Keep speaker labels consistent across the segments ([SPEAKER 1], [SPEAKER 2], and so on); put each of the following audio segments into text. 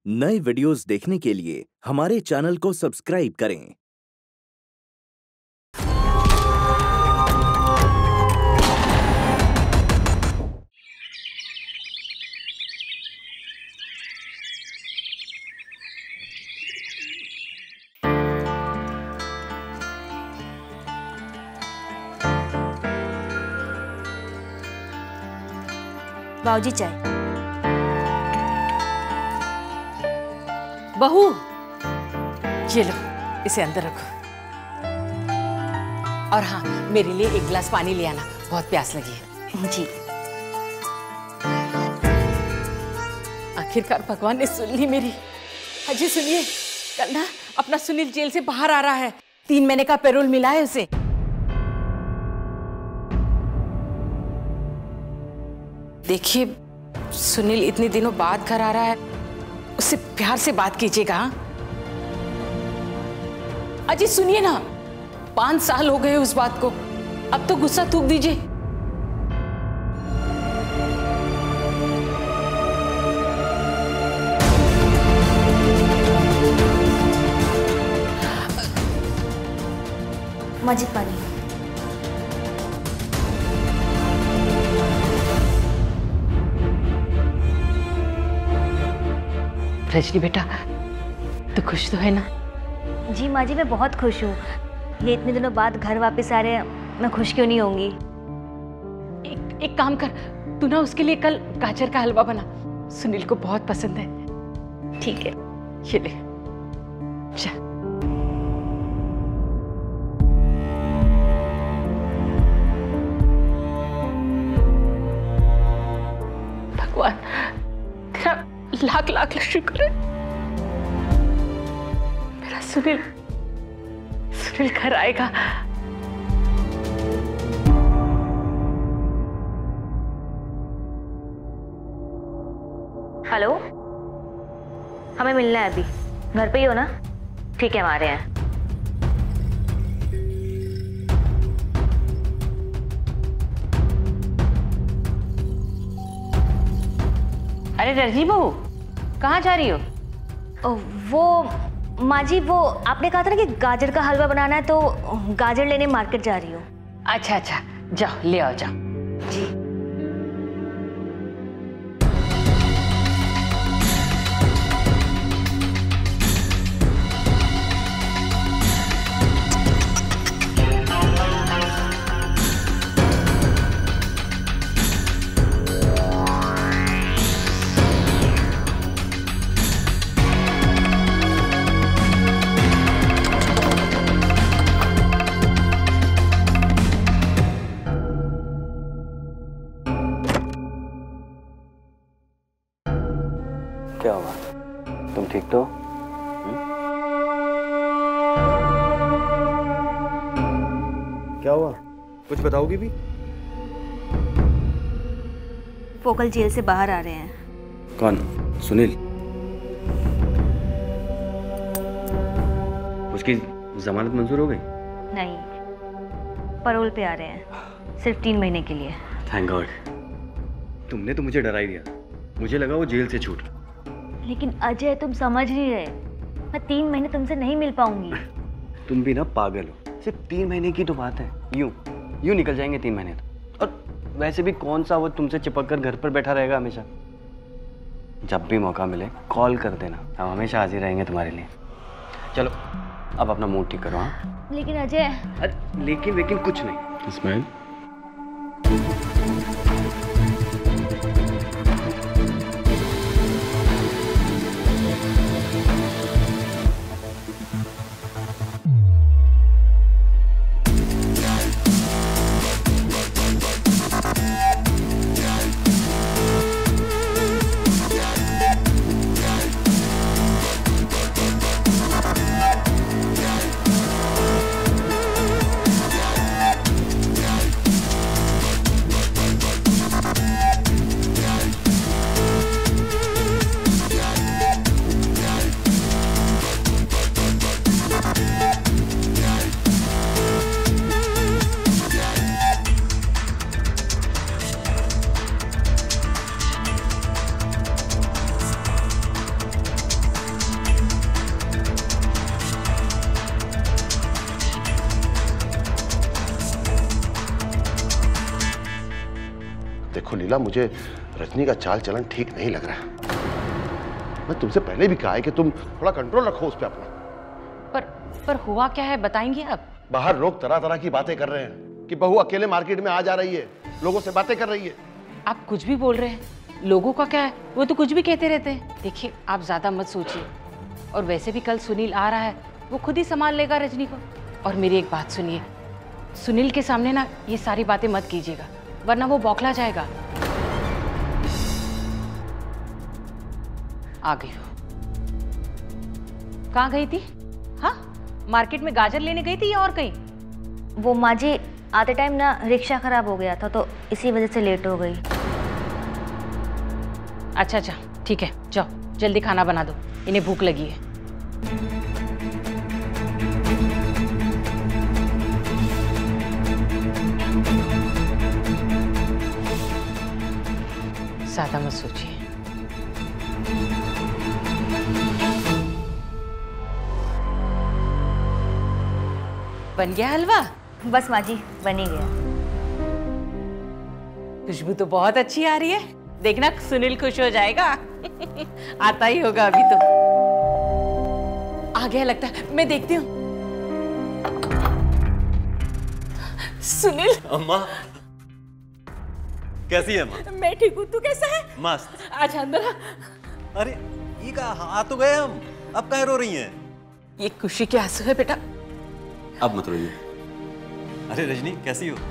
[SPEAKER 1] नए वीडियोस देखने के लिए हमारे चैनल को सब्सक्राइब करें।
[SPEAKER 2] बाबूजी चाय।
[SPEAKER 3] बहू, ये लो, इसे अंदर रखो। और हाँ, मेरे लिए एक गिलास पानी ले आना, बहुत प्यास लगी है।
[SPEAKER 2] जी।
[SPEAKER 3] आखिरकार भगवान ने सुन ली मेरी। अजी सुनिए, कल ना अपना सुनील जेल से बाहर आ रहा है। 3 महीने का पैरोल मिला है उसे। देखिए, सुनील इतने दिनों बाद घर आ रहा है, उससे प्यार से बात कीजिएगा। अजी सुनिए ना, 5 साल हो गए उस बात को, अब तो गुस्सा थूक दीजिए।
[SPEAKER 2] मजिद पानी।
[SPEAKER 3] रजनी बेटा, तो खुश तो है ना?
[SPEAKER 2] जी माँ जी, मैं बहुत खुश हूँ। ये इतने दिनों बाद घर वापस आ रहे हैं, मैं खुश क्यों नहीं होंगी।
[SPEAKER 3] एक काम कर, तू ना उसके लिए कल गाजर का हलवा बना, सुनील को बहुत पसंद है।
[SPEAKER 2] ठीक है।
[SPEAKER 3] ये ले, जा। भगवान तेरा लाख लाख शुक्र है, मेरा सुनील घर आएगा।
[SPEAKER 2] हेलो, हमें मिलना है अभी। घर पे ही हो ना? ठीक है, हम आ रहे हैं।
[SPEAKER 3] अरे रजनी बहू, कहाँ जा रही हो?
[SPEAKER 2] वो माँ जी, वो आपने कहा था ना कि गाजर का हलवा बनाना है, तो गाजर लेने मार्केट जा रही हूँ।
[SPEAKER 3] अच्छा अच्छा, जाओ ले आओ, जाओ।
[SPEAKER 2] जी।
[SPEAKER 4] क्या हुआ? तुम ठीक तो? क्या हुआ? कुछ बताओगी भी?
[SPEAKER 2] वो कल जेल से बाहर आ रहे हैं।
[SPEAKER 4] कौन? सुनील? उसकी जमानत मंजूर हो गई?
[SPEAKER 2] नहीं, पैरोल पे आ रहे हैं, सिर्फ 3 महीने के लिए।
[SPEAKER 4] Thank God. तुमने तो मुझे डरा ही दिया, मुझे लगा वो जेल से छूट।
[SPEAKER 2] लेकिन अजय, तुम समझ नहीं रहे, मैं 3 महीने तुमसे नहीं मिल पाऊंगी।
[SPEAKER 4] तुम भी ना पागल हो, सिर्फ 3 महीने की तो बात है, यूं निकल जाएंगे 3 महीने तो। और वैसे भी कौन सा वो तुमसे चिपक कर घर पर बैठा रहेगा हमेशा। जब भी मौका मिले कॉल कर देना, हम हमेशा हाजिर रहेंगे तुम्हारे लिए। चलो अब अपना मूड ठीक करो। हाँ
[SPEAKER 2] लेकिन अजय।
[SPEAKER 4] अरे लेकिन कुछ नहीं। इस्माइल,
[SPEAKER 5] शीला, मुझे रजनी का चाल चलन ठीक नहीं लग रहा। मैं तुमसे पहले भी कहा है कि तुम थोड़ा कंट्रोल रखो उस पर अपना।
[SPEAKER 3] पर हुआ क्या है, बताएंगे आप?
[SPEAKER 5] बाहर लोग तरह तरह की बातें कर रहे हैं कि बहू अकेले मार्केट में आ जा रही है, लोगों से बातें कर रही है।
[SPEAKER 3] आप कुछ भी बोल रहे हैं, लोगों का क्या है, वो तो कुछ भी कहते रहते हैं। देखिए आप ज्यादा मत सोचिए, और वैसे भी कल सुनील आ रहा है, वो खुद ही संभाल लेगा रजनी को। और मेरी एक बात सुनिए, सुनील के सामने ना ये सारी बातें मत कीजिएगा, वरना वो बौखला जाएगा। आ गई हो। कहाँ गई थी? हाँ, मार्केट में गाजर लेने गई थी या और कहीं?
[SPEAKER 2] वो माँ जी आते टाइम ना रिक्शा खराब हो गया था, तो इसी वजह से लेट हो गई।
[SPEAKER 3] अच्छा ठीक है, जाओ जल्दी खाना बना दो, इन्हें भूख लगी है। ज्यादा मत सोचिए। बन गया हलवा?
[SPEAKER 2] बस माँ जी बन ही गया।
[SPEAKER 3] खुशबू तो बहुत अच्छी आ रही है, देखना सुनील खुश हो जाएगा। आता ही होगा अभी तो। आ गया लगता है, मैं देखती हूँ। सुनील।
[SPEAKER 6] अम्मा कैसी है अम्मा?
[SPEAKER 3] मैं ठीक हूँ, तू कैसा है?
[SPEAKER 6] मस्त।
[SPEAKER 3] आज अंदर आ।
[SPEAKER 6] अरे ये कहा, आ तो गए हम, अब काहे रो रही हैं?
[SPEAKER 3] ये खुशी के आंसू है बेटा।
[SPEAKER 6] अब मत रोइए। अरे रजनी कैसी हो?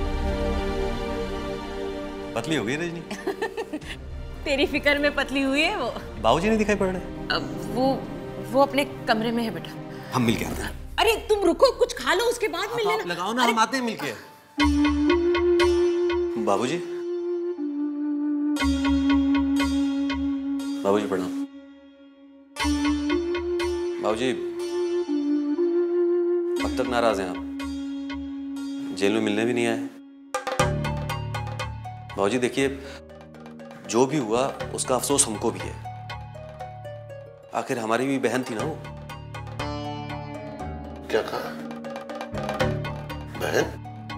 [SPEAKER 6] पतली हो गई रजनी।
[SPEAKER 3] तेरी फिक्र में पतली हुई है वो।
[SPEAKER 6] बाबूजी नहीं दिखाई पड़ रहे?
[SPEAKER 3] अब वो अपने कमरे में है बेटा।
[SPEAKER 6] हम मिल के आते हैं।
[SPEAKER 3] अरे तुम रुको, कुछ खा लो उसके बाद मिल लेना।
[SPEAKER 6] लगाओ ना, हम आते हैं मिलके। बाबूजी, बाबूजी प्रणाम। बाबूजी अब तक नाराज हैं आप, जेल में मिलने भी नहीं आए। बाबूजी देखिए, जो भी हुआ उसका अफसोस हमको भी है, आखिर हमारी भी बहन थी ना वो।
[SPEAKER 5] क्या कहा? बहन?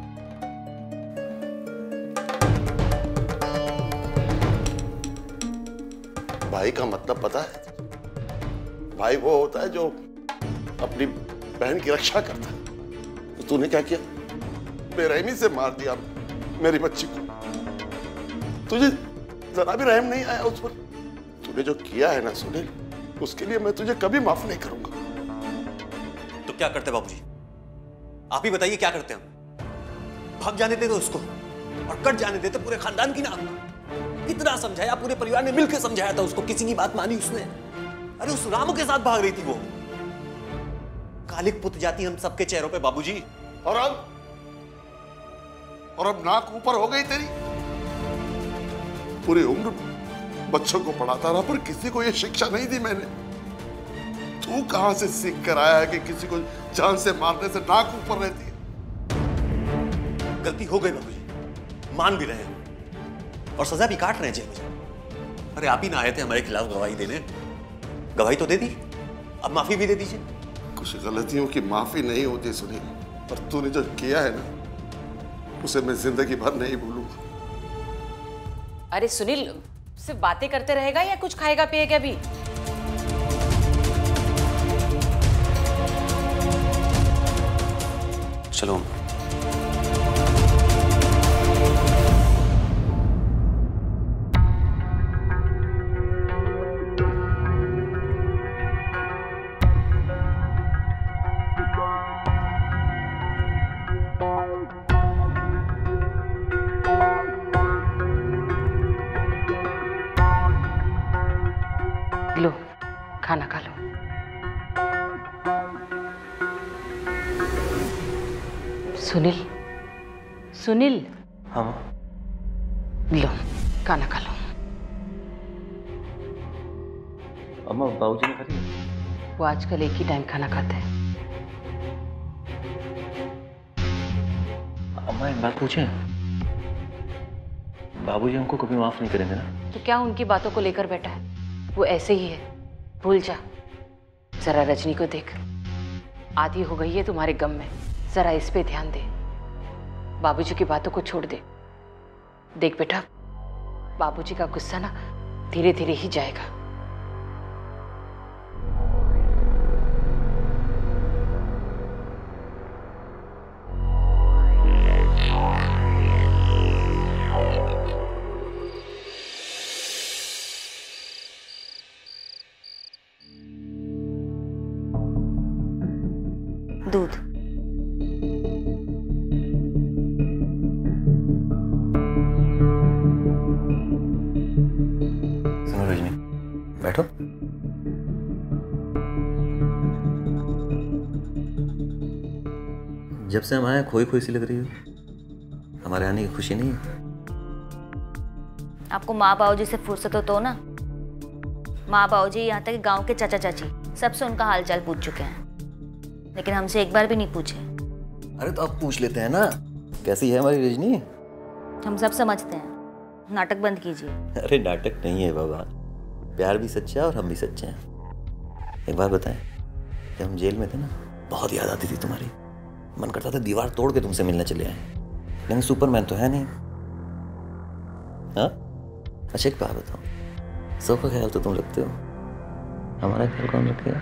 [SPEAKER 5] भाई का मतलब पता है? भाई वो होता है जो अपनी बहन की रक्षा करता है। तो तूने क्या किया? बेरहमी से मार दिया मेरी बच्ची को। तुझे जरा भी रहम नहीं आया उस पर? तूने जो किया है ना सुनील, उसके लिए मैं तुझे कभी माफ नहीं करूंगा।
[SPEAKER 6] तो क्या करते बाबूजी, आप ही बताइए क्या करते हम? भाग जाने देते उसको और कट जाने देते पूरे खानदान की नाक। कितना समझाया, पूरे परिवार ने मिलकर समझाया था उसको, किसी की बात मानी उसने? अरे उस रामू के साथ भाग रही थी वो। कालिक पुत जाती हम सबके चेहरों पे बाबूजी।
[SPEAKER 5] और अब नाक ऊपर हो गई तेरी। पूरी उम्र बच्चों को पढ़ाता रहा, पर किसी को यह शिक्षा नहीं दी मैंने। तू कहां से सीख कर आया है कि किसी को जान से मारने से नाक ऊपर रहती है?
[SPEAKER 6] गलती हो गई बाबूजी, मान भी रहे हैं और सजा भी काट रहे हैं जेल में। अरे आप ही ना आए थे हमारे खिलाफ गवाही देने, गवाही तो दे दी, अब माफी भी दे दीजिए।
[SPEAKER 5] कुछ गलतियों की माफी नहीं होती सुनील, पर तूने जो किया है ना, उसे मैं जिंदगी भर नहीं भूलूंगा।
[SPEAKER 3] अरे सुनील सिर्फ बातें करते रहेगा या कुछ खाएगा पिएगा भी?
[SPEAKER 6] चलो
[SPEAKER 3] लो खाना खा लो। सुनील, सुनील।
[SPEAKER 6] हाँ
[SPEAKER 3] लो खाना खा लो।
[SPEAKER 6] अम्मा बाबूजी ने खा लिया?
[SPEAKER 3] वो आजकल एक ही टाइम खाना खाते हैं।
[SPEAKER 6] अम्मा एक बात पूछें, बाबूजी हमको कभी माफ नहीं करेंगे ना?
[SPEAKER 3] तो क्या उनकी बातों को लेकर बैठा है? वो ऐसे ही है, भूल जा। जरा रजनी को देख, आधी हो गई है तुम्हारे गम में, जरा इस पे ध्यान दे। बाबूजी की बातों को छोड़ दे। देख बेटा, बाबूजी का गुस्सा ना धीरे धीरे ही जाएगा।
[SPEAKER 2] दूध।
[SPEAKER 6] सुनो रजनी, बैठो। जब से हम आए खोई खोई सी लग रही हो। हमारे आने की खुशी नहीं है?
[SPEAKER 2] आपको माँ बाबूजी से फुर्सत हो तो ना। माँ बाबूजी यहाँ तक गांव के चाचा चाची सबसे उनका हालचाल पूछ चुके हैं, लेकिन हमसे एक बार भी नहीं पूछे।
[SPEAKER 6] अरे तो आप पूछ लेते हैं ना, कैसी है हमारी रजनी?
[SPEAKER 2] हम सब समझते हैं, नाटक बंद कीजिए।
[SPEAKER 6] अरे नाटक नहीं है बाबा, प्यार भी सच्चा है और हम भी सच्चे हैं। एक बात बताएं, जब हम जेल में थे ना, बहुत याद आती थी तुम्हारी। मन करता था दीवार तोड़ के तुमसे मिलने चले आए, लेकिन सुपरमैन तो है नहीं। हाँ अच्छा एक बात बताओ, सबका ख्याल तो तुम रखते हो, हमारा ख्याल कौन रखेगा?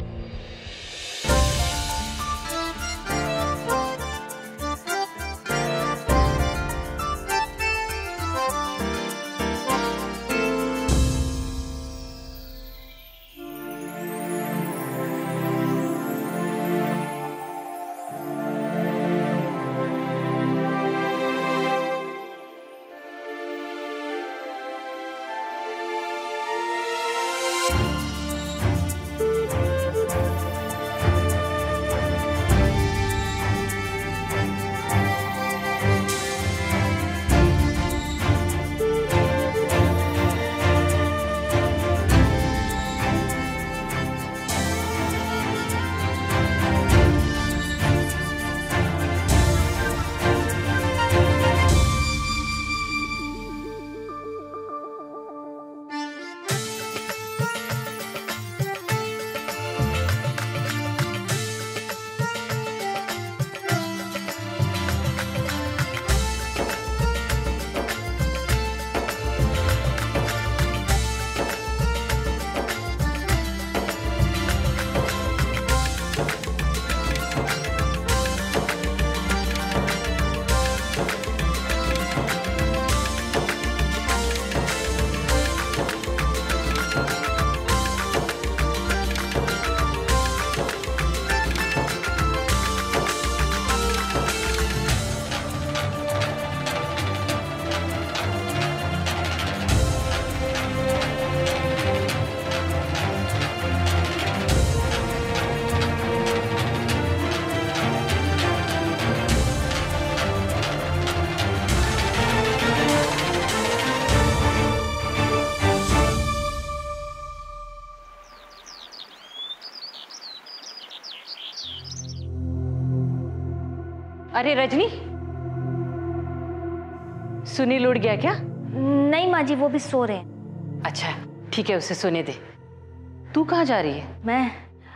[SPEAKER 3] अरे रजनी, सुनील उड़ गया क्या?
[SPEAKER 2] नहीं माँ जी, वो भी सो रहे हैं।
[SPEAKER 3] अच्छा ठीक है, उसे सोने दे। तू कहाँ जा रही है?
[SPEAKER 2] मैं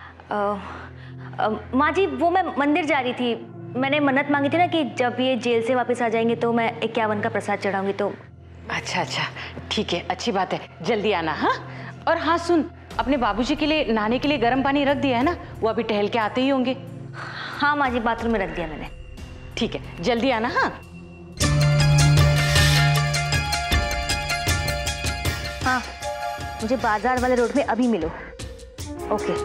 [SPEAKER 2] माँ जी वो मैं मंदिर जा रही थी। मैंने मन्नत मांगी थी ना कि जब ये जेल से वापस आ जाएंगे तो मैं 51 का प्रसाद चढ़ाऊंगी। तो
[SPEAKER 3] अच्छा अच्छा ठीक है, अच्छी बात है, जल्दी आना। हाँ और हाँ सुन, अपने बाबूजी के लिए नहाने के लिए गर्म पानी रख दिया है ना, वो अभी टहल के आते ही होंगे।
[SPEAKER 2] हाँ माँ जी, बाथरूम में रख दिया मैंने।
[SPEAKER 3] ठीक है, जल्दी आना। हाँ
[SPEAKER 2] हाँ, मुझे बाजार वाले रोड में अभी मिलो। ओके।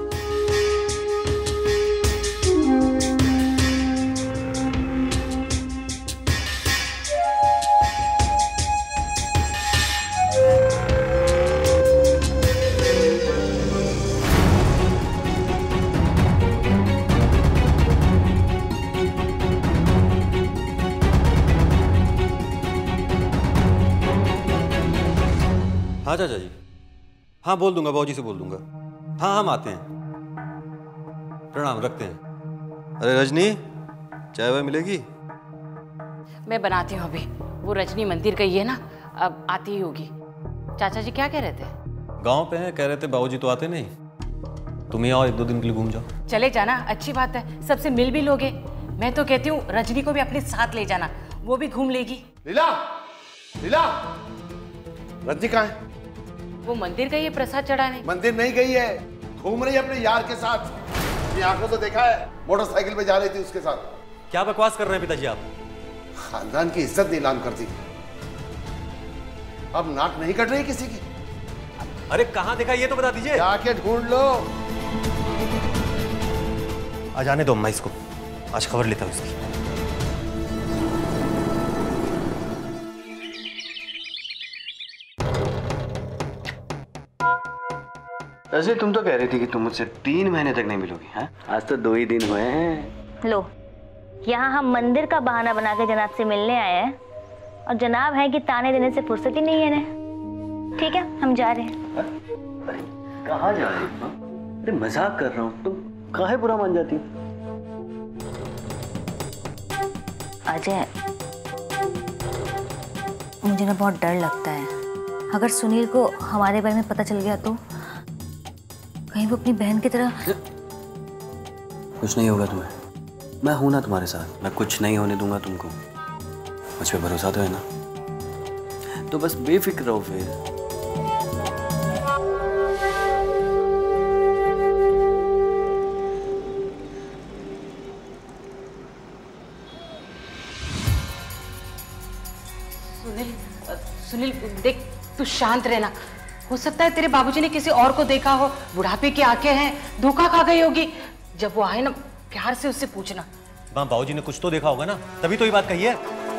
[SPEAKER 6] हाँ चाचा जी, हाँ बोल दूंगा, बाबूजी से बोल दूंगा। हाँ हम आते हैं, प्रणाम, रखते हैं। अरे रजनी, चाय वाय मिलेगी?
[SPEAKER 3] मैं बनाती हूँ अभी। वो रजनी मंदिर गई है ना, अब आती ही होगी। चाचा जी क्या कह रहे थे?
[SPEAKER 6] गांव पे हैं, कह रहे थे बाबूजी तो आते नहीं, तुम ही आओ, 1-2 दिन के लिए घूम जाओ।
[SPEAKER 3] चले जाना, अच्छी बात है, सबसे मिल भी लोगे। मैं तो कहती हूँ रजनी को भी अपने साथ ले जाना, वो भी घूम लेगी।
[SPEAKER 5] लीला, लीला, रजनी कहाँ है?
[SPEAKER 3] वो मंदिर गई है प्रसाद चढ़ाने।
[SPEAKER 5] मंदिर नहीं गई है, घूम रही है अपने यार के साथ। अपनी आंखों से देखा है, मोटरसाइकिल पे जा रही थी उसके साथ।
[SPEAKER 6] क्या बकवास कर रहे हैं पिताजी आप?
[SPEAKER 5] खानदान की इज्जत नीलाम कर दी, अब नाक नहीं कट रही किसी की।
[SPEAKER 6] अरे कहाँ देखा ये तो बता दीजिए।
[SPEAKER 5] जाके ढूंढ लो।
[SPEAKER 6] आ जाने दो अम्मा इसको, आज खबर लेता हूँ इसकी।
[SPEAKER 4] ऐसे तुम तो कह रही थी कि तुम मुझसे 3 महीने तक नहीं मिलोगी। हैं? आज तो 2 ही दिन हुए हैं।
[SPEAKER 2] लो, यहाँ हम मंदिर का बहाना बना के जनाब से मिलने आए हैं और जनाब है कि ताने देने से फुर्सत ही नहीं है ना। ठीक है, हम जा रहे हैं।
[SPEAKER 4] अरे कहाँ जा रही हो? अरे मजाक कर रहा हूँ, तुम काहे बुरा मान जाती हो?
[SPEAKER 2] अजय, मुझे ना बहुत डर लगता है। अगर सुनील को हमारे बारे में पता चल गया तो कहीं वो अपनी बहन की तरह।
[SPEAKER 4] कुछ नहीं होगा तुम्हें, मैं हूं ना तुम्हारे साथ। मैं कुछ नहीं होने दूंगा तुमको। मुझ पे भरोसा तो है ना? तो बस बेफिक्र रहो फिर।
[SPEAKER 3] सुनील देख, तू शांत रहना। हो सकता है तेरे बाबूजी ने किसी और को देखा हो, बुढ़ापे की आंखें हैं, धोखा खा गई होगी। जब वो आए ना, प्यार से उससे पूछना।
[SPEAKER 6] माँ, बाबूजी ने कुछ तो देखा होगा ना, तभी तो ये बात कही है।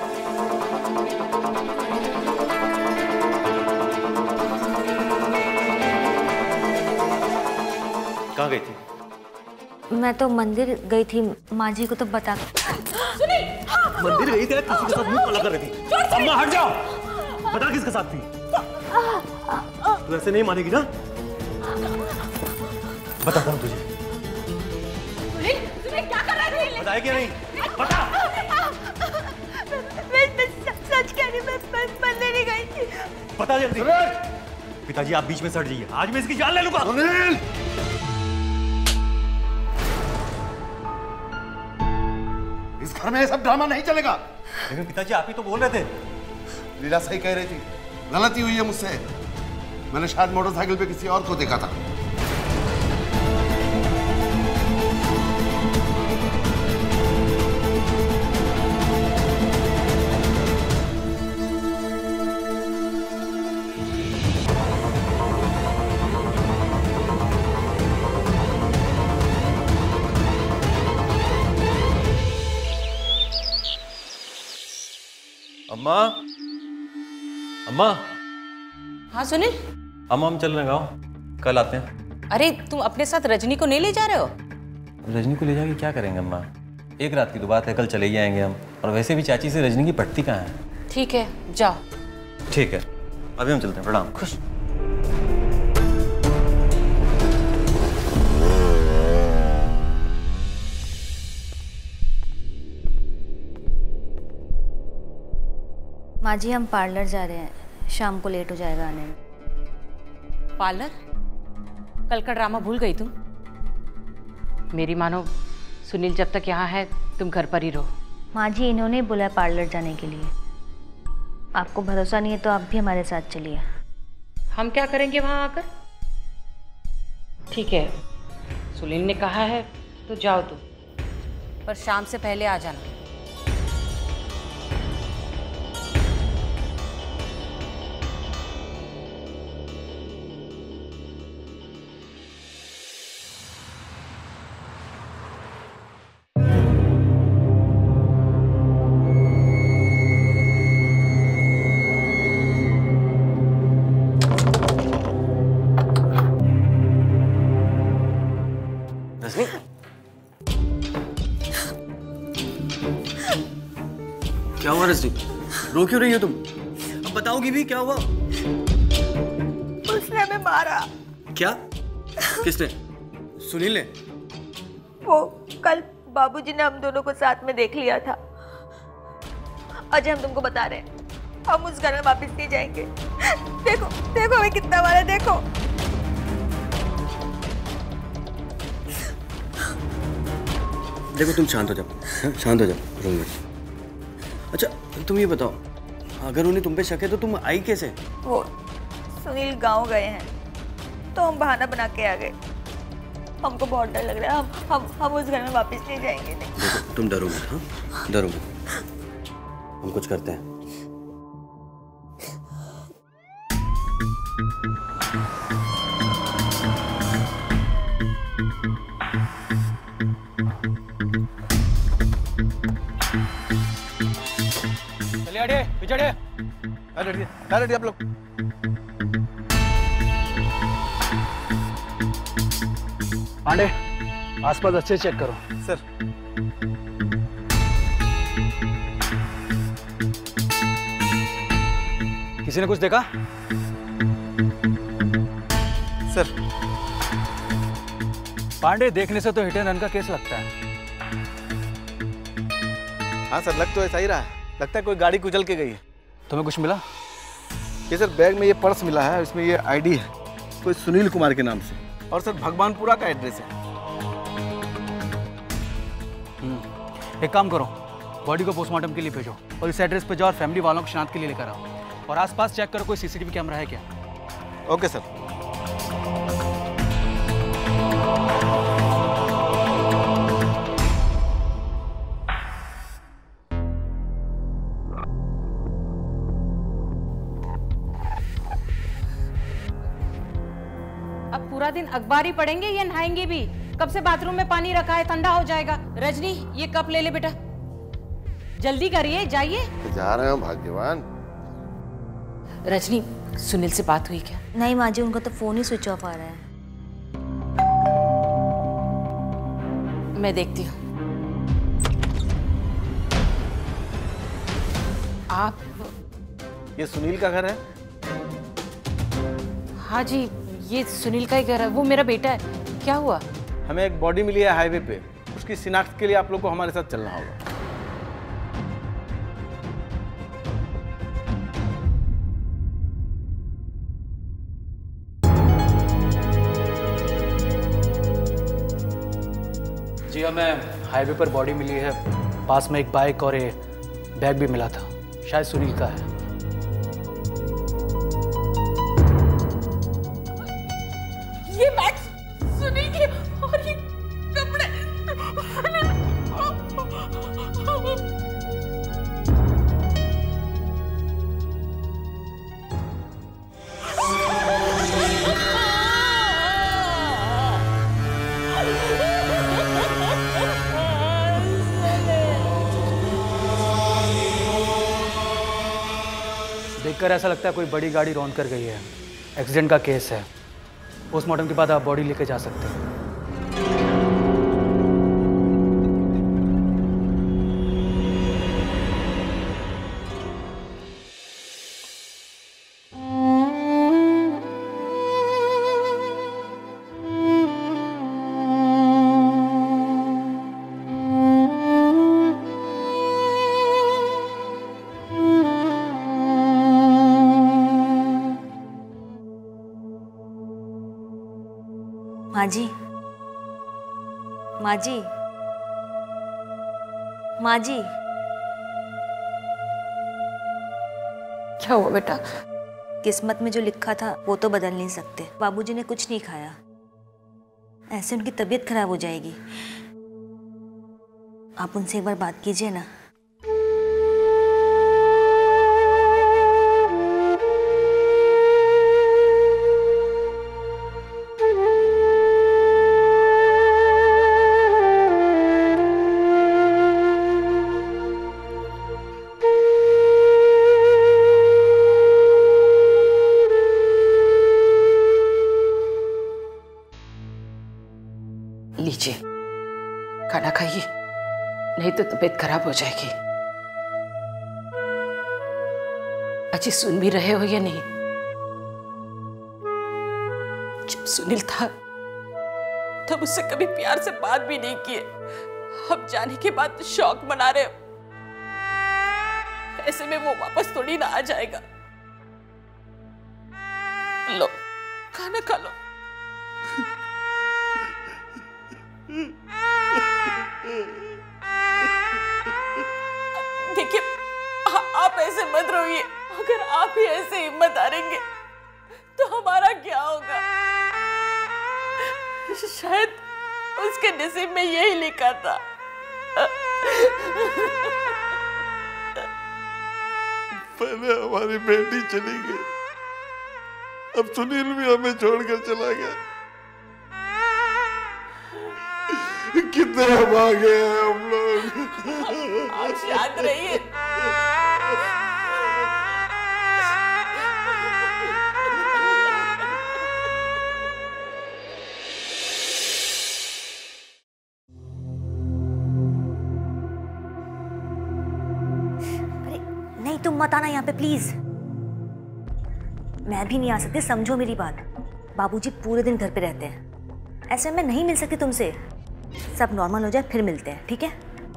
[SPEAKER 6] कहाँ गई थी?
[SPEAKER 2] मैं तो मंदिर गई थी, माँ जी को तो बता।
[SPEAKER 6] मंदिर गई थी, किसी के साथ मुंह काला कर रही थी। अम्मा हट जाओ, बता किसके साथ थी? तू ऐसे नहीं मानेगी ना? बता कौन तुझे?
[SPEAKER 7] तुम्हें क्या कर रहा है?
[SPEAKER 6] बताया क्या नहीं? बता।
[SPEAKER 7] मैं सच कह रही हूँ, मैं मंदिर नहीं गई थी।
[SPEAKER 6] बता जल्दी। पिताजी आप बीच में सट जाइए, आज मैं इसकी जान ले लूंगा।
[SPEAKER 5] सुनील! इस घर में ये सब ड्रामा नहीं चलेगा।
[SPEAKER 6] लेकिन पिताजी आप ही तो बोल रहे थे।
[SPEAKER 5] लीला सही कह रही थी, गलती हुई है मुझसे। मैंने शायद मोटरसाइकिल पे किसी और को देखा था।
[SPEAKER 6] अम्मा, अम्मा।
[SPEAKER 3] हाँ सुनील।
[SPEAKER 6] अम्मा हम चल रहे हैं गाँव, कल आते हैं।
[SPEAKER 3] अरे तुम अपने साथ रजनी को नहीं ले जा रहे हो?
[SPEAKER 6] रजनी को ले जाके क्या करेंगे अम्मा? एक रात की तो बात है, कल चले ही आएंगे हम। और वैसे भी चाची से रजनी की पटती कहाँ है?
[SPEAKER 3] ठीक है, जाओ।
[SPEAKER 6] ठीक है, अभी हम चलते हैं। प्रणाम।
[SPEAKER 3] खुश।
[SPEAKER 2] माँ जी, हम पार्लर जा रहे हैं, शाम को लेट हो जाएगा आने में।
[SPEAKER 3] पार्लर? कल का ड्रामा भूल गई तुम? मेरी मानो, सुनील जब तक यहाँ है तुम घर पर ही रहो।
[SPEAKER 2] माँ जी, इन्होंने बुलाया पार्लर जाने के लिए। आपको भरोसा नहीं है तो आप भी हमारे साथ चलिए।
[SPEAKER 3] हम क्या करेंगे वहाँ आकर? ठीक है, सुनील ने कहा है तो जाओ तुम, पर शाम से पहले आ जाना।
[SPEAKER 4] क्या हुआ रजनी? रो क्यों रही हो तुम? अब बताओगी भी क्या हुआ?
[SPEAKER 7] उसने हमें मारा।
[SPEAKER 4] क्या? किसने? सुनील ने?
[SPEAKER 7] वो कल बाबूजी ने हम दोनों को साथ में देख लिया था। अजय, हम तुमको बता रहे हैं, हम उस घर में वापस नहीं जाएंगे। देखो देखो हमें कितना मारा, देखो।
[SPEAKER 4] देखो तुम शांत हो जाओ, शांत हो जाओ, रो मत। अच्छा तुम ये बताओ, अगर उन्हें तुम पे शक है तो तुम आई कैसे?
[SPEAKER 7] वो सुनील गांव गए हैं, तो हम बहाना बना के आ गए। हमको बहुत डर लग रहा है, हम उस घर में वापस नहीं जाएंगे। नहीं
[SPEAKER 4] देखो तुम डरो मत, हाँ डरो मत, हम कुछ करते हैं।
[SPEAKER 8] चलिए हटिए, पीछे हटिए। रेडी आप लोग। पांडे, आसपास अच्छे चेक करो। सर। किसी ने कुछ देखा? सर। पांडे, देखने से तो हिट एंड रन का केस लगता है।
[SPEAKER 9] हाँ सर, लग तो ऐसा ही रहा है। लगता है कोई गाड़ी कुचल के गई है।
[SPEAKER 8] तुम्हें कुछ मिला?
[SPEAKER 9] ये सर बैग में ये पर्स मिला है, इसमें ये आईडी है कोई सुनील कुमार के नाम से, और सर भगवानपुरा का एड्रेस है।
[SPEAKER 8] एक काम करो, बॉडी को पोस्टमार्टम के लिए भेजो और इस एड्रेस पे जाओ और फैमिली वालों को शनाख्त के लिए लेकर आओ, और आसपास चेक करो कोई सीसीटीवी कैमरा है क्या।
[SPEAKER 9] Okay sir.
[SPEAKER 3] अब पूरा दिन अखबार ही पढ़ेंगे या नहाएंगे भी? कब से बाथरूम में पानी रखा है, ठंडा हो जाएगा। रजनी, ये कप ले ले बेटा, जल्दी करिए, जाइए।
[SPEAKER 5] जा रहे हैं भाग्यवान।
[SPEAKER 3] रजनी, सुनील से बात हुई क्या?
[SPEAKER 2] नहीं माँ जी, उनका तो फोन ही स्विच ऑफ आ रहा है।
[SPEAKER 3] मैं देखती हूँ। आप?
[SPEAKER 9] ये सुनील का घर है?
[SPEAKER 3] हाँ जी, ये सुनील का ही घर है। वो मेरा बेटा है। क्या हुआ?
[SPEAKER 9] हमें एक बॉडी मिली है हाईवे पे, उसकी शिनाख्त के लिए आप लोग को हमारे साथ चलना होगा।
[SPEAKER 8] जी हमें हाईवे पर बॉडी मिली है, पास में एक बाइक और एक बैग भी मिला था, शायद सुनील का है।
[SPEAKER 3] ये बैग सुनील के और ये कपड़े।
[SPEAKER 8] देखकर ऐसा लगता है कोई बड़ी गाड़ी रौंद कर गई है। एक्सीडेंट का केस है। पोस्टमार्टम के बाद आप बॉडी लेके जा सकते हैं।
[SPEAKER 2] माँ जी, माँ जी, माँ जी।
[SPEAKER 3] क्या हुआ बेटा?
[SPEAKER 2] किस्मत में जो लिखा था वो तो बदल नहीं सकते। बाबूजी ने कुछ नहीं खाया, ऐसे उनकी तबीयत खराब हो जाएगी। आप उनसे एक बार बात कीजिए ना।
[SPEAKER 3] लीजिए, खाना खाइए, नहीं तो तबीयत खराब हो जाएगी। अच्छी सुन भी रहे हो या नहीं? जब सुनील था तब उससे कभी प्यार से बात भी नहीं किए। अब जाने के बाद तो शौक मना रहे हो। ऐसे में वो वापस थोड़ी ना आ जाएगा। लो, खाना खा लो। देखिए, आप ऐसे मत रोइए। अगर आप ही ऐसे हिम्मत हारेंगे तो हमारा क्या होगा? शायद उसके नसीब में यही लिखा था।
[SPEAKER 5] पहले हमारी बेटी चली गई, अब सुनील भी हमें छोड़कर चला गया। कितने भागे हैं हम लोग।
[SPEAKER 3] आप शांत रहिए।
[SPEAKER 2] नहीं तुम मत आना यहाँ पे प्लीज। मैं भी नहीं आ सकती, समझो मेरी बात। बाबूजी पूरे दिन घर पे रहते हैं, ऐसे में नहीं मिल सकती तुमसे। सब नॉर्मल हो जाए फिर मिलते हैं, ठीक है?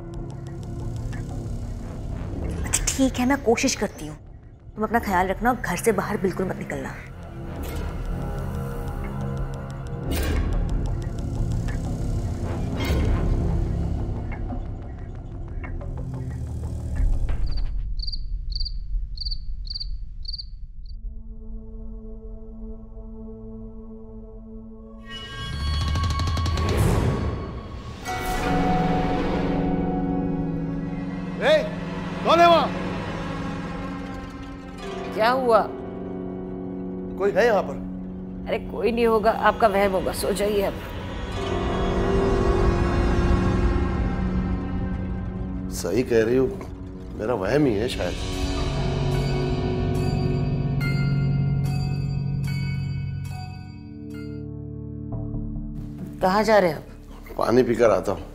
[SPEAKER 2] अच्छा ठीक है, मैं कोशिश करती हूँ। तुम अपना ख्याल रखना और घर से बाहर बिल्कुल मत निकलना।
[SPEAKER 9] कौन है वहां?
[SPEAKER 3] क्या हुआ?
[SPEAKER 9] कोई है यहाँ पर?
[SPEAKER 3] अरे कोई नहीं होगा, आपका वहम होगा, सो जाइए अब।
[SPEAKER 5] सही कह रही हो, मेरा वहम ही है शायद।
[SPEAKER 3] कहाँ जा रहे हैं आप?
[SPEAKER 5] पानी पीकर आता हूँ।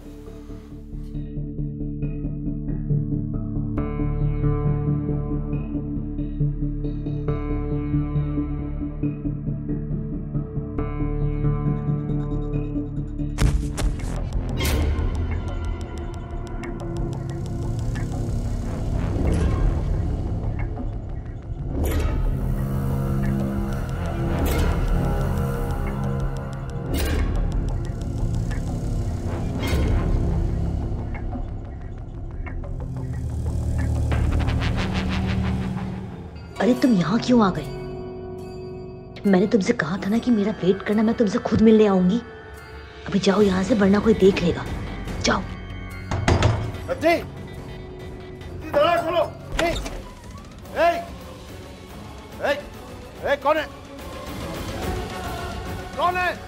[SPEAKER 2] अरे तुम यहाँ क्यों आ गए? मैंने तुमसे कहा था ना कि मेरा वेट करना, मैं तुमसे खुद मिलने आऊंगी। अभी जाओ यहाँ से, वरना कोई देख लेगा। जाओ।
[SPEAKER 9] दरवाजा खोलो। कौन है? कौन है?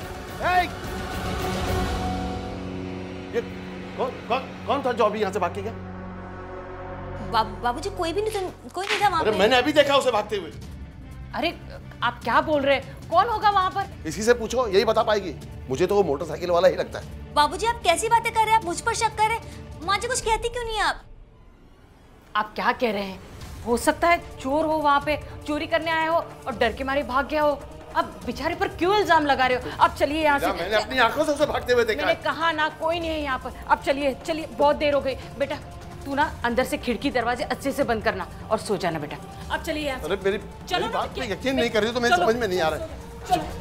[SPEAKER 5] ये कौन था जो अभी यहाँ से भाग के गया?
[SPEAKER 2] बाबूजी कोई भी नहीं था, कोई नहीं था वहाँ पे।
[SPEAKER 5] मैंने अभी देखा उसे भागते हुए।
[SPEAKER 3] अरे आप क्या बोल रहे हैं? कौन होगा वहाँ पर?
[SPEAKER 5] इसी से पूछो, यही बता पाएगी। मुझे तो वो मोटरसाइकिल वाला ही लगता है।
[SPEAKER 2] बाबूजी आप कैसी बातें कर रहे हैं? आप मुझ पर शक कर रहे हैं? माँ जी कुछ कहती क्यों नहीं आप?
[SPEAKER 3] आप क्या कह रहे हैं? हो सकता है चोर हो, वहाँ पे चोरी करने आया हो और डर के मारे भाग गया हो। अब बेचारे पर क्यों इल्जाम लगा रहे हो? अब चलिए यहाँ से।
[SPEAKER 5] मैंने अपनी आंखों से उसे भागते हुए देखा।
[SPEAKER 3] मैंने कहा ना कोई नहीं है यहाँ पर। अब चलिए चलिए, बहुत देर हो गई। बेटा तू ना अंदर से खिड़की दरवाजे अच्छे से बंद करना और सो जाना बेटा। अब चलिए यहाँ से।
[SPEAKER 5] अरे मेरी बात पे यकीन नहीं कर रही तो मेरी समझ में नहीं आ रहा है।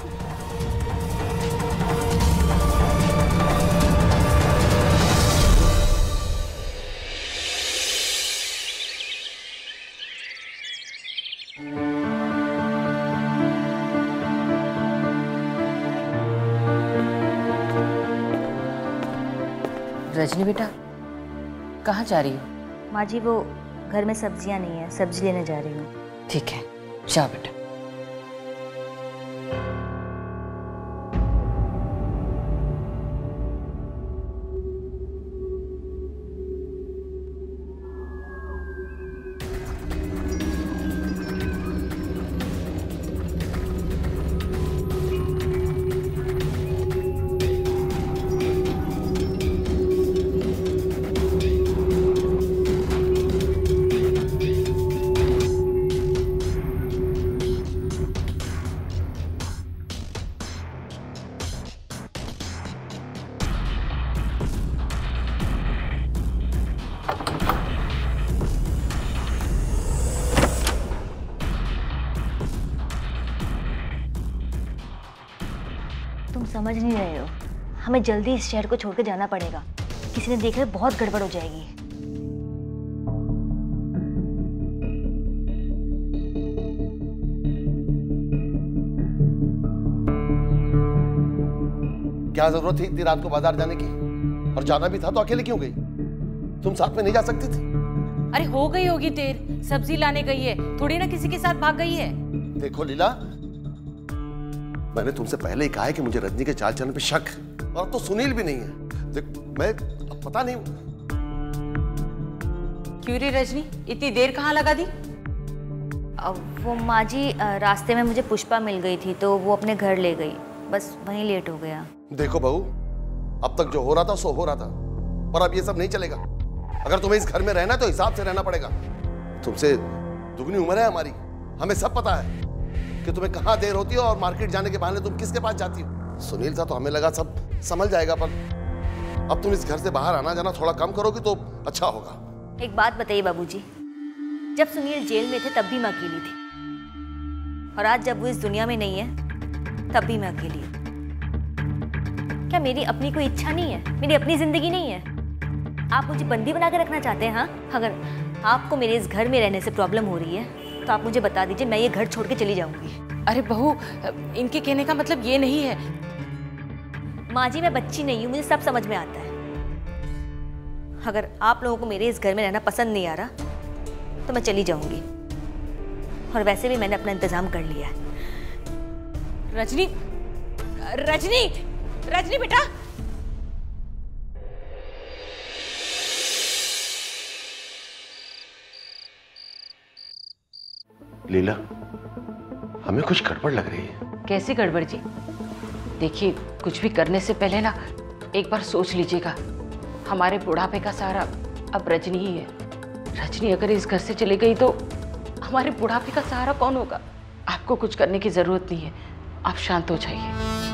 [SPEAKER 3] रजनी बेटा कहाँ जा रही हो?
[SPEAKER 2] माँ जी वो घर में सब्जियां नहीं है, सब्जी लेने जा रही हूँ।
[SPEAKER 3] ठीक है जाओ बेटा।
[SPEAKER 2] तुम समझ नहीं रहे हो, हमें जल्दी इस शहर को छोड़कर जाना पड़ेगा। किसी ने देख लिया बहुत गड़बड़ हो जाएगी।
[SPEAKER 5] क्या जरूरत थी इतनी रात को बाजार जाने की? और जाना भी था तो अकेले क्यों गई? तुम साथ में नहीं जा सकती थी?
[SPEAKER 3] अरे हो गई होगी देर, सब्जी लाने गई है, थोड़ी ना किसी के साथ भाग गई है।
[SPEAKER 5] देखो लीला, मैंने तुमसे पहले ही कहा है कि मुझे रजनी के चाल चलन पे शक है, और तो सुनील भी नहीं है। देख मैं अब पता नहीं।
[SPEAKER 3] क्यों रे रजनी, इतनी देर कहाँ लगा दी?
[SPEAKER 2] वो माँ जी रास्ते में मुझे पुष्पा मिल गई थी तो वो अपने घर ले गई, बस वहीं लेट हो गया।
[SPEAKER 5] देखो बहू, अब तक जो हो रहा था सो हो रहा था, पर अब ये सब नहीं चलेगा। अगर तुम्हें इस घर में रहना है तो हिसाब से रहना पड़ेगा। तुमसे दुगनी उम्र है हमारी, हमें सब पता है कि तुम्हें कहाँ देर होती है और मार्केट जाने के बहाने तुम किसके पास जाती हो। सुनील था तो हमें लगा सब संभल जाएगा, पर अब तुम इस घर से बाहर आना जाना थोड़ा कम करोगी तो अच्छा होगा।
[SPEAKER 2] एक बात बताइए बाबूजी, जब सुनील जेल में थे तब भी मैं अकेली थी, और आज जब वो इस दुनिया में नहीं है तब भी मैं अकेली हूँ। क्या मेरी अपनी कोई इच्छा नहीं है? मेरी अपनी जिंदगी नहीं है? आप मुझे बंदी बना के रखना चाहते हैं? हाँ, अगर आपको मेरे इस घर में रहने से प्रॉब्लम हो रही है तो आप मुझे बता दीजिए, मैं ये घर छोड़ के चली जाऊंगी।
[SPEAKER 3] अरे बहू, इनके कहने का मतलब ये नहीं है।
[SPEAKER 2] माँ जी, मैं बच्ची नहीं हूँ, मुझे सब समझ में आता है। अगर आप लोगों को मेरे इस घर में रहना पसंद नहीं आ रहा तो मैं चली जाऊंगी, और वैसे भी मैंने अपना इंतजाम कर लिया है।
[SPEAKER 3] रजनी, रजनी, रजनी बेटा।
[SPEAKER 5] लीला, हमें कुछ गड़बड़ लग रही है।
[SPEAKER 3] कैसी गड़बड़ जी? देखिए, कुछ भी करने से पहले ना एक बार सोच लीजिएगा। हमारे बुढ़ापे का सहारा अब रजनी ही है। रजनी अगर इस घर से चली गई तो हमारे बुढ़ापे का सहारा कौन होगा? आपको कुछ करने की जरूरत नहीं है, आप शांत हो जाइए।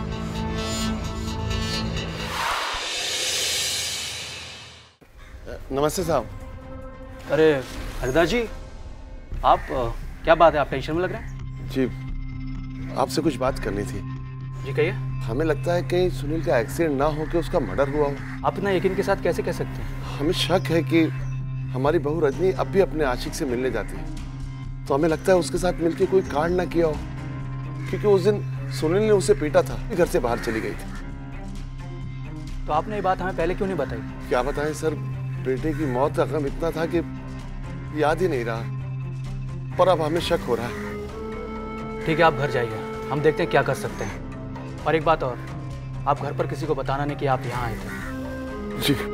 [SPEAKER 5] नमस्ते साहब।
[SPEAKER 8] अरे हरिदास जी, आप क्या बात है, आप टेंशन में लग रहे हैं?
[SPEAKER 5] जी, आपसे कुछ बात करनी थी।
[SPEAKER 8] जी कहिए।
[SPEAKER 5] हमें लगता है कहीं सुनील का एक्सीडेंट ना हो के उसका मर्डर हुआ हो।
[SPEAKER 8] आप इतना यकीन के साथ कैसे कह सकते हैं?
[SPEAKER 5] हमें शक है कि हमारी बहू रजनी अब भी अपने आशिक से मिलने जाती है, तो हमें लगता है उसके साथ मिलकर कोई कांड ना किया हो, क्योंकि उस दिन सुनील ने उसे पीटा था, घर से बाहर चली गई थी।
[SPEAKER 8] तो आपने ये बात हमें पहले क्यों नहीं बताई?
[SPEAKER 5] क्या बताएं सर, बेटे की मौत का गम इतना था कि याद ही नहीं रहा, पर अब हमें शक हो रहा है।
[SPEAKER 8] ठीक है, आप घर जाइए, हम देखते हैं क्या कर सकते हैं। और एक बात और, आप घर पर किसी को बताना नहीं कि आप यहाँ आए थे।
[SPEAKER 5] जी।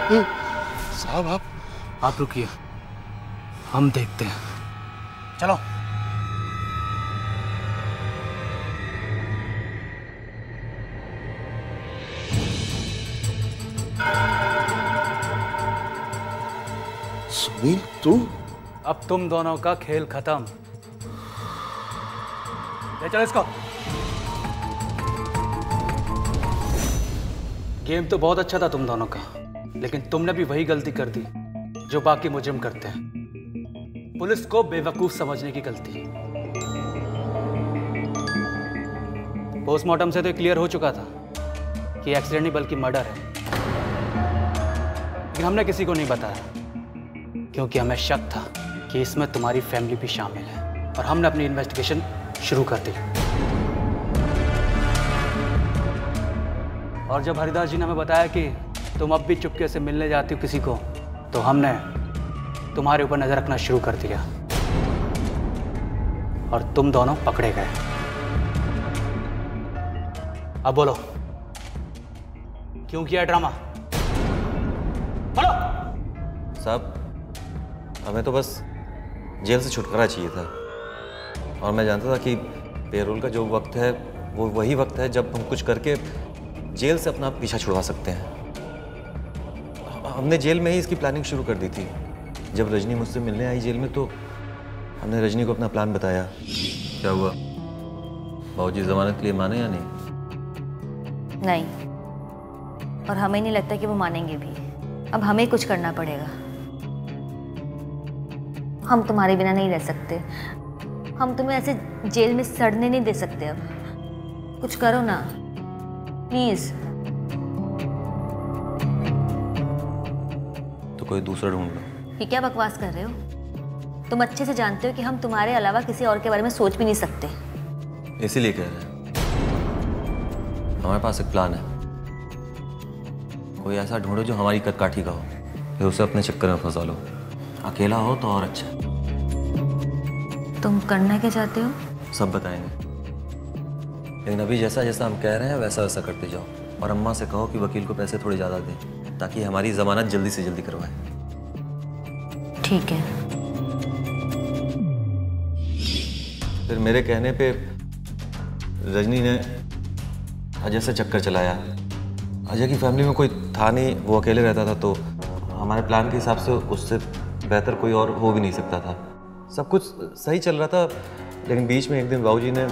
[SPEAKER 5] साहब
[SPEAKER 8] आप रुकिए, हम देखते हैं। चलो।
[SPEAKER 5] सुनील तू?
[SPEAKER 8] अब तुम दोनों का खेल खत्म। ले चलो इसको। गेम तो बहुत अच्छा था तुम दोनों का, लेकिन तुमने भी वही गलती कर दी जो बाकी मुजरिम करते हैं, पुलिस को बेवकूफ समझने की गलती। पोस्टमार्टम से तो क्लियर हो चुका था कि एक्सीडेंट नहीं बल्कि मर्डर है, लेकिन हमने किसी को नहीं बताया क्योंकि हमें शक था कि इसमें तुम्हारी फैमिली भी शामिल है, और हमने अपनी इन्वेस्टिगेशन शुरू कर दी। और जब हरिदास जी ने हमें बताया कि तुम अब भी चुपके से मिलने जाती हो किसी को, तो हमने तुम्हारे ऊपर नजर रखना शुरू कर दिया और तुम दोनों पकड़े गए। अब बोलो, क्यों किया ड्रामा? बोलो।
[SPEAKER 6] साहब, हमें तो बस जेल से छुटकारा चाहिए था, और मैं जानता था कि पेरोल का जो वक्त है वो वही वक्त है जब हम कुछ करके जेल से अपना पीछा छुड़वा सकते हैं। हमने जेल में ही इसकी प्लानिंग शुरू कर दी थी। जब रजनी मुझसे मिलने आई जेल में, तो हमने रजनी को अपना प्लान बताया। क्या हुआ? बाबूजी जमानत के लिए माने या नहीं?
[SPEAKER 2] नहीं, और हमें नहीं लगता कि वो मानेंगे भी। अब हमें कुछ करना पड़ेगा। हम तुम्हारे बिना नहीं रह सकते। हम तुम्हें ऐसे जेल में सड़ने नहीं दे सकते। अब कुछ करो ना प्लीज।
[SPEAKER 6] तो कोई दूसरा ढूंढ लो।
[SPEAKER 2] ये क्या बकवास कर रहे हो? तुम अच्छे से जानते हो कि हम तुम्हारे अलावा किसी और के बारे में सोच भी नहीं सकते।
[SPEAKER 6] इसीलिए कह रहे हैं, हमारे पास एक प्लान है। कोई ऐसा ढूंढो जो हमारी कदकाठी का हो, फिर उसे अपने चक्कर में फंसा लो। अकेला हो तो और अच्छा।
[SPEAKER 2] तुम करना क्या चाहते हो?
[SPEAKER 6] सब बताएंगे, लेकिन अभी जैसा जैसा हम कह रहे हैं वैसा वैसा करते जाओ। और अम्मा से कहो कि वकील को पैसे थोड़े ज़्यादा दें, ताकि हमारी जमानत जल्दी से जल्दी करवाए।
[SPEAKER 2] ठीक है।
[SPEAKER 6] फिर मेरे कहने पे रजनी ने अजय से चक्कर चलाया। अजय की फैमिली में कोई था नहीं, वो अकेले रहता था, तो हमारे प्लान के हिसाब से उससे बेहतर कोई और हो भी नहीं सकता था। सब कुछ सही चल रहा था, लेकिन बीच में एक दिन बाबूजी ने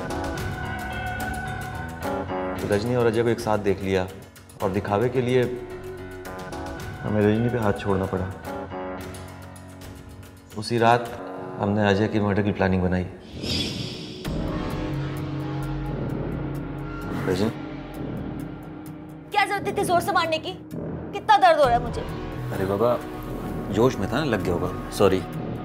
[SPEAKER 6] रजनी और अजय को एक साथ देख लिया, और दिखावे के लिए हमें रजनी पे हाथ छोड़ना पड़ा। उसी रात हमने अजय की मर्डर की प्लानिंग बनाई। रजनी,
[SPEAKER 2] क्या जरूरत थी जोर से मारने की? कितना दर्द हो रहा है मुझे।
[SPEAKER 6] अरे बाबा, जोश में था ना, लग गया होगा, सॉरी।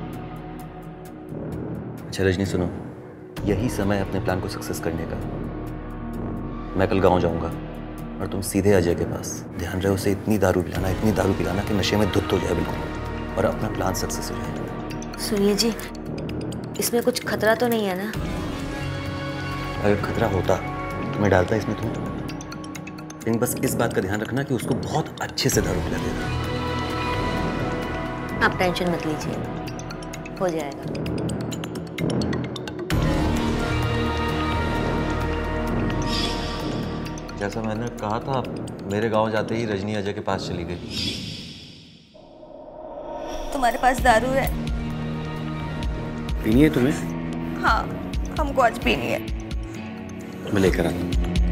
[SPEAKER 6] अच्छा रजनी सुनो, यही समय है अपने प्लान को सक्सेस करने का। मैं कल गांव जाऊंगा और तुम सीधे अजय के पास। ध्यान रहे उसे इतनी दारू पिलाना कि नशे में धुत हो जाए बिल्कुल, और अपना प्लान सक्सेस हो जाए।
[SPEAKER 2] सुनिए जी, इसमें कुछ खतरा तो नहीं है ना?
[SPEAKER 6] अगर खतरा होता तो मैं डालता इसमें तुम। लेकिन बस इस बात का ध्यान रखना कि उसको बहुत अच्छे से दारू पिला देना।
[SPEAKER 2] आप टेंशन मत लीजिए, हो जाएगा।
[SPEAKER 6] जैसा मैंने कहा था, मेरे गांव जाते ही रजनी अजय के पास चली गई।
[SPEAKER 7] तुम्हारे पास दारू है?
[SPEAKER 4] पीनी है तुम्हें?
[SPEAKER 7] हाँ, हमको आज पीनी है।
[SPEAKER 4] मैं लेकर आता हूँ।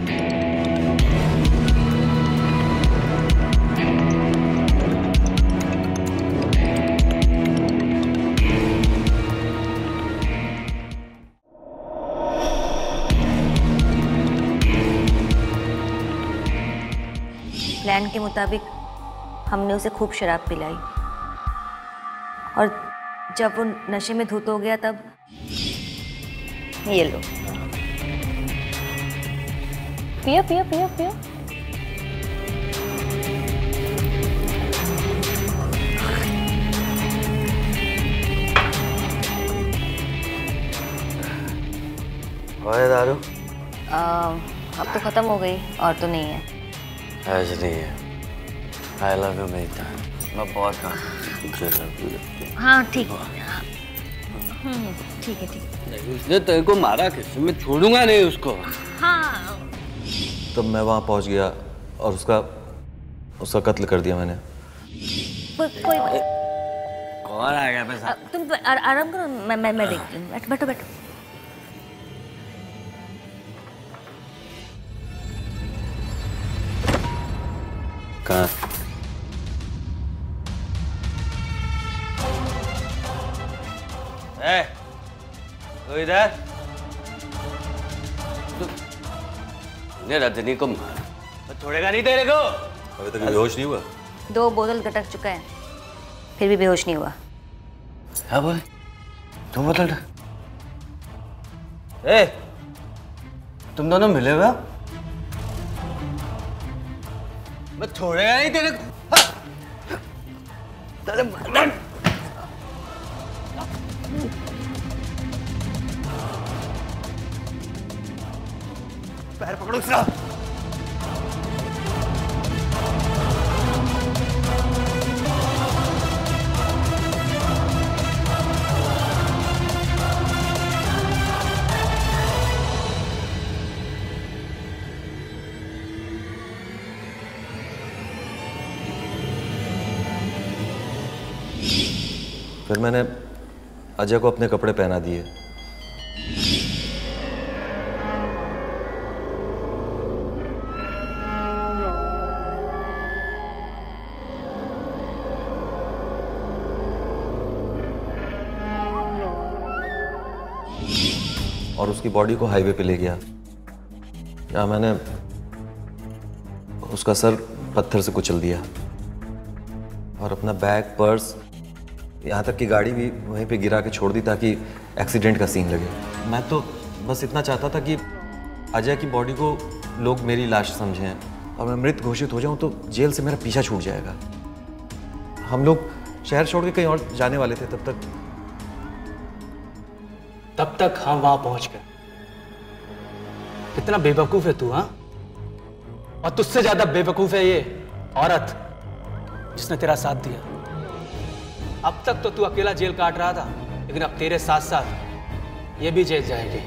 [SPEAKER 2] प्लान के मुताबिक हमने उसे खूब शराब पिलाई, और जब वो नशे में धुत हो गया तब ये लो, पियो पियो पियो पियो।
[SPEAKER 4] और दारू?
[SPEAKER 2] अब तो खत्म हो गई, और तो नहीं है।
[SPEAKER 4] आज नहीं है, आई लव यू मेहता, मैं बहुत
[SPEAKER 2] हाँ ठीक है, ठीक है ठीक है।
[SPEAKER 4] नहीं, उसने तेरे को मारा कैसे? मैं छोड़ूंगा नहीं उसको।
[SPEAKER 2] हाँ
[SPEAKER 6] तब मैं वहां पहुंच गया और उसका कत्ल कर दिया मैंने।
[SPEAKER 2] कोई
[SPEAKER 4] कौन आ गया पैसा?
[SPEAKER 2] तुम आराम करो, मैं देखती हूँ। बैठो बैठो।
[SPEAKER 4] कहाँ? तो इधर तूने रजनी को मारा, तो छोड़ेगा नहीं तेरे को।
[SPEAKER 6] अभी तक बेहोश नहीं हुआ?
[SPEAKER 2] 2 बोतल गटक चुका है, फिर भी बेहोश नहीं हुआ।
[SPEAKER 4] क्या बोले? 2 बोतल? तुम दोनों मिले हुए? मैं छोड़ेगा नहीं तेरे को। पैर पकड़ो इसका।
[SPEAKER 6] फिर मैंने अजय को अपने कपड़े पहना दिए। और उसकी बॉडी को हाईवे पे ले गया। यहाँ मैंने उसका सर पत्थर से कुचल दिया और अपना बैग, पर्स, यहाँ तक कि गाड़ी भी वहीं पे गिरा के छोड़ दी ताकि एक्सीडेंट का सीन लगे। मैं तो बस इतना चाहता था कि अजय की बॉडी को लोग मेरी लाश समझें और मैं मृत घोषित हो जाऊं तो जेल से मेरा पीछा छूट जाएगा। हम लोग शहर छोड़ के कहीं और जाने वाले थे।
[SPEAKER 8] तब तक हम वहां पहुंच गए। कितना बेवकूफ है तू, हाँ? और तुझसे ज्यादा बेवकूफ है ये औरत जिसने तेरा साथ दिया। अब तक तो तू अकेला जेल काट रहा था, लेकिन अब तेरे साथ साथ ये भी जेल जाएगी।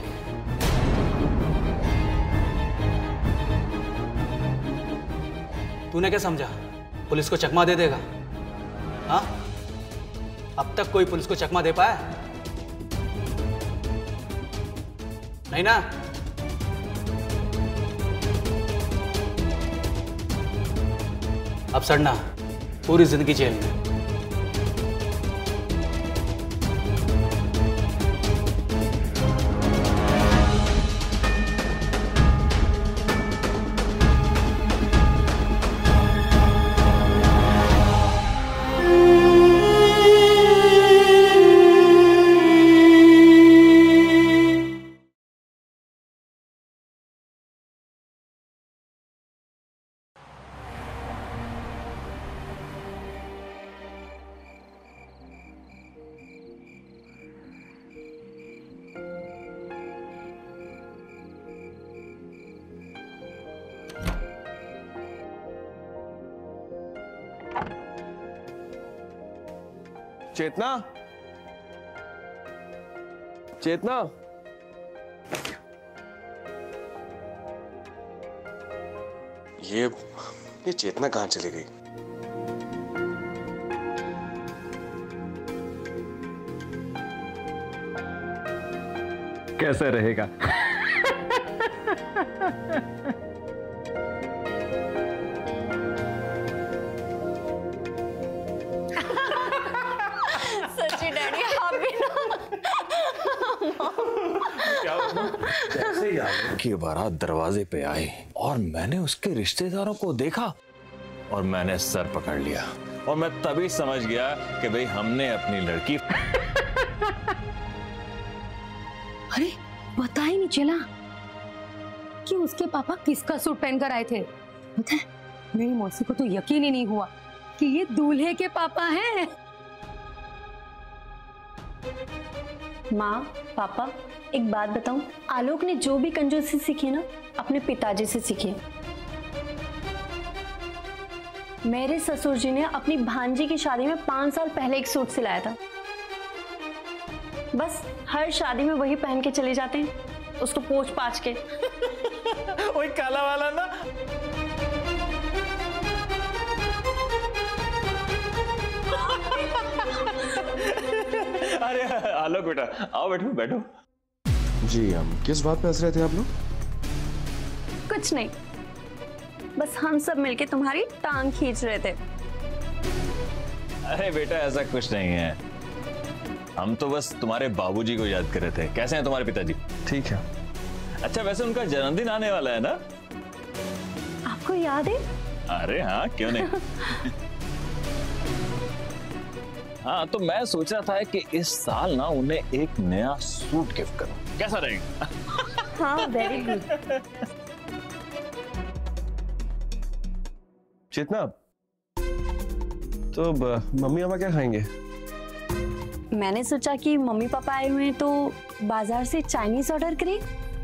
[SPEAKER 8] तूने क्या समझा पुलिस को चकमा दे देगा? हाँ? अब तक कोई पुलिस को चकमा दे पाया? नहीं ना? अब सड़ना पूरी जिंदगी जेल में।
[SPEAKER 9] चेतना, चेतना,
[SPEAKER 5] ये चेतना कहाँ चली गई?
[SPEAKER 9] कैसे रहेगा?
[SPEAKER 7] सच्ची डैडी, आप भी
[SPEAKER 10] जैसे यादव की बारात दरवाजे पे आई और मैंने उसके रिश्तेदारों को देखा और मैंने सर पकड़ लिया और मैं तभी समझ गया कि भाई हमने अपनी लड़की।
[SPEAKER 11] अरे पता ही नहीं चला कि उसके पापा किसका सूट पहनकर आए थे। पता है, मेरी मौसी को तो यकीन ही नहीं हुआ कि ये दूल्हे के पापा हैं।
[SPEAKER 12] माँ, पापा, एक बात बताऊं, आलोक ने जो भी कंजूसी सीखी ना, अपने पिताजी से सीखी। मेरे ससुर जी ने अपनी भांजी की शादी में 5 साल पहले एक सूट सिलाया था। बस हर शादी में वही पहन के चले जाते हैं, उसको पोंछ पाछ के।
[SPEAKER 10] वही काला वाला ना। अरे आलोक बेटा, आओ बैठो बैठो।
[SPEAKER 13] जी हम किस बात पे हंस रहे थे आप लोग?
[SPEAKER 12] कुछ नहीं, बस हम सब मिलके तुम्हारी टांग खींच रहे थे।
[SPEAKER 10] अरे बेटा ऐसा कुछ नहीं है, हम तो बस तुम्हारे बाबूजी को याद कर रहे थे। कैसे हैं तुम्हारे पिताजी?
[SPEAKER 13] ठीक है।
[SPEAKER 10] अच्छा वैसे उनका जन्मदिन आने वाला है ना?
[SPEAKER 12] आपको याद है?
[SPEAKER 10] अरे हाँ, क्यों नहीं। हाँ तो मैं सोच रहा था कि इस साल ना उन्हें एक नया सूट गिफ्ट करूं, कैसा रहेगा?
[SPEAKER 12] हाँ वेरी गुड।
[SPEAKER 13] चेतना, तो मम्मी पापा क्या खाएंगे?
[SPEAKER 12] मैंने सोचा कि मम्मी पापा आए हुए हैं तो बाजार से चाइनीज ऑर्डर करें।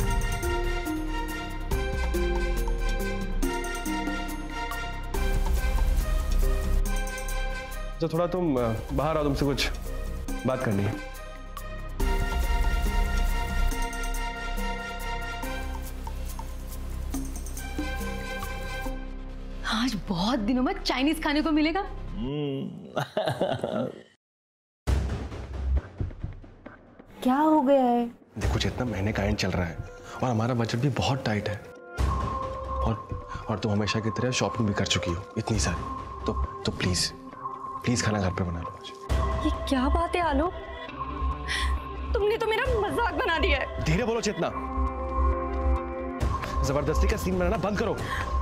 [SPEAKER 13] तो थोड़ा तुम बाहर आओ, तुमसे कुछ बात करनी है।
[SPEAKER 11] आज बहुत दिनों में चाइनीज खाने को मिलेगा।
[SPEAKER 12] क्या हो गया है?
[SPEAKER 13] देखो जितना महीने का एंड चल रहा है और हमारा बजट भी बहुत टाइट है, और तुम हमेशा की तरह शॉपिंग भी कर चुकी हो इतनी सारी, तो प्लीज प्लीज खाना घर पे बना लो आज।
[SPEAKER 12] ये क्या बात है आलोक, तुमने तो मेरा मजाक बना दिया है।
[SPEAKER 13] धीरे बोलो चेतना, जबरदस्ती का सीन बनाना बंद करो।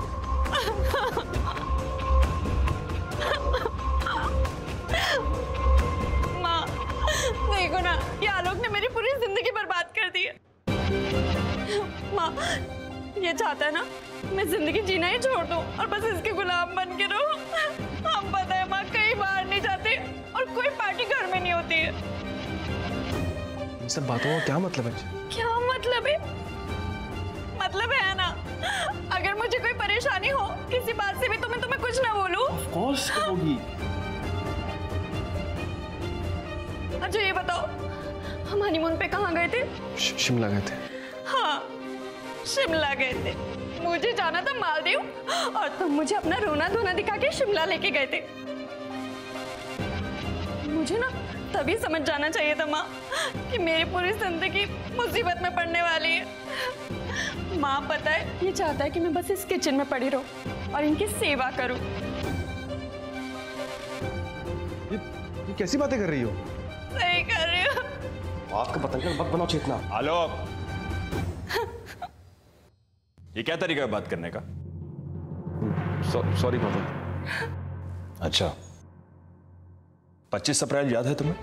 [SPEAKER 12] माँ देखो ना, ये आलोक ने मेरी पूरी जिंदगी बर्बाद कर दी है। माँ ये चाहता है ना मैं जिंदगी जीना ही छोड़ दूं और बस इसके गुलाम बन के रहूं। हम पता है माँ कहीं बाहर नहीं जाते और कोई पार्टी घर में नहीं होती है।
[SPEAKER 13] इन सब बातों का क्या मतलब है?
[SPEAKER 12] क्या मतलब है? मतलब है ना, अगर मुझे कोई परेशानी हो किसी बात से भी तो मैं तुम्हें कुछ ना बोलूं।
[SPEAKER 13] ऑफ कोर्स होगी।
[SPEAKER 12] अच्छा ये बताओ, हम हनीमून पे कहाँ गए थे?
[SPEAKER 13] शिमला गए थे।
[SPEAKER 12] हाँ शिमला गए थे। मुझे जाना था मालदीव और तुम मुझे अपना रोना धोना दिखा के शिमला लेके गए थे। मुझे ना तभी समझ जाना चाहिए था माँ कि मेरी पूरी जिंदगी मुसीबत में पड़ने वाली है। माँ पता है ये चाहता है कि मैं बस इस किचन में पड़ी रहूं और इनकी सेवा करूं।
[SPEAKER 13] ये कैसी बातें कर रही हो?
[SPEAKER 12] सही कर रही हो।
[SPEAKER 13] आपका पतंग मत बनाओ चेतना।
[SPEAKER 10] आलोक, ये क्या तरीका है बात करने का?
[SPEAKER 13] सॉरी पापा।
[SPEAKER 10] अच्छा 25 अप्रैल याद है तुम्हें?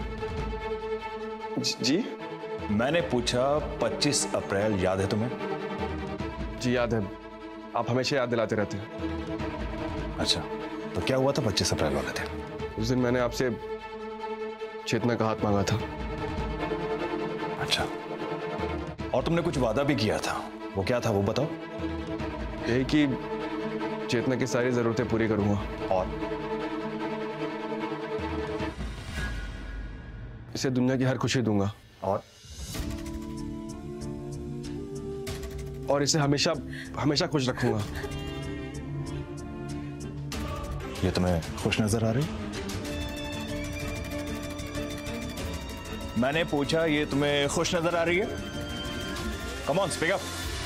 [SPEAKER 13] जी
[SPEAKER 10] मैंने पूछा 25 अप्रैल याद है तुम्हें?
[SPEAKER 13] जी याद है, आप हमेशा याद दिलाते रहते हैं।
[SPEAKER 10] अच्छा तो क्या हुआ था 25 अप्रैल वाले दिन?
[SPEAKER 13] उस दिन मैंने आपसे चेतना का हाथ मांगा था।
[SPEAKER 10] अच्छा, और तुमने कुछ वादा भी किया था, वो क्या था वो बताओ?
[SPEAKER 13] यही कि चेतना की सारी जरूरतें पूरी करूंगा और इसे दुनिया की हर खुशी दूंगा और इसे हमेशा हमेशा खुश रखूंगा।
[SPEAKER 10] ये तुम्हें खुश नजर आ रही? मैंने पूछा ये तुम्हें खुश नजर आ रही है? Come on speak up.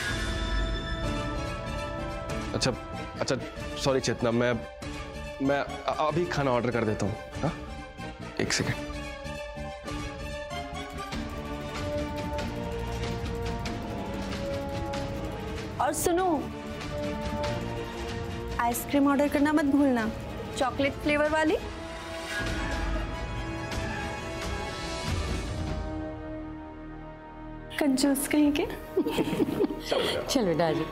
[SPEAKER 13] अच्छा सॉरी चेतना, मैं अभी खाना ऑर्डर कर देता हूँ। हाँ एक सेकेंड।
[SPEAKER 12] और सुनो, आइसक्रीम ऑर्डर करना मत भूलना, चॉकलेट फ्लेवर वाली। कंजूस कहीं के।
[SPEAKER 11] चलो बेटा आजा।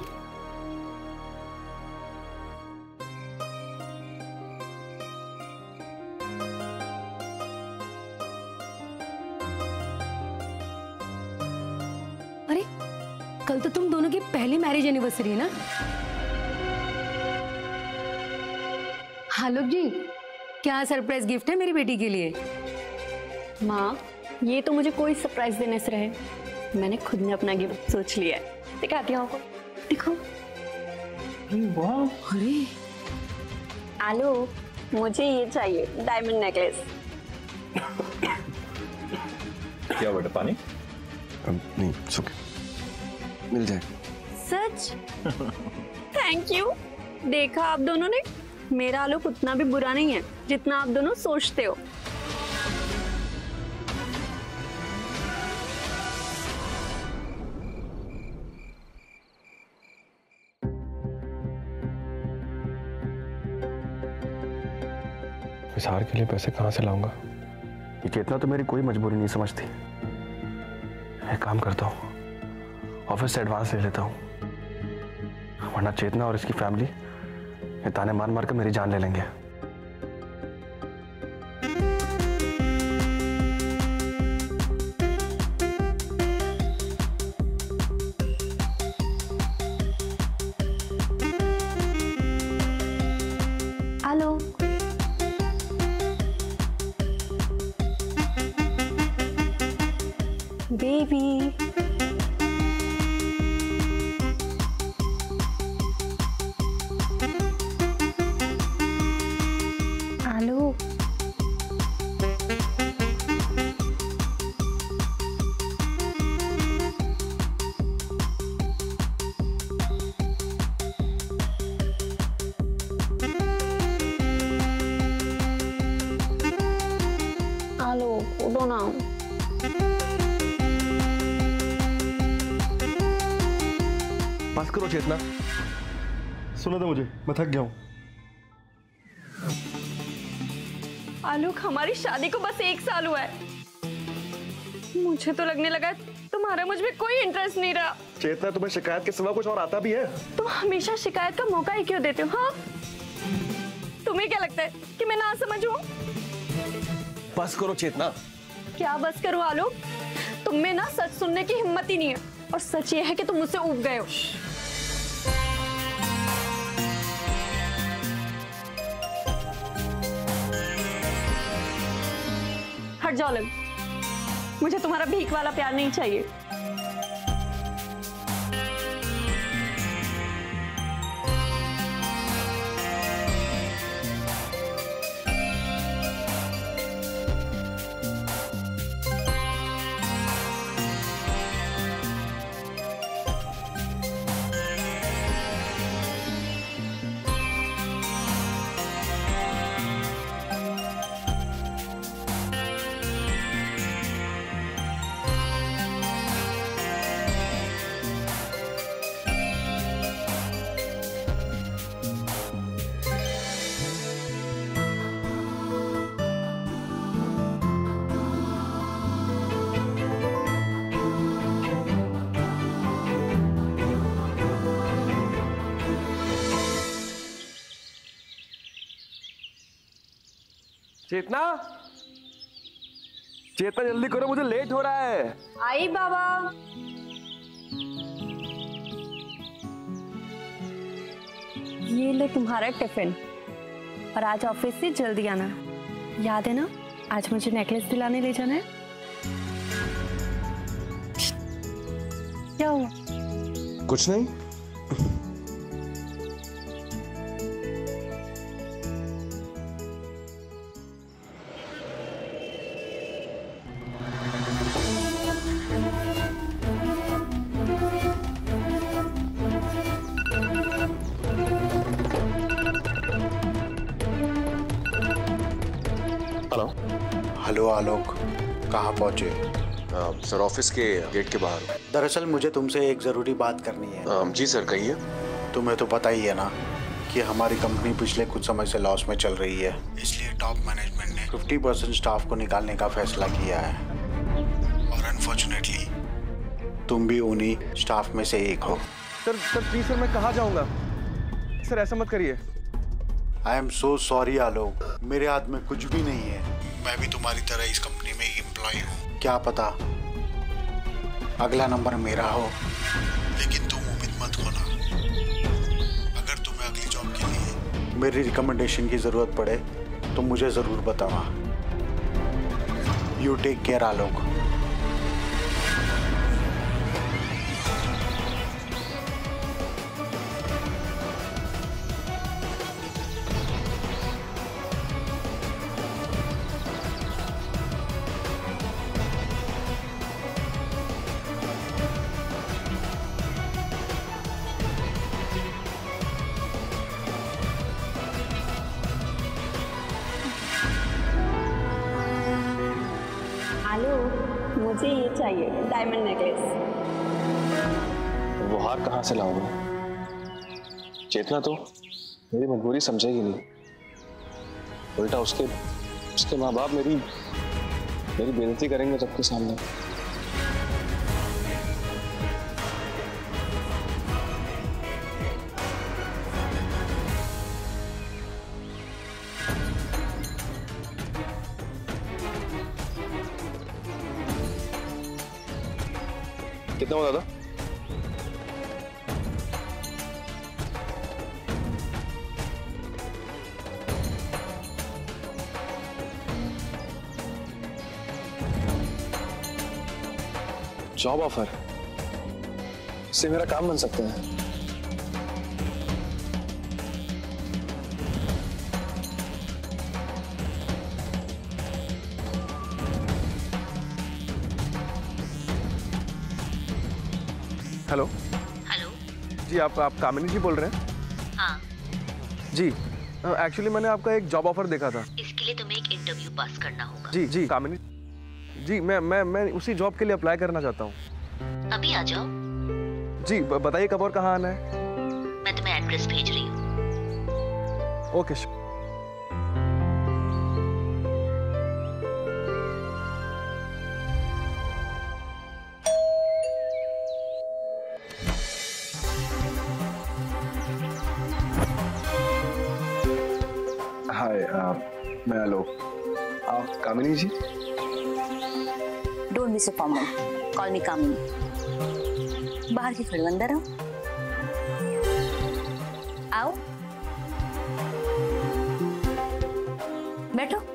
[SPEAKER 11] अरे कल तो तुम दोनों की पहली मैरिज एनिवर्सरी है ना? आलोक जी, क्या सरप्राइज गिफ्ट है मेरी बेटी के लिए?
[SPEAKER 12] माँ, ये तो मुझे कोई सरप्राइज देने से रहे, मैंने खुद ने अपना गिफ्ट सोच लिया है। दिखाती हूँ आपको, देखो।
[SPEAKER 11] वाह, अरे
[SPEAKER 12] आलो, मुझे ये चाहिए, डायमंड नेकलेस।
[SPEAKER 10] क्या बेटा, पानी?
[SPEAKER 13] नहीं, सुख मिल जाए।
[SPEAKER 12] सच? Thank you. देखा आप दोनों ने, मेरा आलोक उतना भी बुरा नहीं है जितना आप दोनों सोचते हो।
[SPEAKER 13] इस हार के लिए पैसे कहाँ से लाऊंगा? ये चेतना तो मेरी कोई मजबूरी नहीं समझती। एक काम करता हूँ, ऑफिस से एडवांस ले लेता हूँ, वरना चेतना और इसकी फैमिली ये ताने मार मार कर मेरी जान ले लेंगे।
[SPEAKER 12] Hello, baby. आलो, उठो ना।
[SPEAKER 13] बस करो चेतना, सुनो तो मुझे, मैं थक गया हूँ।
[SPEAKER 12] आलोक, हमारी शादी को बस 1 साल हुआ है। मुझे तो लगने लगा तुम्हारा मुझ में कोई इंटरेस्ट नहीं रहा।
[SPEAKER 13] चेतना, तुम्हें शिकायत के सिवा कुछ और आता भी है?
[SPEAKER 12] तुम हमेशा शिकायत का मौका ही क्यों देते हो? हाँ, तुम्हें क्या लगता है कि मैं ना समझूं?
[SPEAKER 13] बस करो चेतना।
[SPEAKER 12] क्या बस करूं आलोक? तुम में ना सच सुनने की हिम्मत ही नहीं है, और सच ये है कि तुम मुझसे ऊब गए हो। हट जाओ लग, मुझे तुम्हारा भीख वाला प्यार नहीं चाहिए।
[SPEAKER 13] चेतना, चेतना जल्दी करो, मुझे लेट हो रहा है।
[SPEAKER 12] आई बाबा। ये ले तुम्हारा टिफिन, और आज ऑफिस से जल्दी आना। याद है ना, आज मुझे नेकलेस दिलाने ले जाना है। क्या हुआ?
[SPEAKER 13] कुछ नहीं।
[SPEAKER 14] हेलो आलोक, कहाँ पहुँचे?
[SPEAKER 13] सर, ऑफिस के गेट के बाहर।
[SPEAKER 14] दरअसल मुझे तुमसे एक ज़रूरी बात करनी है।
[SPEAKER 13] जी सर, कहिए।
[SPEAKER 14] तुम्हें तो पता ही है ना कि हमारी कंपनी पिछले कुछ समय से लॉस में चल रही है, इसलिए टॉप मैनेजमेंट ने 50% स्टाफ को निकालने का फैसला किया है, और अनफॉर्चुनेटली तुम भी उन्हीं स्टाफ में से एक हो।
[SPEAKER 13] सर प्लीज सर, मैं कहाँ जाऊँगा? सर ऐसा मत करिए।
[SPEAKER 14] आई एम सो सॉरी आलोक, मेरे हाथ में कुछ भी नहीं है। मैं भी तुम्हारी तरह इस कंपनी में एक एम्प्लॉय हूँ। क्या पता अगला नंबर मेरा हो, लेकिन तुम उम्मीद मत खोना। अगर तुम्हें अगली जॉब के लिए मेरी रिकमेंडेशन की जरूरत पड़े तो मुझे जरूर बताना। You take care Alok.
[SPEAKER 12] मुझे ये चाहिए, डायमंड नेकलेस।
[SPEAKER 13] वो हार कहाँ से लाऊंगा? चेतना तो मेरी मजबूरी समझेगी नहीं, उल्टा उसके माँ बाप मेरी बेइज्जती करेंगे सबके सामने। कितना हुआ दादा? जॉब ऑफर, इससे मेरा काम बन सकता है।
[SPEAKER 9] हेलो।
[SPEAKER 2] हेलो
[SPEAKER 9] जी, आप कामिनी जी बोल रहे हैं?
[SPEAKER 2] हाँ
[SPEAKER 9] जी, एक्चुअली मैंने आपका एक जॉब ऑफर देखा था।
[SPEAKER 2] इसके लिए तुम्हें एक इंटरव्यू पास करना होगा।
[SPEAKER 9] जी कामिनी जी, मैं उसी जॉब के लिए अप्लाई करना चाहता हूँ।
[SPEAKER 2] अभी आ जाओ।
[SPEAKER 9] जी बताइए कब और कहाँ आना है?
[SPEAKER 2] मैं तुम्हें एड्रेस भेज रही हूँ।
[SPEAKER 9] ओके।
[SPEAKER 13] हाय, मैं आलोक। आप Kamini ji?
[SPEAKER 2] Don't be so formal, call me Kamini. बाहर की खड़ी, अंदर आओ। आओ, बैठो।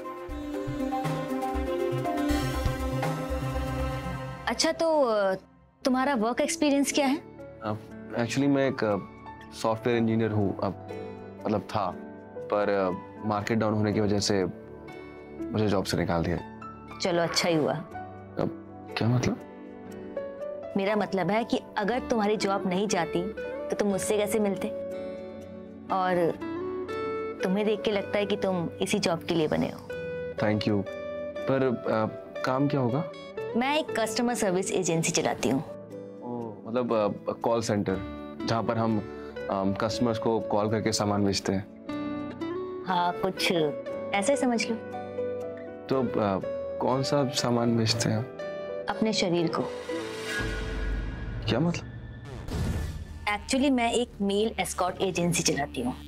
[SPEAKER 2] अच्छा, तो तुम्हारा वर्क एक्सपीरियंस क्या है?
[SPEAKER 13] एक्चुअली मैं एक सॉफ्टवेयर इंजीनियर हूँ, अब मतलब था, पर मार्केट डाउन होने की वजह से मुझे जॉब से निकाल दिया।
[SPEAKER 2] चलो, अच्छा ही हुआ।
[SPEAKER 13] क्या मतलब?
[SPEAKER 2] मेरा मतलब है कि अगर तुम्हारी जॉब नहीं जाती तो तुम मुझसे कैसे मिलते? और तुम्हें देख के लगता है कि तुम इसी जॉब के लिए बने हो।
[SPEAKER 13] थैंक यू, पर काम क्या होगा?
[SPEAKER 2] मैं एक कस्टमर सर्विस एजेंसी चलाती हूँ।
[SPEAKER 13] मतलब कॉल सेंटर, जहाँ पर हम कस्टमर्स को कॉल करके सामान बेचते हैं।
[SPEAKER 2] हाँ, कुछ ऐसे समझ लो।
[SPEAKER 13] तो कौन सा सामान बेचते हैं?
[SPEAKER 2] अपने शरीर को।
[SPEAKER 13] क्या मतलब?
[SPEAKER 2] एक्चुअली मैं एक मेल एस्कॉर्ट एजेंसी चलाती हूँ,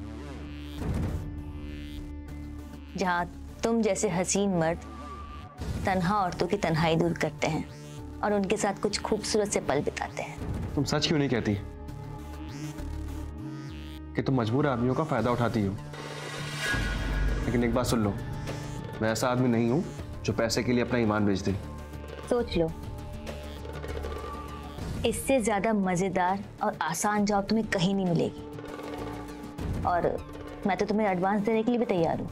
[SPEAKER 2] जहाँ तुम जैसे हसीन मर्द तन्हा औरतों की तन्हाई दूर करते हैं और उनके साथ कुछ खूबसूरत से पल बिताते हैं।
[SPEAKER 13] तुम सच क्यों नहीं कहती कि तुम मजबूर आदमियों का फायदा उठाती हो? लेकिन एक बात सुन लो, मैं ऐसा आदमी नहीं हूं जो पैसे के लिए अपना ईमान बेच दे।
[SPEAKER 2] सोच लो, इससे ज्यादा मजेदार और आसान जॉब तुम्हें कहीं नहीं मिलेगी। और मैं तो तुम्हें एडवांस देने के लिए भी तैयार हूं।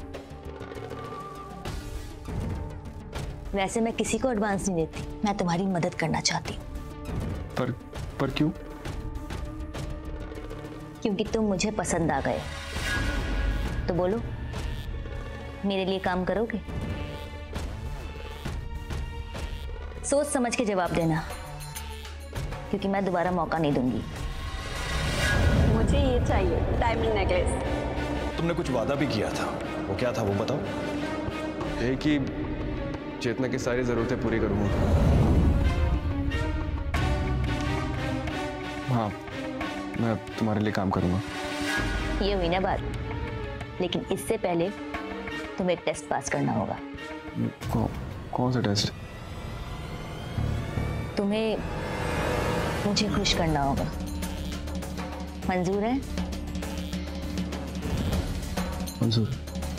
[SPEAKER 2] वैसे मैं किसी को एडवांस नहीं देती, मैं तुम्हारी मदद करना चाहती हूँ।
[SPEAKER 13] पर क्यों?
[SPEAKER 2] क्योंकि तुम मुझे पसंद आ गए। तो बोलो, मेरे लिए काम करोगे? सोच समझ के जवाब देना, क्योंकि मैं दोबारा मौका नहीं दूंगी।
[SPEAKER 12] मुझे ये चाहिए, डायमंड नेकलेस।
[SPEAKER 13] तुमने कुछ वादा भी किया था, वो क्या था वो बताओ। यही कि चेतना की सारी जरूरतें पूरी करूंगा। हाँ, मैं तुम्हारे लिए काम करूंगा।
[SPEAKER 2] ये हुई ना बात, लेकिन इससे पहले तुम्हें एक टेस्ट पास करना होगा।
[SPEAKER 13] कौन सा टेस्ट?
[SPEAKER 2] तुम्हें मुझे खुश करना होगा। मंजूर है?
[SPEAKER 13] मंसूर,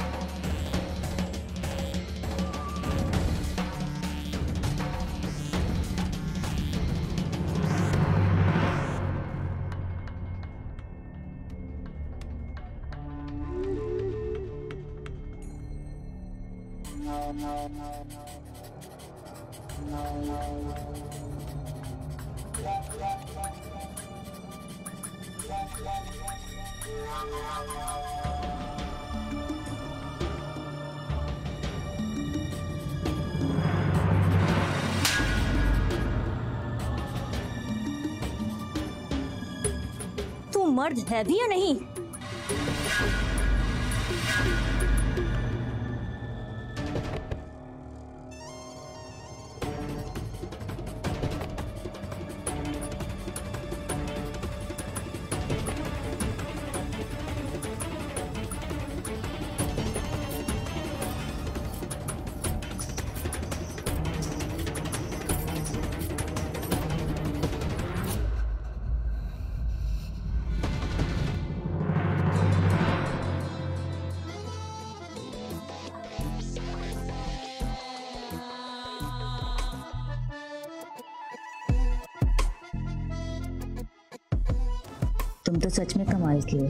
[SPEAKER 2] तू मर्द है भी या नहीं? तुम तो सच में कमाल की हो।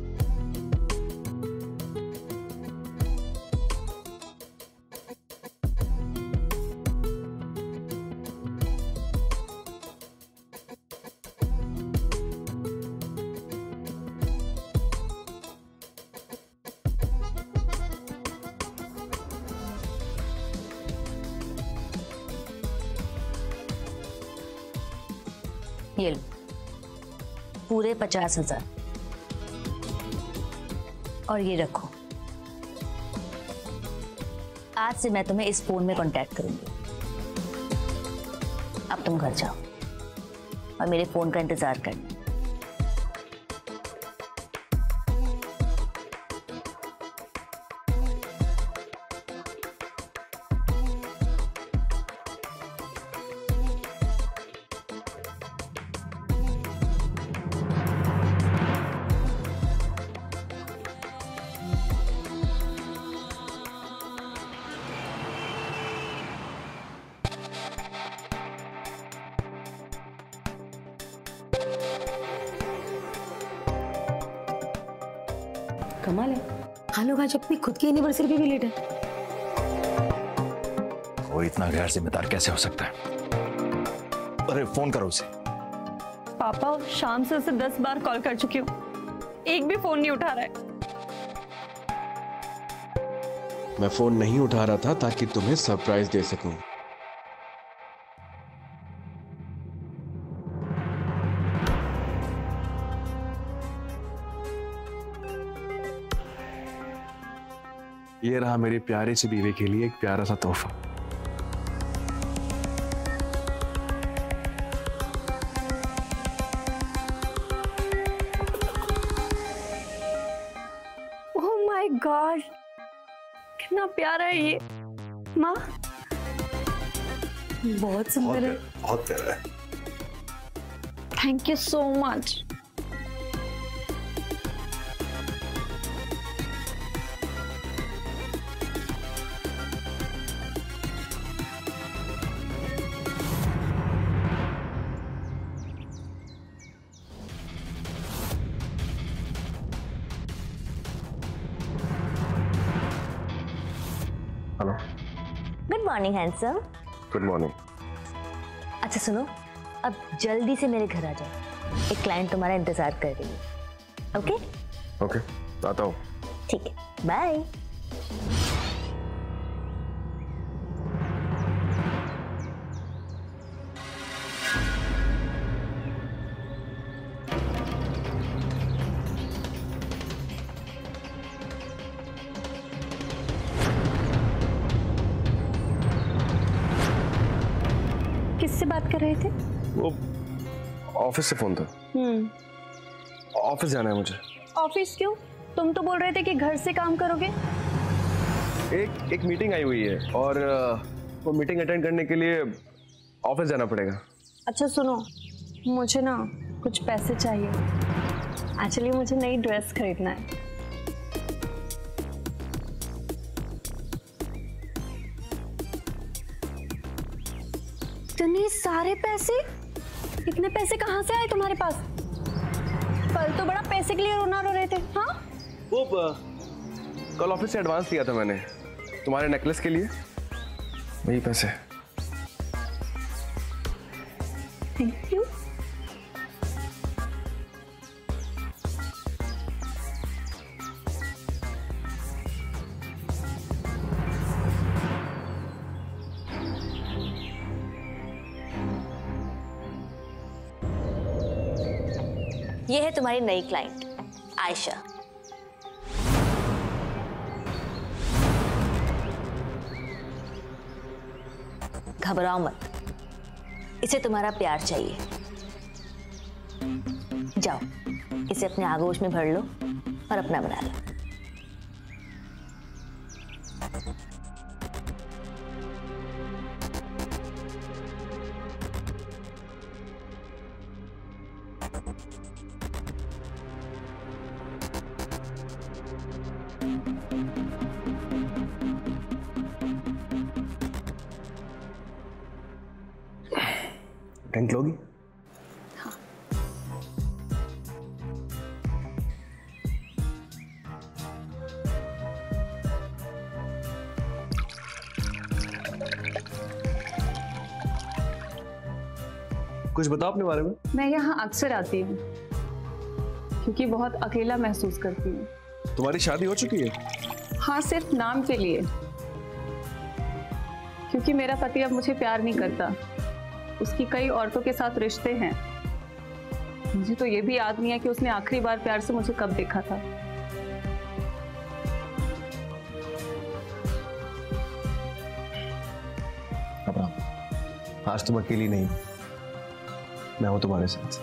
[SPEAKER 2] ये लो, पूरे 50,000। और ये रखो, आज से मैं तुम्हें इस फोन में कांटेक्ट करूंगी। अब तुम घर जाओ और मेरे फोन का इंतजार करना।
[SPEAKER 11] कमाल है, हाँ लोग आज अपनी खुद की एनिवर्सरी पे भी लेट है।
[SPEAKER 10] वो इतना गैर जिम्मेदार कैसे हो सकता है? अरे फोन करो उसे।
[SPEAKER 12] पापा शाम से उसे 10 बार कॉल कर चुकी हूँ, एक भी फोन नहीं उठा रहा है।
[SPEAKER 13] मैं फोन नहीं उठा रहा था ताकि तुम्हें सरप्राइज दे सकूं। ये रहा मेरी प्यारी सी बीवी के लिए एक प्यारा सा तोहफा।
[SPEAKER 12] ओह माय गॉड, कितना प्यारा है ये। माँ,
[SPEAKER 11] बहुत सुंदर है।
[SPEAKER 5] बहुत प्यारा है।
[SPEAKER 12] Thank you so much.
[SPEAKER 13] Hello,
[SPEAKER 2] good morning handsome.
[SPEAKER 13] Good morning.
[SPEAKER 2] अच्छा सुनो, अब जल्दी से मेरे घर आ जाओ, एक क्लाइंट तुम्हारा इंतजार कर रही है। ओके
[SPEAKER 13] ओके, आता हूँ।
[SPEAKER 2] ठीक है, बाय।
[SPEAKER 12] किससे बात कर रहे थे?
[SPEAKER 13] वो ऑफिस से फोन था। ऑफिस जाना है मुझे।
[SPEAKER 12] ऑफिस क्यों? तुम तो बोल रहे थे कि घर से काम करोगे।
[SPEAKER 13] एक मीटिंग आई हुई है और वो मीटिंग अटेंड करने के लिए ऑफिस जाना पड़ेगा।
[SPEAKER 12] अच्छा सुनो, मुझे ना कुछ पैसे चाहिए। एक्चुअली मुझे नई ड्रेस खरीदना है।
[SPEAKER 11] इतने सारे पैसे? इतने पैसे कहाँ से आए तुम्हारे पास? कल तो बड़ा पैसे के लिए रोना रो रहे थे। हाँ,
[SPEAKER 13] वो कल ऑफिस से एडवांस लिया था मैंने तुम्हारे नेकलेस के लिए, वही पैसे।
[SPEAKER 11] Thank you.
[SPEAKER 2] ये है तुम्हारी नई क्लाइंट आयशा। घबराओ मत, इसे तुम्हारा प्यार चाहिए। जाओ, इसे अपने आगोश में भर लो और अपना बना लो।
[SPEAKER 13] टेंट लोगी?
[SPEAKER 11] हाँ।
[SPEAKER 13] कुछ बताओ अपने बारे में।
[SPEAKER 12] मैं यहाँ अक्सर आती हूँ क्योंकि बहुत अकेला महसूस करती हूँ।
[SPEAKER 13] तुम्हारी शादी हो चुकी है?
[SPEAKER 12] हाँ, सिर्फ नाम के लिए, क्योंकि मेरा पति अब मुझे प्यार नहीं करता। उसकी कई औरतों के साथ रिश्ते हैं। मुझे तो ये भी याद नहीं है कि उसने आखिरी बार प्यार से मुझे कब देखा था।
[SPEAKER 13] आज तुम अकेली नहीं, मैं हूं तुम्हारे साथ।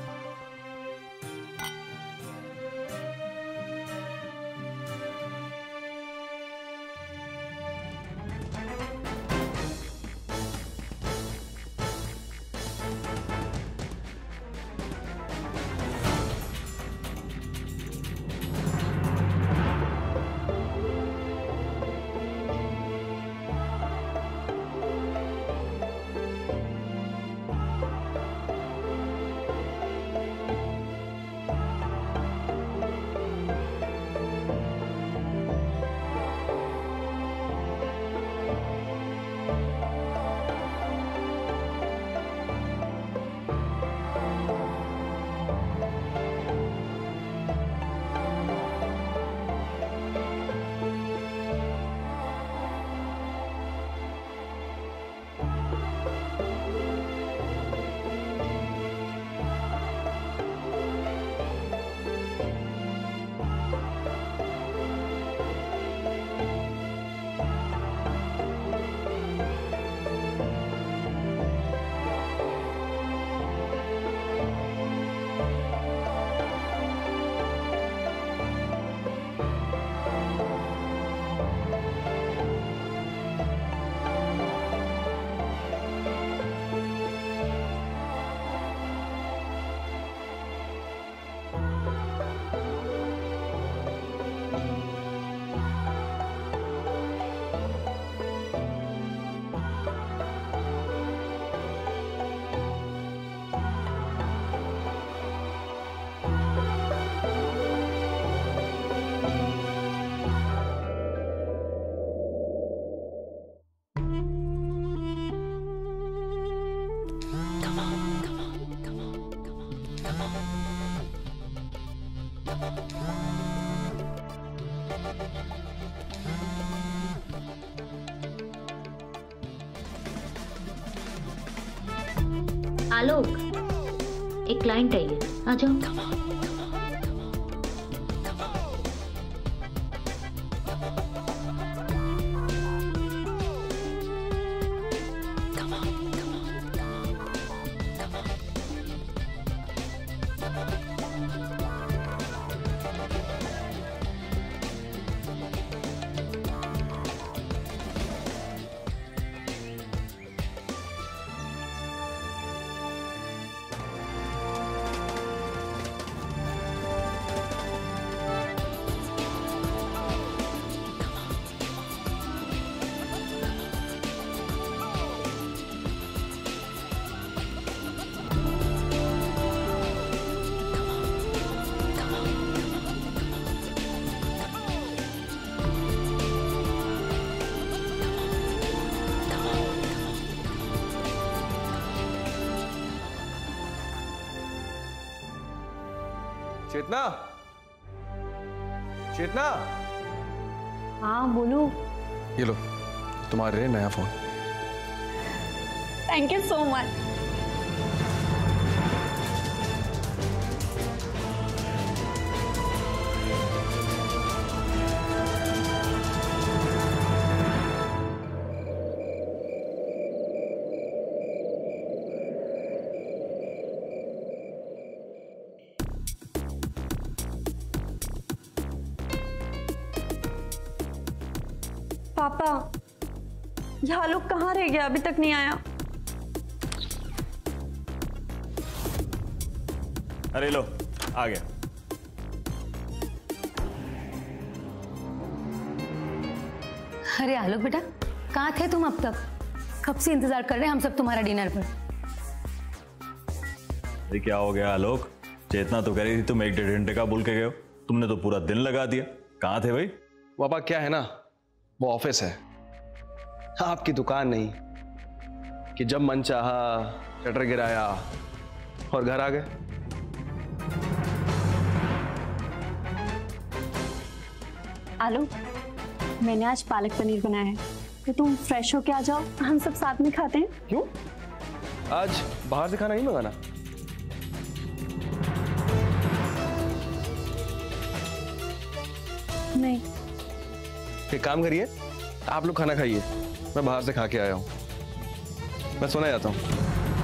[SPEAKER 2] आलोक, एक क्लाइंट है ये, आ जाओ।
[SPEAKER 9] चेतना, चेतना।
[SPEAKER 11] हाँ बोलो।
[SPEAKER 13] ये लो तुम्हारे लिए नया phone.
[SPEAKER 12] Thank you so much. पापा, यहाँ लोग कहाँ रह गया? अभी तक नहीं आया।
[SPEAKER 10] अरे लो, आ गया।
[SPEAKER 11] अरे आलोक बेटा, कहाँ थे तुम अब तक? कब से इंतजार कर रहे हैं हम सब तुम्हारा डिनर पर।
[SPEAKER 10] अरे क्या हो गया आलोक? चेतना तो कह रही थी तुम 1-1.5 घंटे का बोल के गए हो, तुमने तो पूरा दिन लगा दिया। कहाँ थे भाई?
[SPEAKER 13] पापा क्या है ना, वो ऑफिस है, आपकी दुकान नहीं कि जब मन चाहा शटर गिराया और घर आ गए।
[SPEAKER 12] आलोक, मैंने आज पालक पनीर बनाया है, तो तुम फ्रेश होके आ जाओ, हम सब साथ में खाते हैं।
[SPEAKER 13] क्यों? आज बाहर से खाना नहीं मंगाना?
[SPEAKER 12] नहीं।
[SPEAKER 13] एक काम करिए, आप लोग खाना खाइए, मैं बाहर से खा के आया हूं, मैं सोने जाता हूं।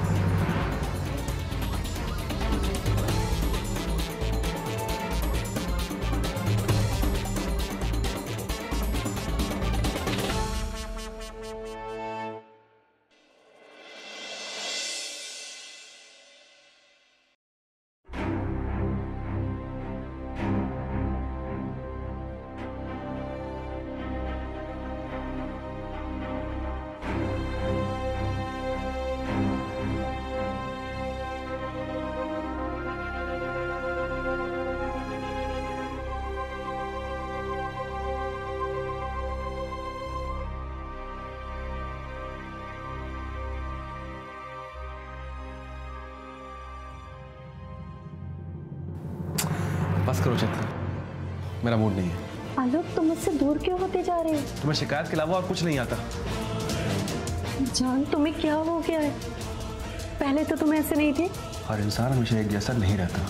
[SPEAKER 13] बस करो चेतना, मेरा मूड नहीं है।
[SPEAKER 12] आलोक, तुम मुझसे दूर क्यों होते जा रहे हो?
[SPEAKER 13] तुम्हें शिकायत के अलावा और कुछ नहीं आता।
[SPEAKER 12] जान, तुम्हें क्या हो गया है? पहले तो तुम ऐसे नहीं थे।
[SPEAKER 13] हर इंसान हमेशा एक जैसा नहीं रहता,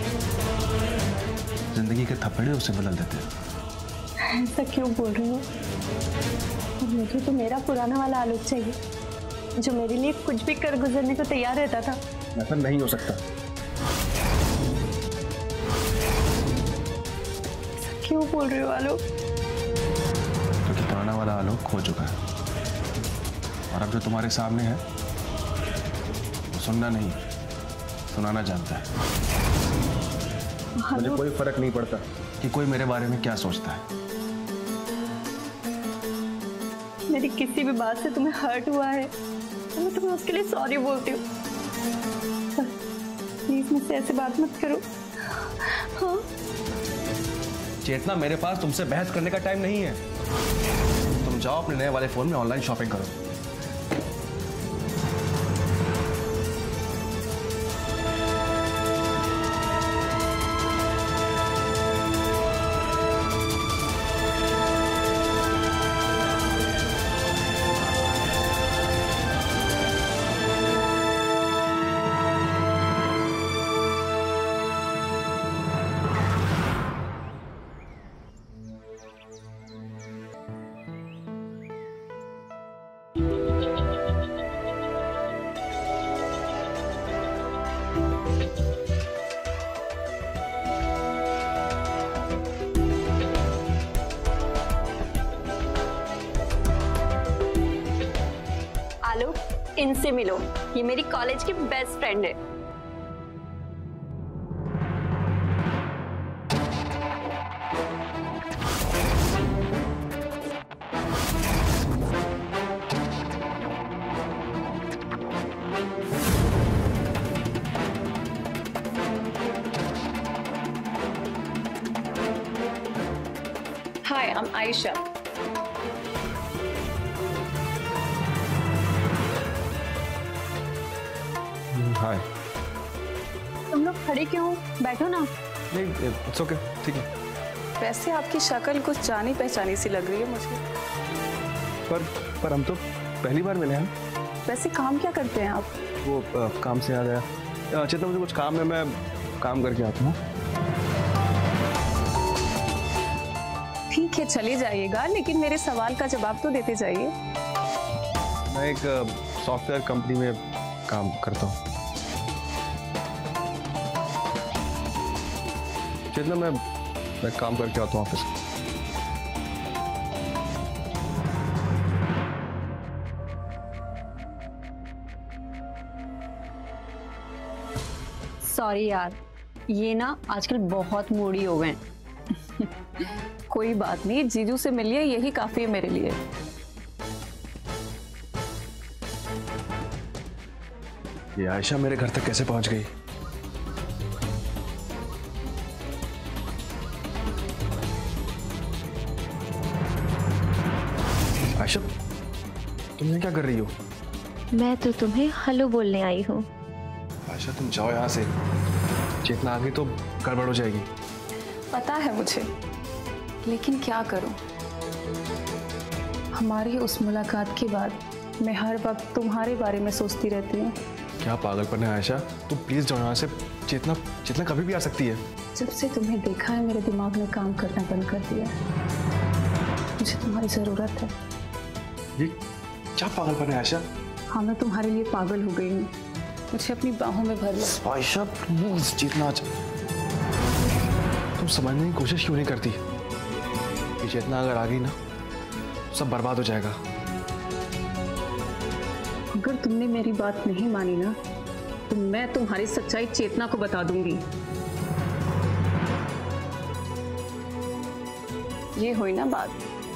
[SPEAKER 13] जिंदगी के थप्पड़े उसे बदल देते हैं।
[SPEAKER 12] ऐसा क्यों बोल रहे हो? मुझे तो मेरा पुराना वाला आलोक चाहिए, जो मेरे लिए कुछ भी कर गुजरने को तैयार रहता था।
[SPEAKER 13] ऐसा नहीं हो सकता।
[SPEAKER 12] क्यों बोल रहे हो आलोक?
[SPEAKER 13] क्योंकि पुराना वाला आलोक खो चुका है, और अब जो तुम्हारे सामने है वो सुनना नहीं, सुनाना जानता है। मुझे कोई फर्क नहीं पड़ता कि कोई मेरे बारे में क्या सोचता है।
[SPEAKER 12] मेरी किसी भी बात से तुम्हें हर्ट हुआ है तो मैं तुम्हें उसके लिए सॉरी बोलती हूँ। प्लीज मुझसे ऐसे बात मत करो। हाँ?
[SPEAKER 13] चेतना, मेरे पास तुमसे बहस करने का टाइम नहीं है। तुम जाओ अपने नए वाले फोन में ऑनलाइन शॉपिंग करो।
[SPEAKER 12] इनसे मिलो, ये मेरी कॉलेज की बेस्ट फ्रेंड है। Hi, I'm Aisha.
[SPEAKER 13] हाय।
[SPEAKER 12] तुम लोग खड़े क्यों? बैठो ना।
[SPEAKER 13] नहीं, इट्स ओके, ठीक है।
[SPEAKER 12] वैसे आपकी शक्ल कुछ जानी पहचानी सी लग रही है मुझे।
[SPEAKER 13] पर हम तो पहली बार मिले हैं।
[SPEAKER 12] वैसे काम क्या करते हैं आप?
[SPEAKER 13] वो काम से याद आया, चेतना मुझे कुछ काम है, मैं काम करके आता हूँ।
[SPEAKER 12] ठीक है, चले जाइएगा, लेकिन मेरे सवाल का जवाब तो देते जाइए।
[SPEAKER 13] मैं एक सॉफ्टवेयर कंपनी में काम करता हूँ। चेतना, मैं काम करके आता हूँ ऑफिस।
[SPEAKER 11] सॉरी यार, ये ना आजकल बहुत मूडी हो गए हैं।
[SPEAKER 12] कोई बात नहीं, जीजू से मिलिए, यही काफी है मेरे लिए।
[SPEAKER 13] ये आयशा मेरे घर तक कैसे पहुंच गई? आयशा, तुम यहाँ क्या कर रही हो?
[SPEAKER 7] मैं तो तुम्हें हेलो बोलने आई हूँ।
[SPEAKER 13] आयशा, तुम जाओ यहाँ से। चेतना आ गई तो गड़बड़ हो जाएगी।
[SPEAKER 12] पता है मुझे, लेकिन क्या करूं? हमारी उस मुलाकात के बाद मैं हर वक्त तुम्हारे बारे में सोचती रहती हूँ।
[SPEAKER 13] क्या पागलपन है आयशा, तुम प्लीज जाओ यहाँ से। चेतना कभी भी आ सकती है।
[SPEAKER 12] जब से तुम्हें देखा है मेरे दिमाग ने काम करना बंद कर दिया। मुझे तुम्हारी जरूरत है।
[SPEAKER 13] ये क्या पागलपन है आयशा?
[SPEAKER 12] हाँ, मैं तुम्हारे लिए पागल हो गई हूँ। मुझे अपनी बाहों में भर लो।
[SPEAKER 13] आयशा प्लीज, चेतना तुम समझने की कोशिश क्यों नहीं करती? कि चेतना अगर आ गई ना, सब बर्बाद हो जाएगा।
[SPEAKER 12] अगर तुमने मेरी बात नहीं मानी ना, तो मैं तुम्हारी सच्चाई चेतना को बता दूंगी। ये हुई ना बात।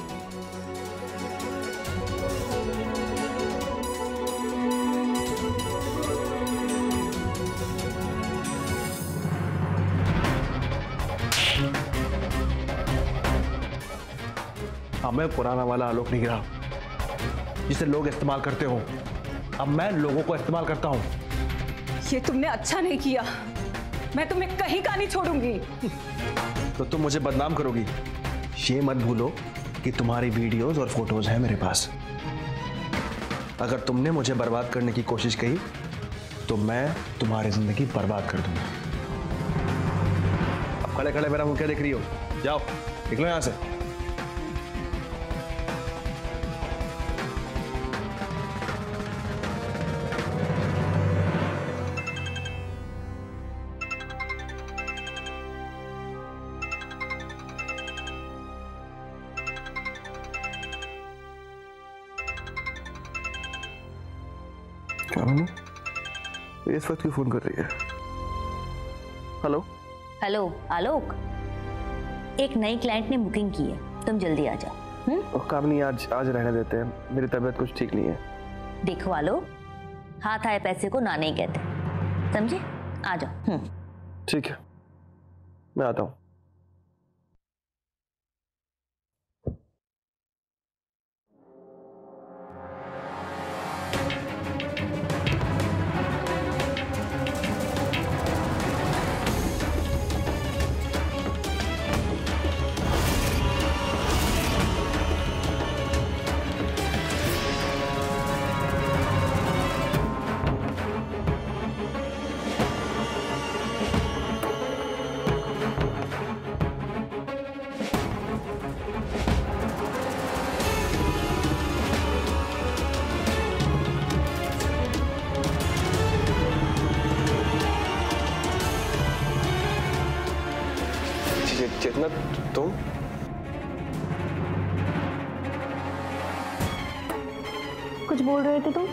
[SPEAKER 13] अब मैं पुराना वाला आलोक नहीं रहा जिसे लोग इस्तेमाल करते हो। अब मैं लोगों को इस्तेमाल करता हूं।
[SPEAKER 12] ये तुमने अच्छा नहीं किया। मैं तुम्हें कहीं का नहीं छोड़ूंगी।
[SPEAKER 13] तो तुम मुझे बदनाम करोगी। ये मत भूलो कि तुम्हारी वीडियोस और फोटोज हैं मेरे पास। अगर तुमने मुझे बर्बाद करने की कोशिश की तो मैं तुम्हारी जिंदगी बर्बाद कर दूंगा। अब खड़े खड़े मेरा मुंह क्या देख रही हो? जाओ निकलो यहां से। इस वक्त क्यों फोन कर रही है? हेलो
[SPEAKER 2] हेलो आलोक, एक नई क्लाइंट ने बुकिंग की है, तुम जल्दी आ जाओ।
[SPEAKER 13] काम नहीं, आज रहने देते हैं, मेरी तबीयत कुछ ठीक नहीं है।
[SPEAKER 2] देखो आलोक, हाथ आए पैसे को ना नहीं कहते, समझे? आ जाओ।
[SPEAKER 13] ठीक है, मैं आता हूँ। चेतना, तुम?
[SPEAKER 12] कुछ बोल रहे थे तुम?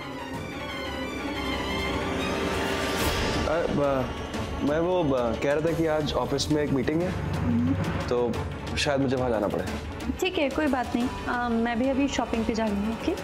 [SPEAKER 13] मैं वो कह रहा था कि आज ऑफिस में एक मीटिंग है, तो शायद मुझे वहां जाना पड़े।
[SPEAKER 12] ठीक है, कोई बात नहीं। मैं भी अभी शॉपिंग पे जा रही हूँ। ओके?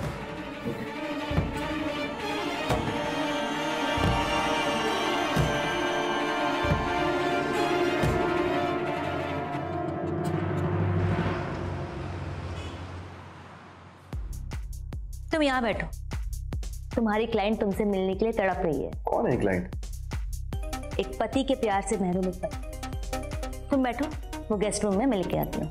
[SPEAKER 2] तुम यहाँ बैठो, तुम्हारी क्लाइंट तुमसे मिलने के लिए तड़प रही है।
[SPEAKER 13] कौन है क्लाइंट?
[SPEAKER 2] एक पति के प्यार से महरूम एक पति। तुम बैठो, वो गेस्ट रूम में मैं लेके आती हूँ।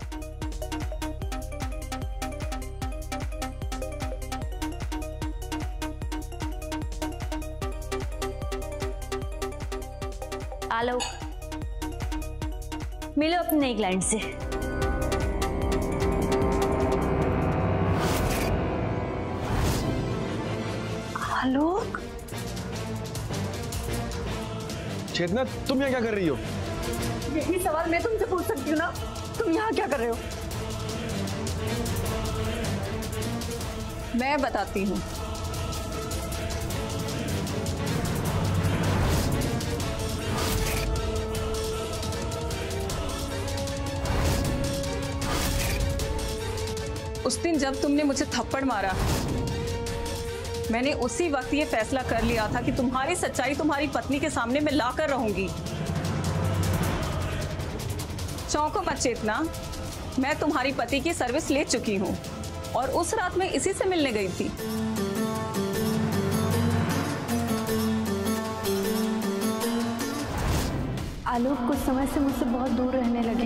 [SPEAKER 2] आलो, मिलो अपने नई क्लाइंट से।
[SPEAKER 11] आलोक,
[SPEAKER 13] चेतना, तुम यहाँ क्या कर रही हो?
[SPEAKER 12] यही सवाल मैं तुमसे पूछ सकती हूँ ना, तुम यहाँ क्या कर रहे हो? मैं बताती हूँ। उस दिन जब तुमने मुझे थप्पड़ मारा, मैंने उसी वक्त ये फैसला कर लिया था कि तुम्हारी सच्चाई तुम्हारी पत्नी के सामने मैं लाकर रहूंगी। चौंको मत चेतना, मैं तुम्हारी पति की सर्विस ले चुकी हूँ और उस रात मैं इसी से मिलने गई थी।
[SPEAKER 11] आलोक कुछ समय से मुझसे बहुत दूर रहने लगे,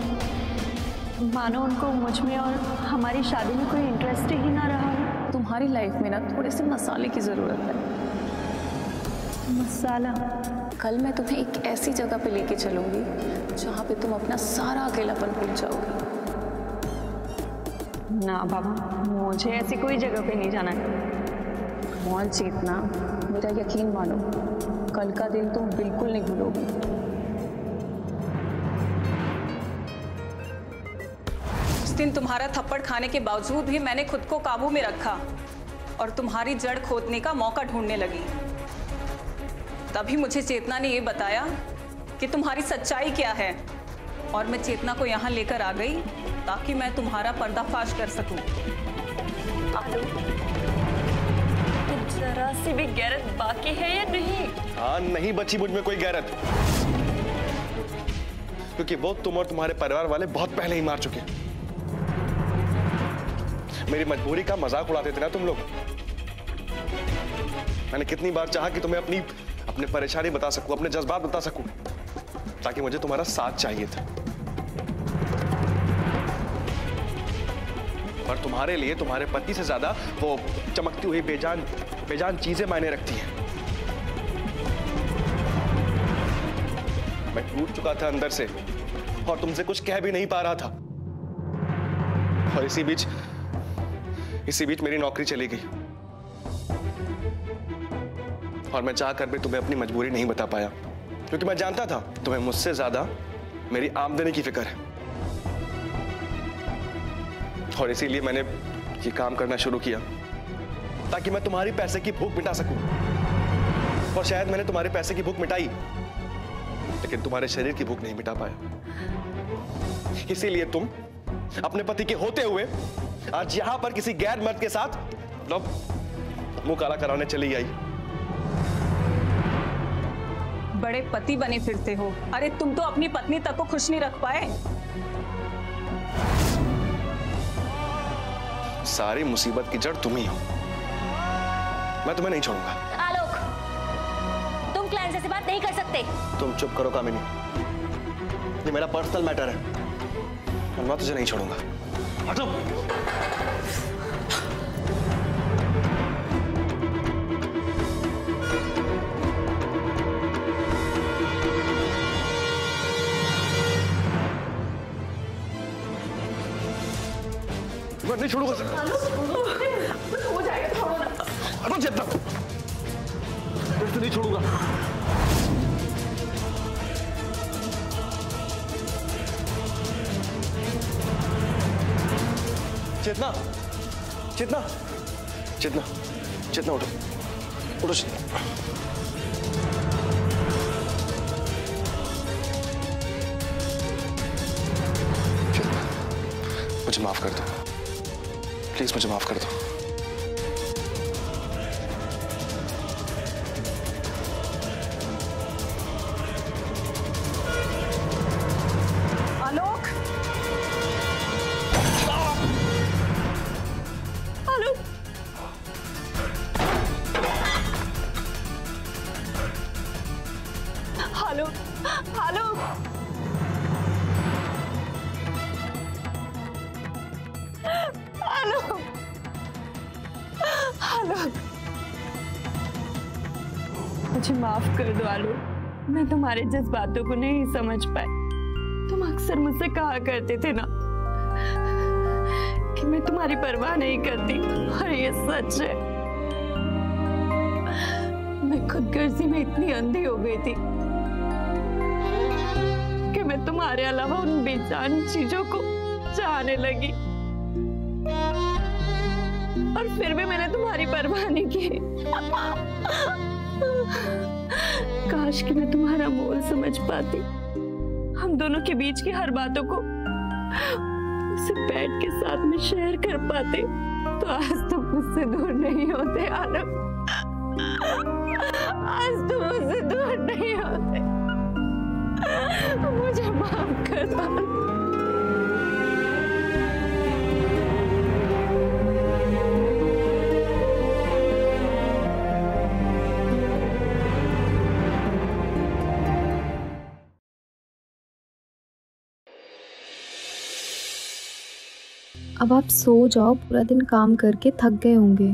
[SPEAKER 11] मानो उनको मुझ में और हमारी शादी में कोई इंटरेस्ट ही ना रहा है।
[SPEAKER 12] तुम्हारी लाइफ में ना थोड़े से मसाले की जरूरत है।
[SPEAKER 11] मसाला?
[SPEAKER 12] कल मैं तुम्हें एक ऐसी जगह पे लेके चलूंगी जहाँ पे तुम अपना सारा अकेलापन भूल जाओगे।
[SPEAKER 11] ना बाबा, मुझे ऐसी कोई जगह पे नहीं जाना है।
[SPEAKER 12] कौन चेतना, मेरा यकीन मानो, कल का दिन तुम बिल्कुल नहीं भूलोगी। उस दिन तुम्हारा थप्पड़ खाने के बावजूद भी मैंने खुद को काबू में रखा और तुम्हारी जड़ खोदने का मौका ढूंढने लगी। तभी मुझे चेतना ने यह बताया कि तुम्हारी सच्चाई क्या है और मैं चेतना को यहाँ लेकर आ गई ताकि मैं तुम्हारा पर्दाफाश कर सकूं।
[SPEAKER 11] जरा सी भी गैरत बाकी है या नहीं?
[SPEAKER 13] हाँ, नहीं बची मुझ में कोई गैरत, क्योंकि वो तुम और तुम्हारे परिवार वाले बहुत पहले ही मार चुके। मेरी मजबूरी का मजाक उड़ाते थे ना तुम लोग। मैंने कितनी बार चाहा कि तुम्हें अपनी परेशानी बता सकूं, अपने जज्बात बता सकूं, ताकि मुझे तुम्हारा साथ चाहिए था। पर तुम्हारे लिए तुम्हारे पति से ज्यादा वो चमकती हुई बेजान चीजें मायने रखती हैं। मैं टूट चुका था अंदर से और तुमसे कुछ कह भी नहीं पा रहा था। और इसी बीच मेरी नौकरी चली गई और मैं चाह कर भी तुम्हें अपनी मजबूरी नहीं बता पाया, क्योंकि मैं जानता था तुम्हें मुझसे ज्यादा मेरी आमदनी की फिक्र है। और इसीलिए मैंने ये काम करना शुरू किया ताकि मैं तुम्हारी पैसे की भूख मिटा सकूं। और शायद मैंने तुम्हारे पैसे की भूख मिटाई, लेकिन तुम्हारे शरीर की भूख नहीं मिटा पाया। इसीलिए तुम अपने पति के होते हुए आज यहां पर किसी गैर मर्द के साथ मुंह काला कराने चली आई।
[SPEAKER 12] बड़े पति बने फिरते हो। अरे तुम तो अपनी पत्नी तक को खुश नहीं रख पाए।
[SPEAKER 13] सारी मुसीबत की जड़ तुम ही हो। मैं तुम्हें नहीं छोड़ूंगा।
[SPEAKER 2] आलोक, तुम क्लाइंट से बात नहीं कर सकते।
[SPEAKER 13] तुम चुप करो कामिनी, ये मेरा पर्सनल मैटर है और मैं तुझे नहीं छोड़ूंगा। हटो। मैं नहीं छोड़ूंगा।
[SPEAKER 12] हो जाएगा, छोड़ो ना।
[SPEAKER 13] हटो चेतना, मैं तो नहीं छोड़ूंगा। चेतना, चेतना, चेतना, चेतना उठो, उठो चेतना। मुझे माफ कर दो, प्लीज मुझे माफ कर दो।
[SPEAKER 12] आलोक, आलोक, आलोक, आलोक, आलोक, आलोक, मुझे माफ कर दो आलोक, मैं तुम्हारे जज्बातों को नहीं समझ पाई। तुम अक्सर मुझसे कहा करते थे ना कि मैं तुम्हारी परवाह नहीं करती, और ये सच है। मैं खुदगर्जी में इतनी अंधी हो गई थी कि मैं तुम्हारे अलावा उन बेजान चीजों को चाहने लगी, और फिर भी मैंने तुम्हारी परवाह नहीं की। काश कि मैं तुम्हारा मोल समझ पाती, हम दोनों के बीच की हर बातों को उसे बैठ के साथ में शेयर कर पाते, तो आज तुम मुझसे दूर नहीं होते आलोक, आज तुम मुझसे दूर नहीं होते। मुझे माफ कर दो।
[SPEAKER 15] अब आप सो जाओ, पूरा दिन काम करके थक गए होंगे।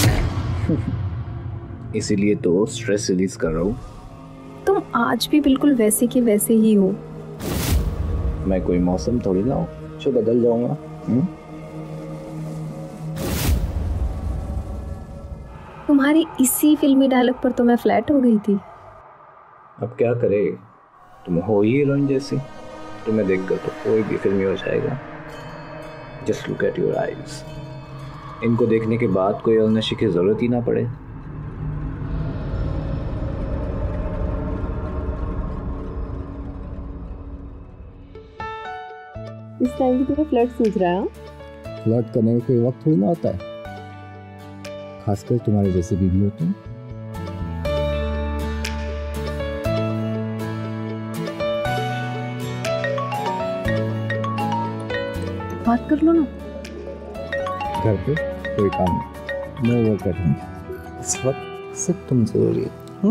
[SPEAKER 16] इसीलिए तो स्ट्रेस रिलीज कर रहा हूँ।
[SPEAKER 15] तुम आज भी बिल्कुल वैसे के वैसे ही हो।
[SPEAKER 16] मैं कोई मौसम थोड़ी ना हूँ जो बदल जाऊंगा।
[SPEAKER 15] तुम्हारी इसी फिल्मी डायलॉग पर तो मैं फ्लैट हो गई थी।
[SPEAKER 16] अब क्या करे, तुम हो ही हीरोइन जैसी, तुम्हें देखकर तो कोई भी फिल्मी हो जाएगा। Just look at your eyes, इनको देखने के बाद कोई और नशे की जरूरत ही ना पड़े।
[SPEAKER 15] इस टाइम भी तुम्हें फ्लर्ट सूझ रहा है?
[SPEAKER 16] फ्लर्ट करने का कोई वक्त थोड़ी ना होता है, खासकर तुम्हारे जैसे बीवी होते हैं।
[SPEAKER 15] बात कर लो ना।
[SPEAKER 16] घर पे कोई काम नहीं, नो वर्क एट होम। इस वक्त सिर्फ तुम जरूरी है।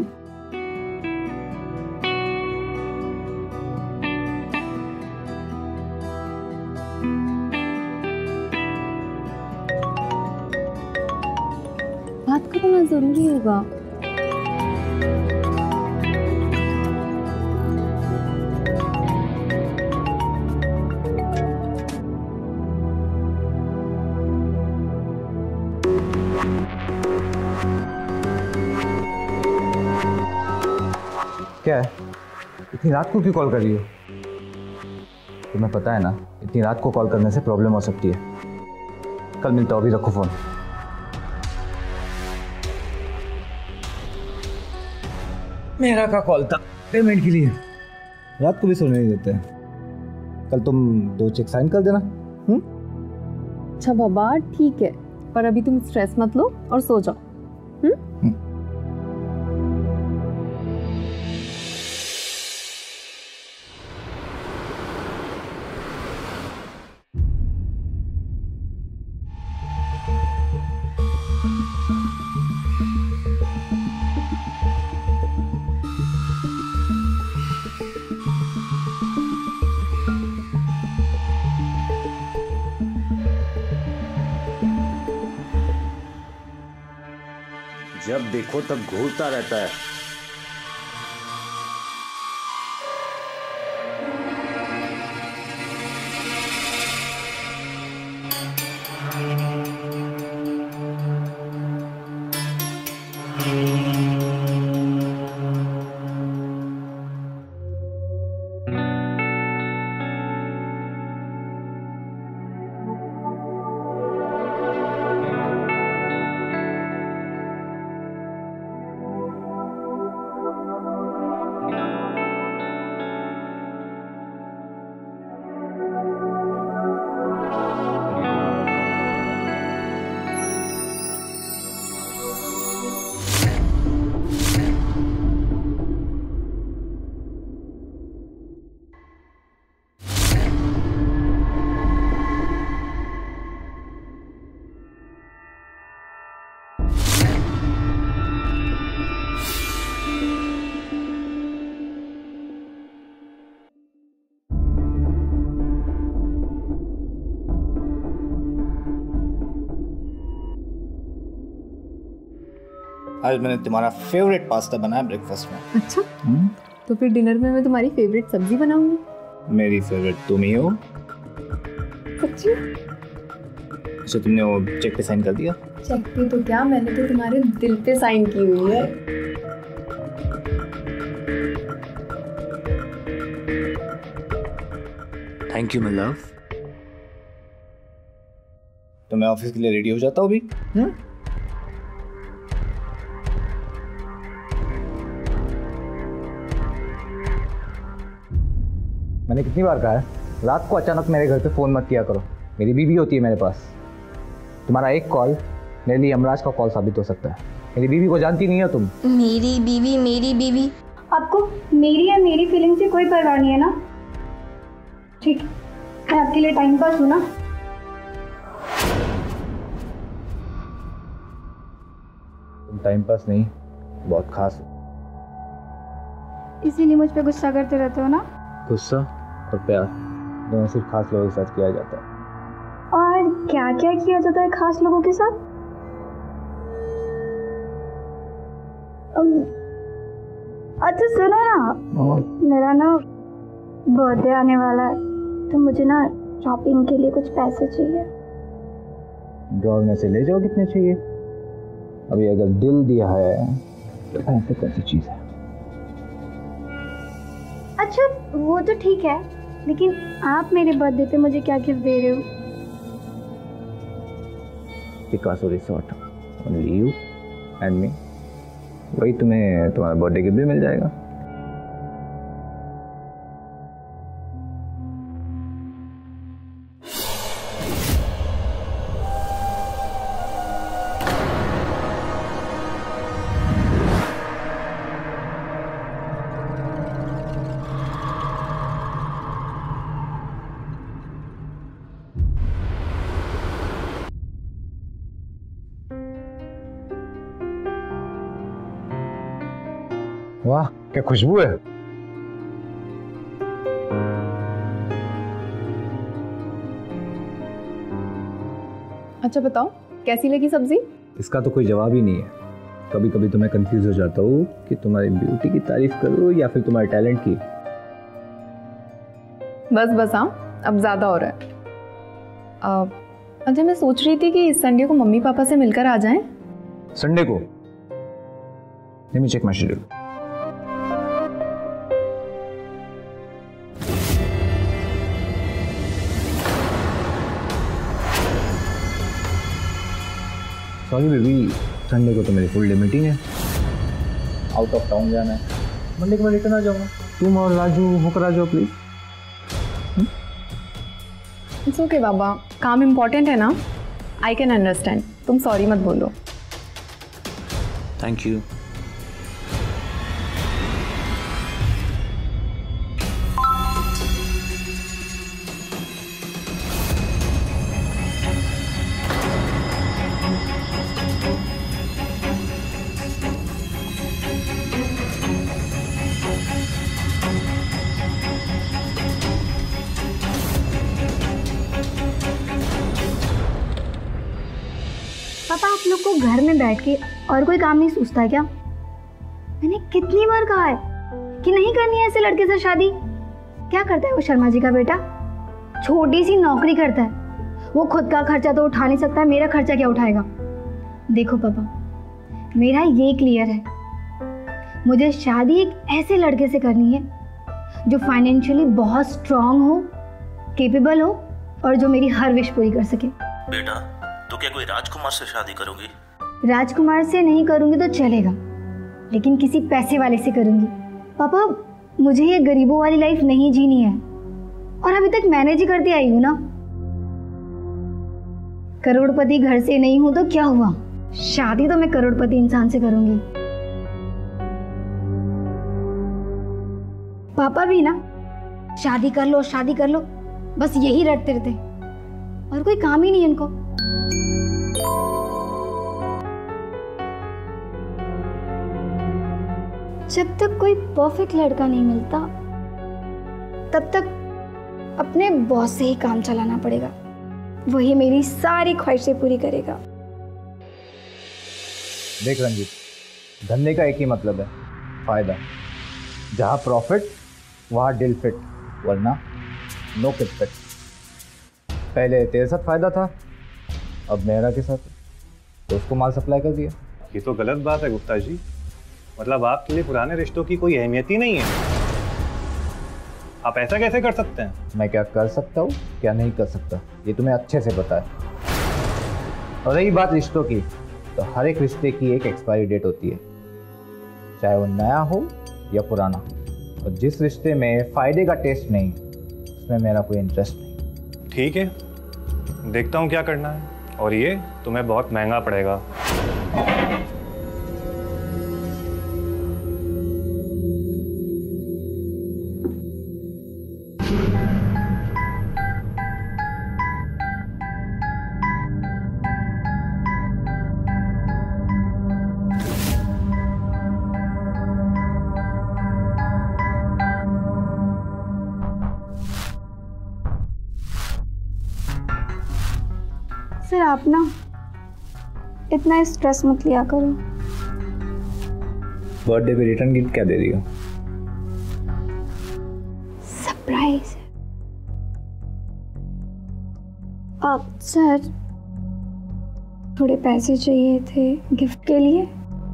[SPEAKER 15] बात करो ना, जरूरी होगा।
[SPEAKER 16] क्या है, इतनी रात को क्यों कॉल कर रही हो? तुम्हें पता है ना, इतनी रात को कॉल करने से प्रॉब्लम हो सकती है। कल मिलता हूँ, अभी रखो फोन। मेरा का कॉल था पेमेंट के लिए, रात को भी सोने नहीं देते। कल तुम 2 चेक साइन कर देना।
[SPEAKER 15] अच्छा बाबा ठीक है, पर अभी तुम स्ट्रेस मत लो और सो जाओ।
[SPEAKER 10] जब देखो तब घूरता रहता है।
[SPEAKER 16] आज मैंने तुम्हारा फेवरेट पास्ता बनाया ब्रेकफास्ट में।
[SPEAKER 15] अच्छा, तो फिर डिनर में मैं तुम्हारी फेवरेट सब्जी बनाऊंगी।
[SPEAKER 16] मेरी फेवरेट तुम ही हो।
[SPEAKER 15] सच्ची?
[SPEAKER 16] अच्छा, तुमने वो चेक पे साइन कर दिया?
[SPEAKER 15] चेक पे तो क्या, मैंने तो तुम्हारे दिल पे साइन की हुई है।
[SPEAKER 16] Thank you my love. तो मैं ऑफिस के लिए रेडी हो जाता हूँ अभी। मैंने कितनी बार कहा है रात को अचानक मेरे घर पे फ़ोन मत किया करो। मेरी बीवी होती है मेरे पास। तुम्हारा एक कॉल मेरे लिए यमराज का कॉल साबित हो सकता है। मेरी बीवी को जानती नहीं हो तुम।
[SPEAKER 17] मेरी बीवी आपको मेरी या मेरी फीलिंग से कोई परवाह नहीं है ना? ठीक, मैं आपके लिए टाइम पास हूँ ना?
[SPEAKER 16] तुम टाइम पास नहीं, बहुत खास हो।
[SPEAKER 17] इसीलिए मुझ पे गुस्सा करते रहते हो ना?
[SPEAKER 16] गुस्सा और प्यार दोनों सिर्फ खास लोगों के साथ किया जाता है।
[SPEAKER 17] और क्या क्या किया जाता है खास लोगों के साथ? अच्छा सुनो ना, मेरा ना बर्थडे आने वाला है, तो मुझे ना शॉपिंग के लिए कुछ पैसे चाहिए।
[SPEAKER 16] ड्रॉर में से ले जाओ, कितने चाहिए? अभी अगर दिल दिया है तो पैसे कैसी चीज है?
[SPEAKER 17] अच्छा वो तो ठीक है, लेकिन आप मेरे बर्थडे पे मुझे क्या गिफ्ट दे रहे हो?
[SPEAKER 16] Picasso resort, only you and me. वही तुम्हें तुम्हारा बर्थडे गिफ्ट भी मिल जाएगा। वाह क्या खुशबू है।
[SPEAKER 15] अच्छा बताओ, कैसी लगी सब्जी?
[SPEAKER 16] इसका तो कोई जवाब ही नहीं है। कभी कभी तो मैं कंफ्यूज हो जाता हूँ कि तुम्हारी ब्यूटी की तारीफ करूँ या फिर तुम्हारे टैलेंट की।
[SPEAKER 15] बस हाँ, अब ज्यादा हो रहा है। अच्छा मैं सोच रही थी कि इस संडे को मम्मी पापा से मिलकर आ जाएं।
[SPEAKER 16] संडे को? Let me check my schedule. Sorry baby, Sunday को तो मेरी फुल डे मीटिंग है। आउट ऑफ टाउन जाना है। मंडे को मैं रिटर्न आ जाऊंगा। तुम और राजू होकर आ जाओ प्लीज।
[SPEAKER 15] इट्स ओके बाबा, काम इम्पोर्टेंट है ना। आई कैन अंडरस्टैंड, तुम सॉरी मत बोलो।
[SPEAKER 16] Thank you.
[SPEAKER 17] पापा आप लोग को घर में बैठ के और कोई काम नहीं सूझता है क्या? मैंने कितनी बार कहा है कि नहीं करनी है ऐसे लड़के से शादी। क्या करता है वो शर्मा जी का बेटा? छोटी सी नौकरी करता है। वो खुद का खर्चा तो उठा नहीं सकता है, मेरा खर्चा क्या उठाएगा? देखो पापा, मेरा ये क्लियर है, मुझे शादी एक ऐसे लड़के से करनी है जो फाइनेंशियली बहुत स्ट्रांग हो, केपेबल हो और जो मेरी हर विश पूरी कर सके।
[SPEAKER 18] बेटा तो क्या कोई राजकुमार से शादी करोगी?
[SPEAKER 17] राजकुमार से नहीं करूंगी तो चलेगा, लेकिन किसी पैसे वाले से करूंगी। पापा मुझे ये गरीबों वाली लाइफ नहीं जीनी है, और अभी तक मैनेज ही करती आई हूं ना। करोड़पति घर से नहीं हूं तो क्या हुआ, शादी तो मैं करोड़पति इंसान से करूंगी। पापा भी ना शादी कर लो शादी कर लो, बस यही रटते रहते, और कोई काम ही नहीं है इनको। जब तक कोई परफेक्ट लड़का नहीं मिलता तब तक अपने बॉस से ही काम चलाना पड़ेगा, वही मेरी सारी ख्वाहिशें पूरी करेगा।
[SPEAKER 16] देख रंजीत, धंधे का एक ही मतलब है, फायदा। जहाँ प्रॉफिट वहाँ डील फिट, वरना नो किट फिट। पहले तेरे साथ फायदा था, अब मेहरा के साथ, तो उसको माल सप्लाई कर दिया।
[SPEAKER 19] ये तो गलत बात है गुप्ता जी। मतलब आपके लिए पुराने रिश्तों की कोई अहमियत ही नहीं है। आप ऐसा कैसे कर सकते हैं?
[SPEAKER 16] मैं क्या कर सकता हूँ, क्या नहीं कर सकता, ये तुम्हें अच्छे से पता है। और रही बात रिश्तों की, तो हर एक रिश्ते की एक एक्सपायरी डेट होती है, चाहे वो नया हो या पुराना। और जिस रिश्ते में फायदे का टेस्ट नहीं, उसमें मेरा कोई इंटरेस्ट नहीं।
[SPEAKER 19] ठीक है, देखता हूँ क्या करना है, और ये तुम्हें बहुत महंगा पड़ेगा।
[SPEAKER 17] सर आप ना इतना स्ट्रेस मत लिया करो।
[SPEAKER 16] बर्थडे पे रिटर्न गिफ्ट क्या दे रही हो?
[SPEAKER 17] सरप्राइज। अब सर थोड़े पैसे चाहिए थे गिफ्ट के लिए।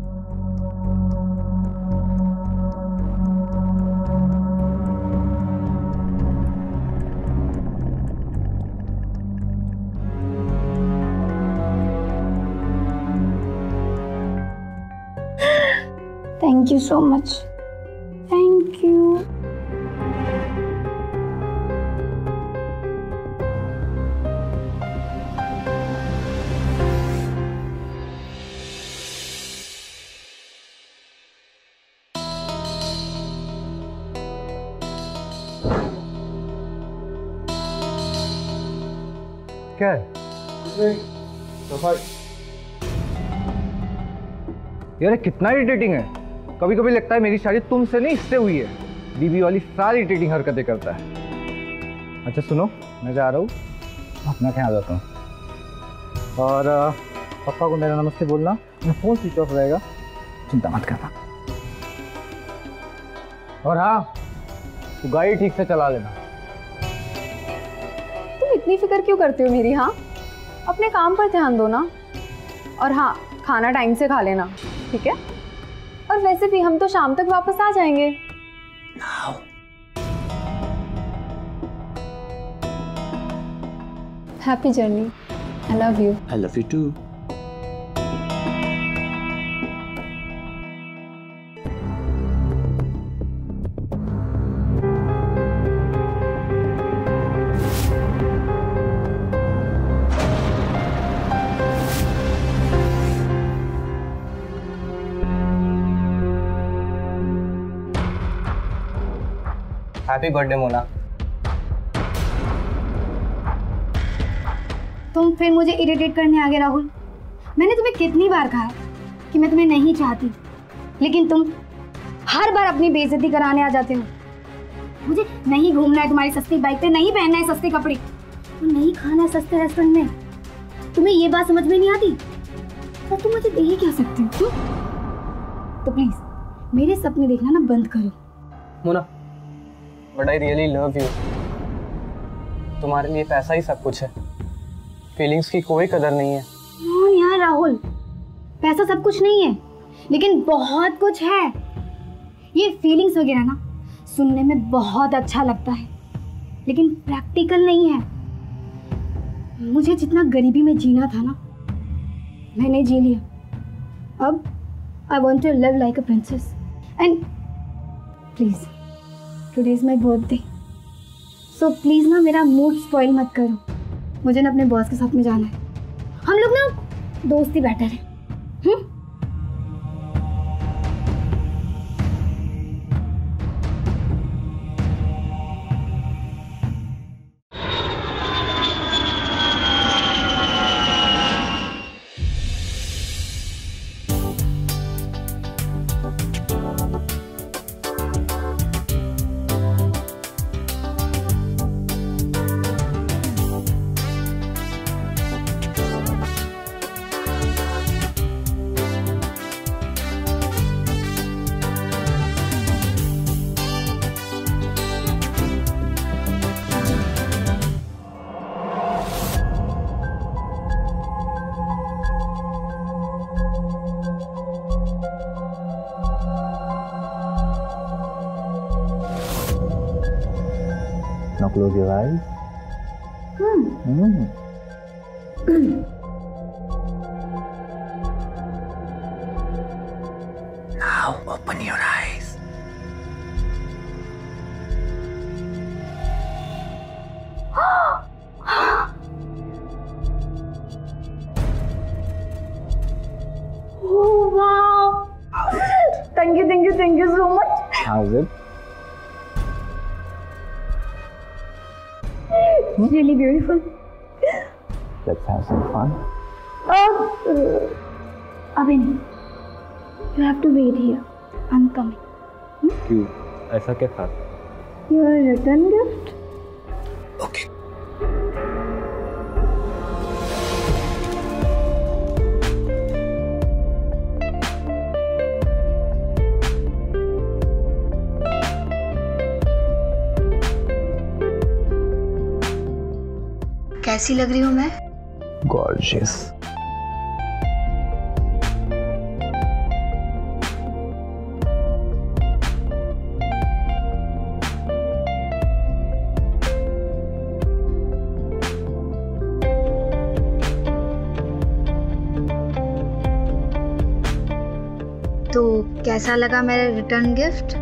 [SPEAKER 17] Thank you so much. Thank you.
[SPEAKER 16] क्या है? यार कितना इरिटेटिंग है। कभी कभी लगता है मेरी शादी तुमसे नहीं इससे हुई है। बीबी वाली सारी इरिटेटिंग हरकतें करता है। अच्छा सुनो, मैं जा रहा हूँ, अपना ख्याल रखता हूँ। और पापा को मेरा नमस्ते बोलना, मेरा फ़ोन स्विच ऑफ रहेगा, चिंता मत करना। और हाँ, तू गाड़ी ठीक से चला लेना।
[SPEAKER 15] तुम इतनी फिक्र क्यों करते हो मेरी? हाँ, अपने काम पर ध्यान दो ना। और हाँ, खाना टाइम से खा लेना, ठीक है? और वैसे भी हम तो शाम तक वापस आ जाएंगे। Happy journey. I love you.
[SPEAKER 13] I love you too.
[SPEAKER 16] Happy birthday Mona.
[SPEAKER 17] तुम फिर मुझे इरिटेट करने आ गए राहुल। मैंने तुम्हें कितनी बार कहा कि मैं तुम्हें नहीं चाहती, लेकिन तुम हर बार अपनी बेइज्जती कराने आ जाते हो। मुझे नहीं घूमना है तुम्हारी सस्ती बाइक पे, नहीं पहनना है सस्ते कपड़े, और नहीं खाना है सस्ते रेस्टोरेंट में। तुम्हें ये बात समझ में नहीं आती तो तुम मुझे दे ही क्या सकते हो? तो प्लीज मेरे सपने देखना ना बंद करो।
[SPEAKER 8] Mona, but I really love you. तुम्हारे लिए पैसा ही सब कुछ है, फीलिंग्स की कोई कदर नहीं है।
[SPEAKER 17] यार राहुल, पैसा सब कुछ नहीं है, लेकिन बहुत कुछ है। ये फीलिंग्स वगैरह ना सुनने में बहुत अच्छा लगता है, लेकिन प्रैक्टिकल नहीं है। मुझे जितना गरीबी में जीना था ना, मैंने जी लिया। अब I want to live like a princess. And please, today is my birthday, so please ना मेरा मूड स्पॉइल मत करो। मुझे ना अपने बॉस के साथ में जाना है। हम लोग ना दोस्ती बेटर है।
[SPEAKER 16] close your eyes.
[SPEAKER 20] Now open your eyes.
[SPEAKER 17] Oh wow! Thank you so much.
[SPEAKER 16] How's it?
[SPEAKER 17] Really beautiful.
[SPEAKER 16] Let's have some fun.
[SPEAKER 17] अभी नहीं. You have to wait here. I'm coming.
[SPEAKER 16] क्यों? ऐसा क्या था?
[SPEAKER 17] Your return gift.
[SPEAKER 20] Okay.
[SPEAKER 17] कैसी लग रही हूँ मैं?
[SPEAKER 16] Gorgeous.
[SPEAKER 17] तो कैसा लगा मेरा रिटर्न गिफ्ट?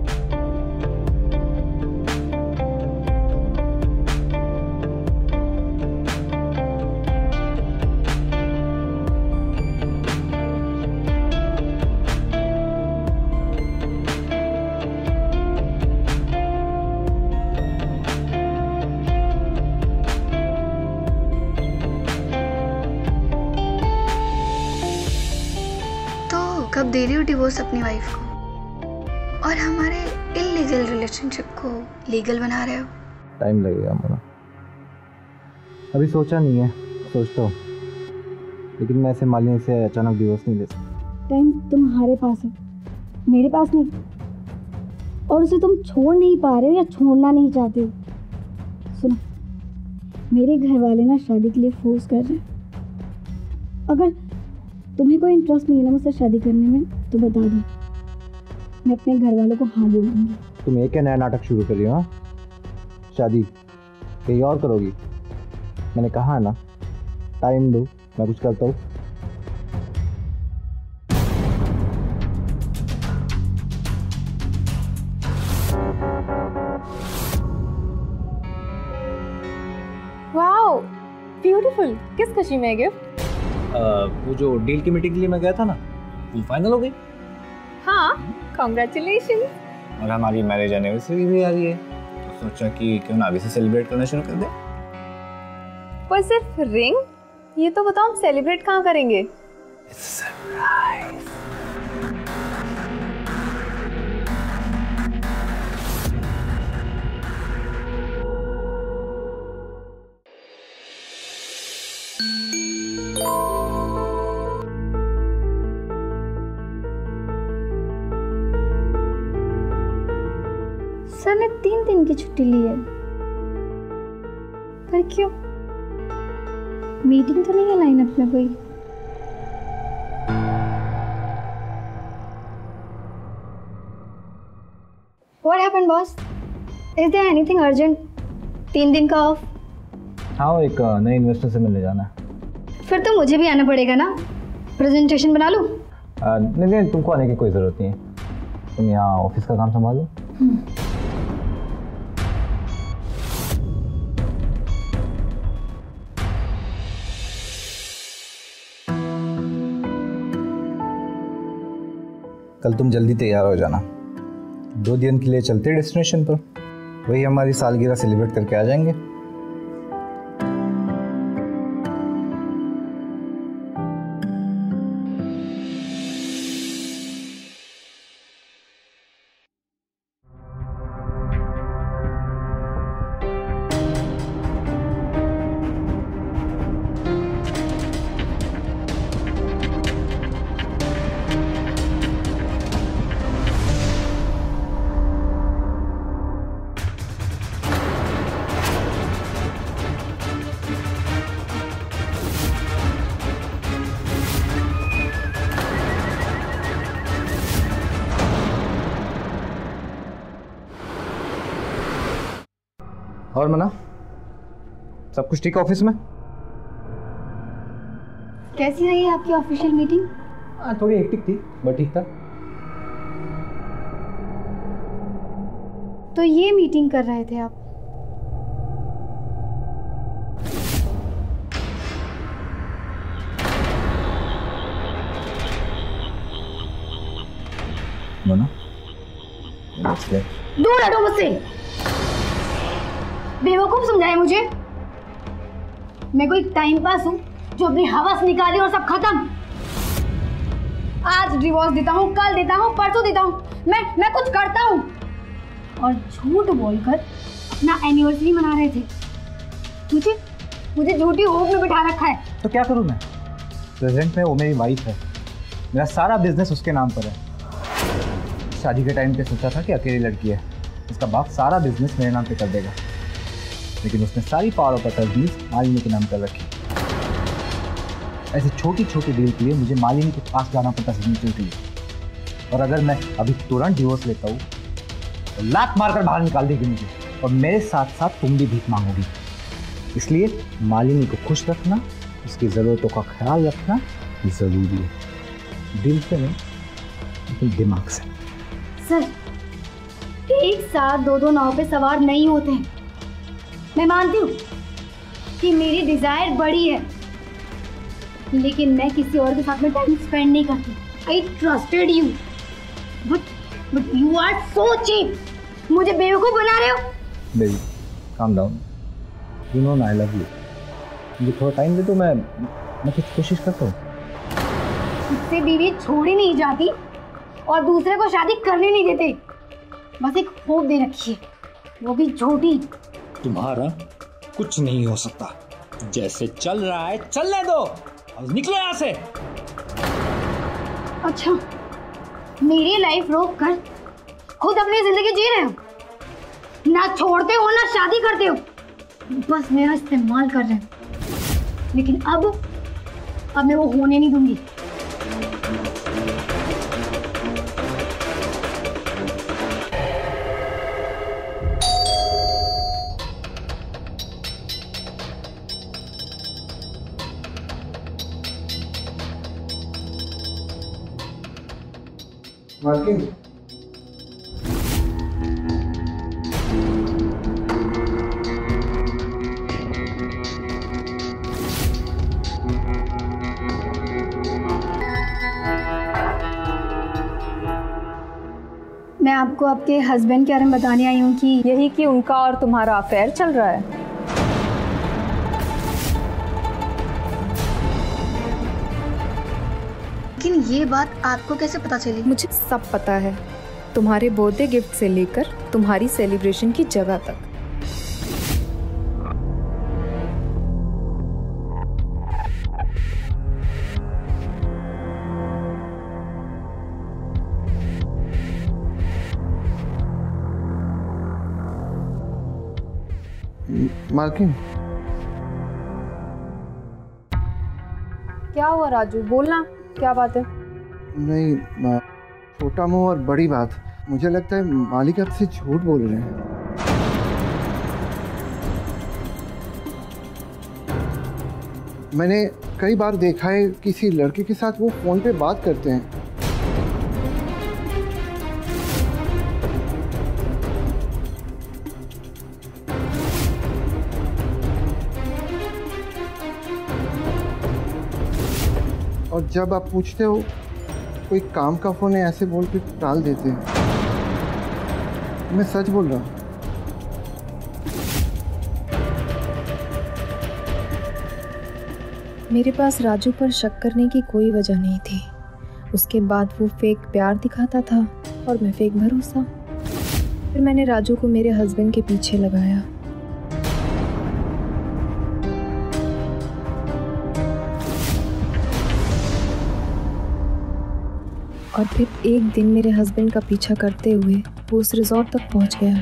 [SPEAKER 17] कब दे रही हो डिवोर्स अपनी वाइफ को और हमारे इलीगल रिलेशनशिप को लीगल बना रहे हो?
[SPEAKER 16] टाइम लगेगा मोना, अभी सोचा नहीं है, सोचता हूँ, लेकिन मैं ऐसे मालिनी से अचानक डिवोर्स नहीं ले सकता।
[SPEAKER 17] टाइम तुम्हारे पास है, मेरे पास नहीं, और उसे तुम छोड़ नहीं पा रहे हो या छोड़ना नहीं चाहते हो। सुनो, मेरे घर वाले ना शादी के लिए फोर्स कर रहे हैं। अगर तुम्हें कोई इंटरेस्ट नहीं है ना मुझसे शादी करने में तो बता दो, मैं अपने घर वालों को हाँ बोल दूंगी।
[SPEAKER 16] तुम एक नया नाटक शुरू कर रही हो? शादी कहीं और करोगी? मैंने कहा ना, टाइम दो, मैं कुछ करता हूँ।
[SPEAKER 15] Wow, beautiful. किस खुशी में गिफ्ट?
[SPEAKER 16] वो जो डील की मीटिंग के लिए मैं गया था ना, वो फाइनल हो गई।
[SPEAKER 15] हाँ, कॉन्ग्रेचुलेशन।
[SPEAKER 16] और हमारी मैरिज एनिवर्सरी भी आ रही है, तो सोचा कि क्यों ना अभी से सेलिब्रेट करना शुरू कर दे।
[SPEAKER 15] पर सिर्फ रिंग? ये तो बताओ, हम सेलिब्रेट कहाँ करेंगे?
[SPEAKER 16] सरप्राइज।
[SPEAKER 17] सर ने 3 दिन की छुट्टी ली है, पर क्यों? मीटिंग तो नहीं है लाइनअप में कोई? What happened, boss? Is there anything urgent? 3 दिन का ऑफ?
[SPEAKER 16] हाँ, एक नए इन्वेस्टर से मिलने जाना है।
[SPEAKER 17] फिर तो मुझे भी आना पड़ेगा ना, प्रेजेंटेशन बना लूँ?
[SPEAKER 16] नहीं, तुमको आने की कोई ज़रूरत नहीं है, तुम यहाँ ऑफिस का काम संभालो। कल तुम जल्दी तैयार हो जाना, 2 दिन के लिए चलते डेस्टिनेशन पर, वही हमारी सालगिरह सेलिब्रेट करके आ जाएंगे। और मना, सब कुछ ठीक है ऑफिस में?
[SPEAKER 17] कैसी रही आपकी ऑफिशियल मीटिंग?
[SPEAKER 16] थोड़ी हेक्टिक थी बट ठीक था।
[SPEAKER 17] तो ये मीटिंग कर रहे थे आप?
[SPEAKER 16] मना,
[SPEAKER 17] दूर हटो मुझसे। बेवकूफ समझाए मुझे? मैं कोई टाइम पास हूँ जो अपनी हवस निकाली और सब खत्म? आज डिवोर्स देता हूँ, कल देता हूँ, परसों देता हूँ, मैं कुछ करता हूँ। और झूठ बोलकर अपना एनिवर्सरी मना रहे थे। मुझे झूठी होप में बिठा रखा है।
[SPEAKER 16] तो क्या करूँ मैं? प्रेजेंट में वो मेरी वाइफ है, मेरा सारा बिजनेस उसके नाम पर है। शादी के टाइम पे सोचा था कि अकेली लड़की है, इसका बाप सारा बिजनेस मेरे नाम पे कर देगा, लेकिन उसने सारी पावर ऑफ अटॉर्नी मालिनी के नाम कर रखी। ऐसे छोटी छोटी डील के लिए मुझे मालिनी के पास जाना पड़ता सिग्नेचर के लिए। और अगर मैं अभी तुरंत डिवोर्स लेता हूँ तो लात मारकर बाहर निकाल देगी मुझे, और मेरे साथ साथ तुम भी भीख मांगोगी। इसलिए मालिनी को खुश रखना, उसकी ज़रूरतों का ख्याल रखना ज़रूरी है। दिल से नहीं, लेकिन दिमाग से।
[SPEAKER 17] सर, एक साथ दो नाव पे सवार नहीं होते हैं। मैं मानती हूँ कि मेरी डिजायर बड़ी है, लेकिन मैं किसी और के साथ में टाइम स्पेंड नहीं करती। I trusted you, but you are so cheap. मुझे बेवकूफ बना रहे हो।
[SPEAKER 16] Baby, calm down. You know I love you. मुझे थोड़ा टाइम दे दो, मैं कुछ कोशिश करता हूँ।
[SPEAKER 17] इससे बीवी छोड़ी नहीं जाती और दूसरे को शादी करने नहीं देते। बस एक होप दे रखी है, वो भी झूठी।
[SPEAKER 16] तुम्हारा कुछ नहीं हो सकता। जैसे चल रहा है चलने दो, और निकलो यहाँ से।
[SPEAKER 17] अच्छा, मेरी लाइफ रोक कर खुद अपनी जिंदगी जी रहे हो? ना छोड़ते हो ना शादी करते हो, बस मेरा इस्तेमाल कर रहे हो। लेकिन अब मैं वो होने नहीं दूंगी।
[SPEAKER 9] मालकिन,
[SPEAKER 15] मैं आपको आपके हस्बैंड के बारे में बताने आई हूँ कि यही कि उनका और तुम्हारा अफेयर चल रहा है।
[SPEAKER 17] लेकिन ये बात आपको कैसे पता चली?
[SPEAKER 15] मुझे सब पता है, तुम्हारे बर्थडे गिफ्ट से लेकर तुम्हारी सेलिब्रेशन की जगह तक।
[SPEAKER 9] मालकिन,
[SPEAKER 15] क्या हुआ राजू, बोलना, क्या बात है?
[SPEAKER 9] नहीं, छोटा मुंह और बड़ी बात। मुझे लगता है मालिक आपसे झूठ बोल रहे हैं। मैंने कई बार देखा है किसी लड़के के साथ वो फोन पे बात करते हैं। और जब आप पूछते हो कोई काम का फोन है, ऐसे बोल के टाल देते हैं। मैं सच बोल रहा हूँ।
[SPEAKER 15] मेरे पास राजू पर शक करने की कोई वजह नहीं थी। उसके बाद वो फेक प्यार दिखाता था और मैं फेक भरोसा। फिर मैंने राजू को मेरे हस्बैंड के पीछे लगाया। और फिर एक दिन मेरे हस्बैंड का पीछा करते हुए वो उस रिजॉर्ट तक पहुंच गया।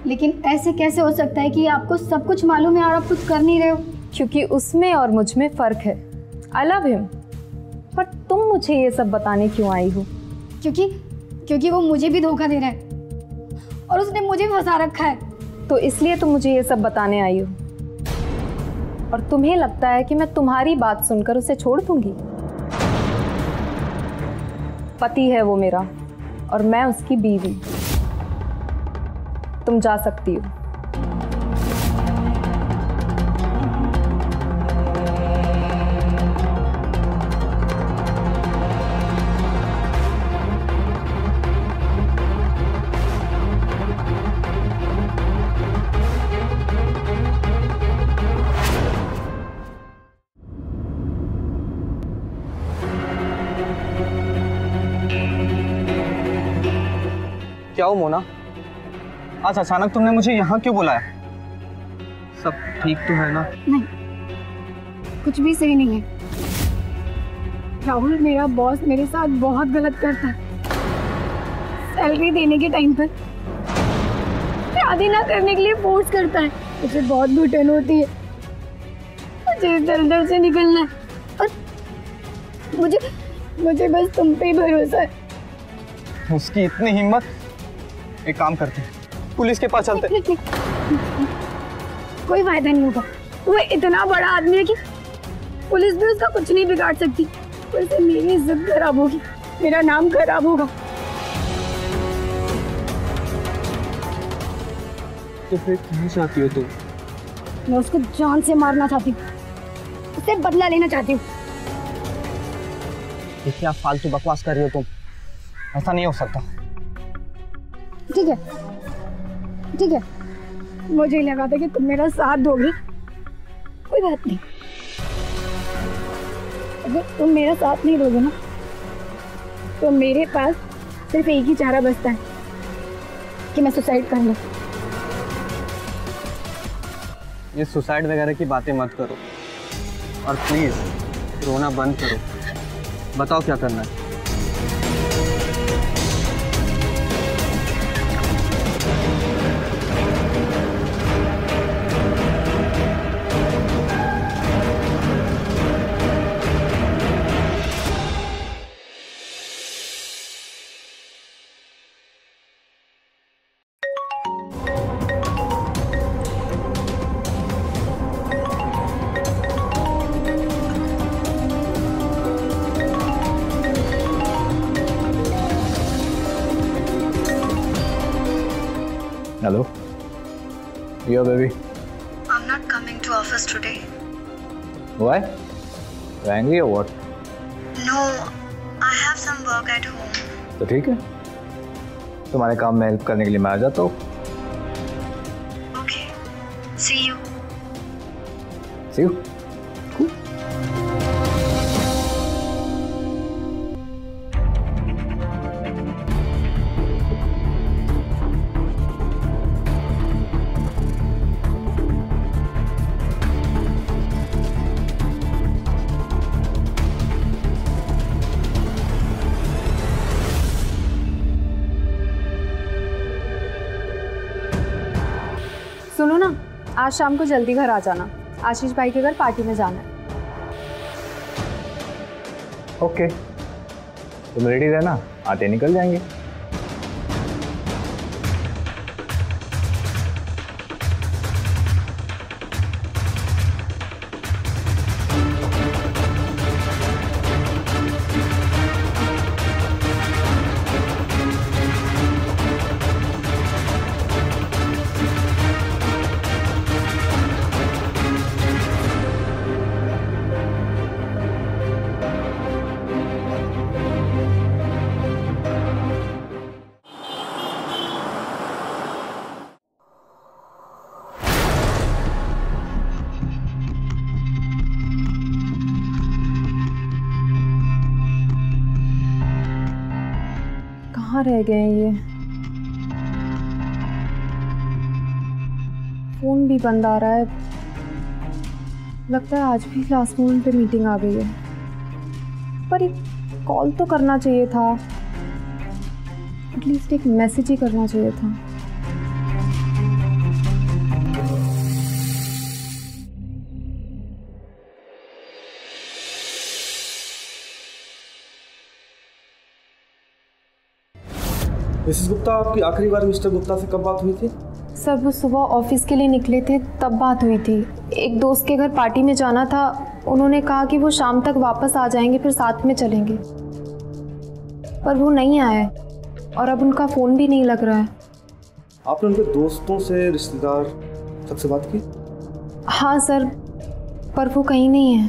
[SPEAKER 17] लेकिन ऐसे कैसे हो सकता है कि आपको सब कुछ मालूम है और आप कुछ कर नहीं रहे हो?
[SPEAKER 15] क्योंकि उसमें और मुझ में फ़र्क है। I love him. पर तुम मुझे ये सब बताने क्यों आई हो?
[SPEAKER 17] क्योंकि वो मुझे भी धोखा दे रहा है और उसने मुझे भी फंसा रखा है।
[SPEAKER 15] तो इसलिए तुम मुझे ये सब बताने आई हो? और तुम्हें लगता है कि मैं तुम्हारी बात सुनकर उसे छोड़ दूंगी? पति है वो मेरा और मैं उसकी बीवी। तुम जा सकती हो।
[SPEAKER 21] क्या हो मोना, आज अचानक तुमने मुझे यहाँ क्यों बुलाया? सब ठीक तो है ना?
[SPEAKER 17] नहीं, कुछ भी सही नहीं है। राहुल मेरा बॉस मेरे साथ बहुत गलत करता है। सैलरी देने के टाइम पर शादी ना करने के लिए फोर्स करता है। मुझे बहुत घुटन होती है, मुझे दर से निकलना है और मुझे बस तुम पे ही भरोसा है।
[SPEAKER 21] उसकी इतनी हिम्मत, एक काम करते हैं, पुलिस के पास चलते।
[SPEAKER 17] कोई फायदा नहीं होगा। वो इतना बड़ा आदमी है कि पुलिस भी उसका कुछ नहीं बिगाड़ सकती। वैसे मेरी इज्जत खराब होगी, मेरा नाम खराब होगा।
[SPEAKER 21] तो फिर क्या चाहती हो तुम?
[SPEAKER 17] मैं उसको जान से मारना चाहती हूँ, उससे बदला लेना चाहती हूँ।
[SPEAKER 21] ये क्या फालतू बकवास कर रही हो तुम? ऐसा नहीं हो सकता।
[SPEAKER 17] ठीक है, मुझे लगा था कि तुम मेरा साथ दोगे। कोई बात नहीं, अगर तुम मेरा साथ नहीं दोगे ना तो मेरे पास सिर्फ एक ही चारा बचता है कि मैं सुसाइड कर लूं।
[SPEAKER 21] ये सुसाइड वगैरह की बातें मत करो और प्लीज रोना बंद करो। बताओ क्या करना है।
[SPEAKER 16] Hello? Yeah, baby.
[SPEAKER 17] I'm not coming to office today.
[SPEAKER 16] Why? You angry or what?
[SPEAKER 17] No, I have some work at home.
[SPEAKER 16] तो ठीक है, तुम्हारे काम में हेल्प करने के लिए मैं आ जाता हूँ।
[SPEAKER 17] Okay, see you.
[SPEAKER 16] See you.
[SPEAKER 15] सुनो ना, आज शाम को जल्दी घर आ जाना। आशीष भाई के घर पार्टी में जाना है।
[SPEAKER 16] ओके, तुम रेडी रहना, आते निकल जाएंगे।
[SPEAKER 15] कहाँ रह गए हैं ये? फोन भी बंद आ रहा है। लगता है आज भी लास्ट मोमेंट पे मीटिंग आ गई है। पर एक कॉल तो करना चाहिए था, एटलीस्ट एक मैसेज ही करना चाहिए था।
[SPEAKER 1] मिसेस गुप्ता, आपकी आखिरी बार मिस्टर गुप्ता से कब बात हुई थी?
[SPEAKER 15] सर वो सुबह ऑफिस के लिए निकले थे तब बात हुई थी। एक दोस्त के घर पार्टी में जाना था, उन्होंने कहा कि वो शाम तक वापस आ जाएंगे, फिर साथ में चलेंगे, पर वो नहीं आए और अब उनका फ़ोन भी नहीं लग रहा है।
[SPEAKER 1] आपने उनके दोस्तों से, रिश्तेदार सबसे बात की?
[SPEAKER 15] हाँ सर, पर वो कहीं नहीं है।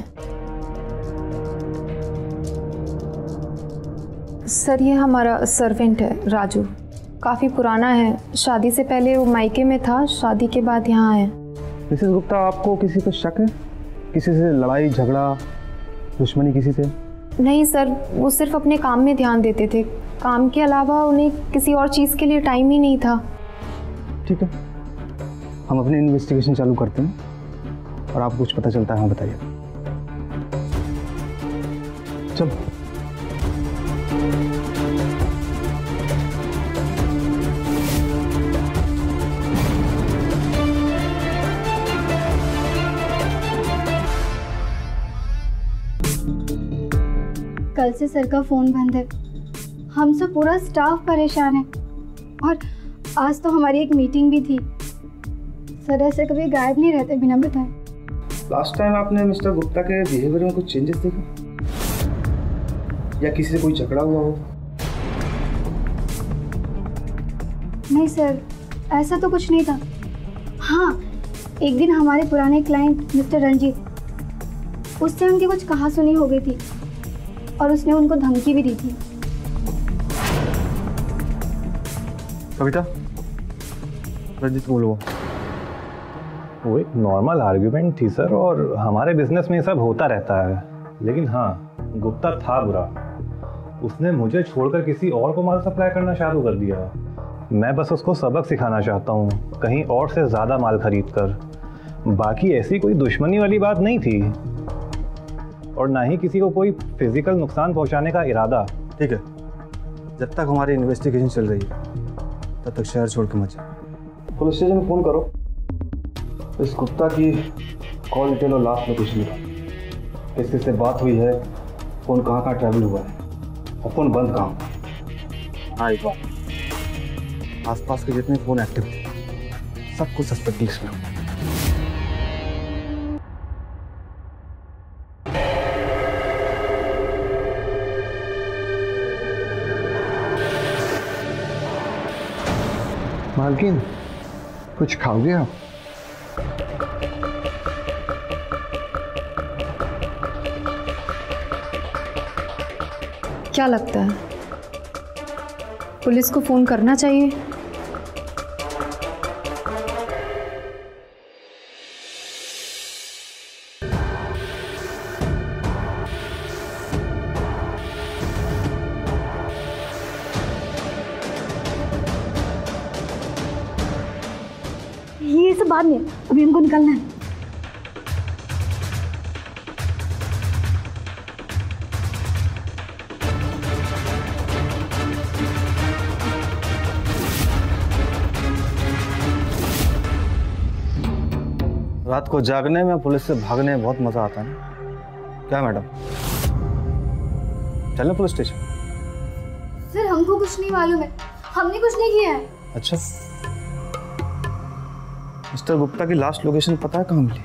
[SPEAKER 15] सर ये हमारा सर्वेंट है राजू, काफ़ी पुराना है। शादी से पहले वो मायके में था, शादी के बाद यहाँ आया।
[SPEAKER 1] मिसेस गुप्ता, आपको किसी पर शक है? किसी से लड़ाई झगड़ा, दुश्मनी किसी से?
[SPEAKER 15] नहीं सर, वो सिर्फ अपने काम में ध्यान देते थे, काम के अलावा उन्हें किसी और चीज़ के लिए टाइम ही नहीं था।
[SPEAKER 1] ठीक है, हम अपनी इन्वेस्टिगेशन चालू करते हैं और आपको कुछ पता चलता है हमें बताइए। चलो।
[SPEAKER 17] कल से सर का फ़ोन बंद है, हम सब पूरा स्टाफ परेशान है और आज तो हमारी एक मीटिंग भी थी। सर ऐसे कभी गायब नहीं रहते बिना बताए।
[SPEAKER 1] लास्ट टाइम आपने मिस्टर गुप्ता के बिहेवियर में कुछ चेंजेस देखा या किसी से कोई झगड़ा हुआ हो?
[SPEAKER 17] नहीं सर, ऐसा तो कुछ नहीं था। हाँ, एक दिन हमारे पुराने क्लाइंट मिस्टर रंजीत, उससे उनकी कुछ कहासुनी हो गई थी और उसने उनको धमकी भी दी थी।
[SPEAKER 1] कविता, रंजीत बोलो।
[SPEAKER 19] वो एक नॉर्मल आर्ग्यूमेंट थी सर, और हमारे बिजनेस में ये सब होता रहता है। लेकिन हाँ, गुप्ता था बुरा। उसने मुझे छोड़कर किसी और को माल सप्लाई करना शुरू कर दिया। मैं बस उसको सबक सिखाना चाहता हूँ, कहीं और से ज़्यादा माल खरीद कर। बाकी ऐसी कोई दुश्मनी वाली बात नहीं थी और ना ही किसी को कोई फिजिकल नुकसान पहुँचाने का इरादा।
[SPEAKER 1] ठीक है, जब तक हमारी इन्वेस्टिगेशन चल रही है तब तक शहर छोड़ के मत जाओ। पुलिस स्टेशन में फ़ोन करो, इस गुप्ता की कॉल डिटेल और लास्ट लोकेशन लिखो, किस किस से बात हुई है, फ़ोन कहाँ ट्रैवल हुआ है और फ़ोन बंद कहाँ हुआ। हाँ, एक बात, आसपास के जितने फ़ोन एक्टिव थे सब कुछ सस्पेक्ट लिस्ट में।
[SPEAKER 9] मालकिन, कुछ खाओगे आप?
[SPEAKER 15] क्या लगता है पुलिस को फ़ोन करना चाहिए?
[SPEAKER 17] ये सब बाद में, अभी हमको निकलना है।
[SPEAKER 1] रात को जागने में, पुलिस से भागने में बहुत मजा आता है ना? क्या मैडम, चलना पुलिस स्टेशन?
[SPEAKER 17] सर हमको कुछ नहीं मालूम है, हमने कुछ नहीं किया है।
[SPEAKER 1] अच्छा, मिस्टर गुप्ता की लास्ट लोकेशन पता है कहाँ मिली?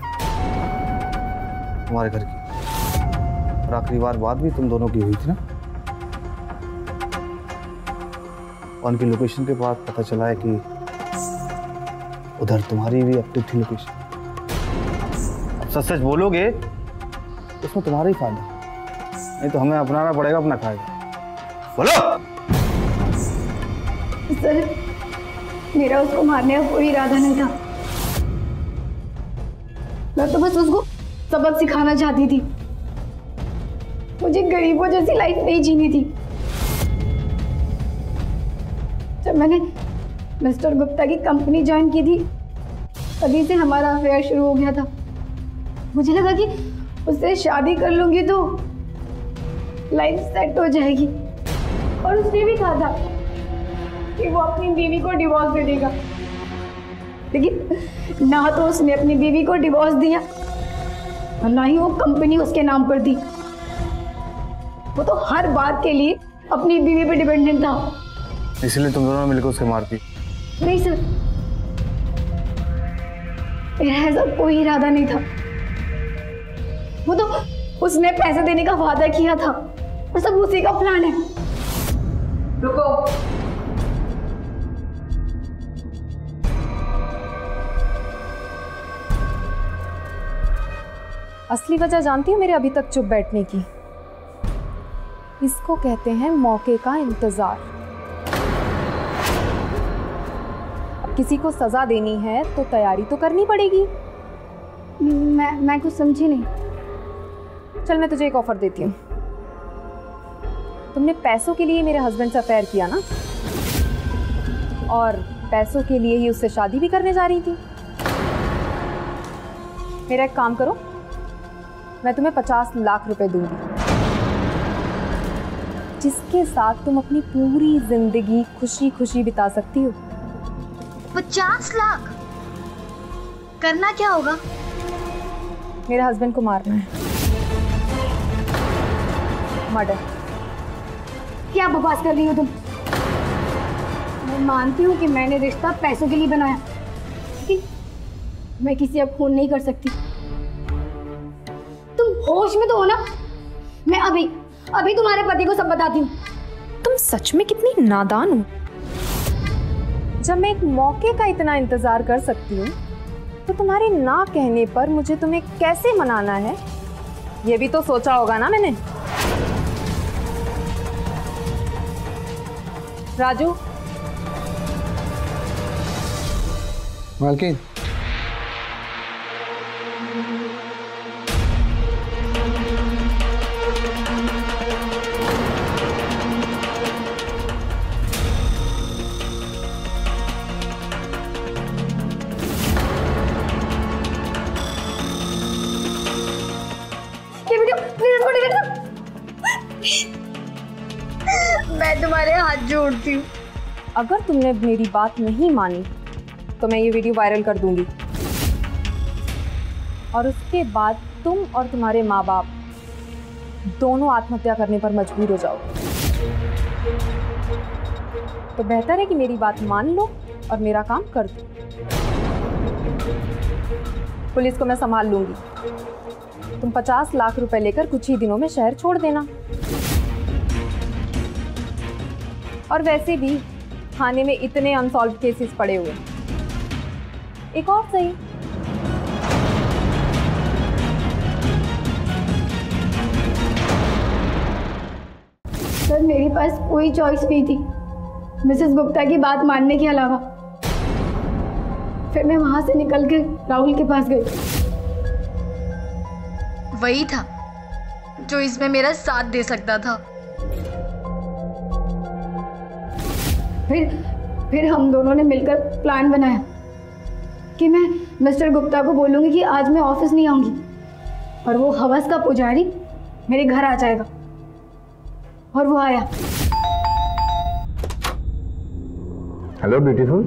[SPEAKER 1] तुम्हारे घर की। और आखिरी बार बात भी तुम दोनों की हुई थी ना? और उनकी लोकेशन के बाद पता चला है कि उधर तुम्हारी भी एक्टिव थी लोकेशन। सच सच बोलोगे तो उसमें तुम्हारा ही फायदा, नहीं तो हमें अपनाना पड़ेगा अपना खाएगा। बोलो।
[SPEAKER 17] सर मेरा उसको मारने का कोई इरादा नहीं था, मैं तो बस उसको सबक सिखाना चाहती थी। मुझे गरीबों जैसी लाइफ नहीं जीनी थी। जब मैंने मिस्टर गुप्ता की कंपनी ज्वाइन की थी तभी से हमारा अफेयर शुरू हो गया था। मुझे लगा कि उससे शादी कर लूंगी तो लाइफ सेट हो जाएगी, और उसने भी कहा था कि वो अपनी बीवी को डिवोर्स दे देगा, लेकिन ना तो उसने अपनी बीवी को डिवोर्स दिया और ना ही वो कंपनी उसके नाम पर दी। वो तो हर बात के लिए अपनी बीवी पे डिपेंडेंट था।
[SPEAKER 1] इसलिए तुम दोनों ने मिलकर उसे मार दी।
[SPEAKER 17] नहीं सर, मेरा ऐसा कोई इरादा नहीं था। वो तो उसने पैसे देने का वादा किया था और सब उसी का प्लान है। रुको,
[SPEAKER 15] असली वजह जानती हो मेरे अभी तक चुप बैठने की? इसको कहते हैं मौके का इंतजार। अब किसी को सजा देनी है तो तैयारी तो करनी पड़ेगी।
[SPEAKER 17] मैं कुछ समझी नहीं।
[SPEAKER 15] चल मैं तुझे एक ऑफर देती हूँ। तुमने पैसों के लिए मेरे हस्बैंड से अफेयर किया ना, और पैसों के लिए ही उससे शादी भी करने जा रही थी। मेरा एक काम करो, मैं तुम्हें 50 लाख रुपए दूंगी, जिसके साथ तुम अपनी पूरी जिंदगी खुशी खुशी बिता सकती हो।
[SPEAKER 17] 50 लाख? करना क्या होगा?
[SPEAKER 15] मेरे हस्बैंड को मारना है। मर्डर।
[SPEAKER 17] क्या बकवास कर रही हो तुम? मैं मानती हूँ कि मैंने रिश्ता पैसों के लिए बनाया, लेकिन मैं किसी अब खून नहीं कर सकती। तुम होश में तो हो ना? मैं अभी तुम्हारे पति को सब बताती हूँ।
[SPEAKER 15] तुम सच में कितनी नादान हो। जब मैं एक मौके का इतना इंतजार कर सकती हूँ, तो तुम्हारे ना कहने पर मुझे तुम्हें कैसे मनाना है, ये भी तो सोचा होगा ना मैंने। राजू।
[SPEAKER 9] मालकिन,
[SPEAKER 17] मैं तुम्हारे हाथ जोड़ती हूँ।
[SPEAKER 15] अगर तुमने मेरी बात नहीं मानी तो मैं ये वीडियो वायरल कर दूंगी, और उसके बाद तुम और तुम्हारे माँ बाप दोनों आत्महत्या करने पर मजबूर हो जाओ। तो बेहतर है कि मेरी बात मान लो और मेरा काम कर दो। पुलिस को मैं संभाल लूंगी। तुम 50 लाख रुपए लेकर कुछ ही दिनों में शहर छोड़ देना। और वैसे भी थाने में इतने अनसॉल्व केसेस पड़े हुए, एक और सही।
[SPEAKER 17] सर, मेरे पास कोई चॉइस नहीं थी मिसेस गुप्ता की बात मानने के अलावा। फिर मैं वहां से निकल के राहुल के पास गई।
[SPEAKER 3] वही था जो इसमें मेरा साथ दे सकता था।
[SPEAKER 17] फिर हम दोनों ने मिलकर प्लान बनाया कि मैं मिस्टर गुप्ता को बोलूंगी कि आज मैं ऑफिस नहीं आऊंगी, और वो हवस का पुजारी मेरे घर आ जाएगा। और वो आया।
[SPEAKER 19] Hello beautiful.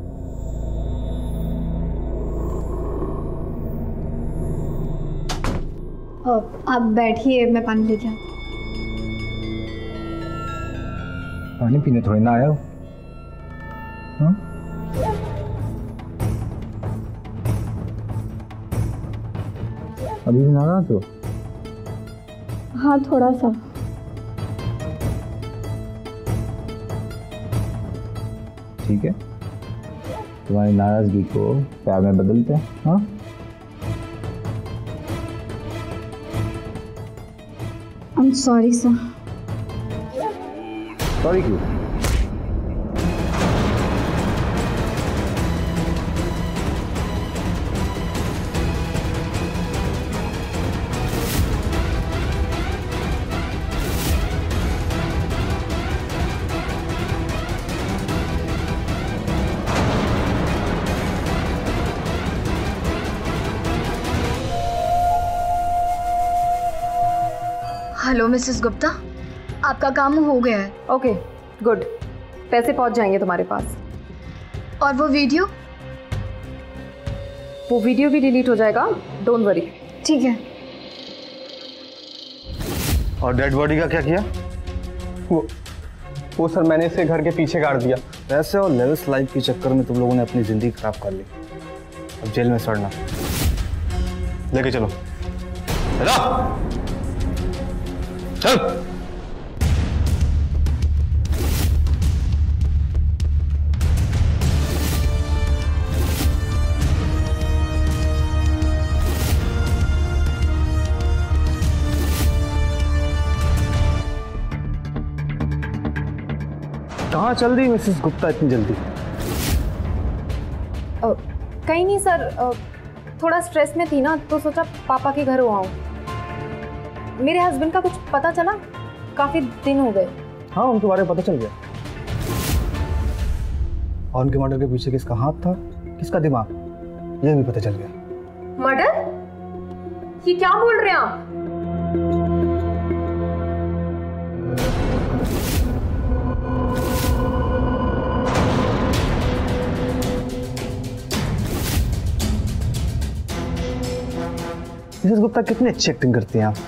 [SPEAKER 17] आप बैठिए, मैं पानी लेके आती।
[SPEAKER 19] पानी पीने थोड़ी ना आया हो। अभी भी नाराज हो?
[SPEAKER 17] हाँ, थोड़ा सा।
[SPEAKER 19] ठीक है, तुम्हारी नाराजगी को प्यार में बदलते हैं। हाँ,
[SPEAKER 17] I'm sorry sir।
[SPEAKER 19] सॉरी क्यों?
[SPEAKER 3] हेलो मिसेस गुप्ता, आपका काम हो गया है।
[SPEAKER 15] Okay, good. पैसे पहुंच जाएंगे तुम्हारे पास।
[SPEAKER 3] और वो वीडियो?
[SPEAKER 15] वो वीडियो भी डिलीट हो जाएगा, डोंट वरी।
[SPEAKER 17] ठीक है।
[SPEAKER 1] और डेड बॉडी का क्या किया?
[SPEAKER 21] वो सर मैंने इसे घर के पीछे गाड़ दिया।
[SPEAKER 1] पैसे और लेविस लाइफ के चक्कर में तुम लोगों ने अपनी जिंदगी खराब कर ली। अब जेल में सड़ना। लेके चलो। चल। कहाँ चल रही मिसेस गुप्ता इतनी जल्दी?
[SPEAKER 15] कहीं नहीं सर, थोड़ा स्ट्रेस में थी ना तो सोचा पापा के घर आऊँ। मेरे हस्बैंड का कुछ पता चला? काफी दिन हो गए।
[SPEAKER 1] हाँ, उनके बारे में पता चल गया। और उनके मर्डर के पीछे किसका हाथ था, किसका दिमाग, यह भी पता चल गया।
[SPEAKER 15] मर्डर? ये क्या बोल रहे हैं आप?
[SPEAKER 1] मिसेस गुप्ता कितनी अच्छी एक्टिंग करती हैं आप।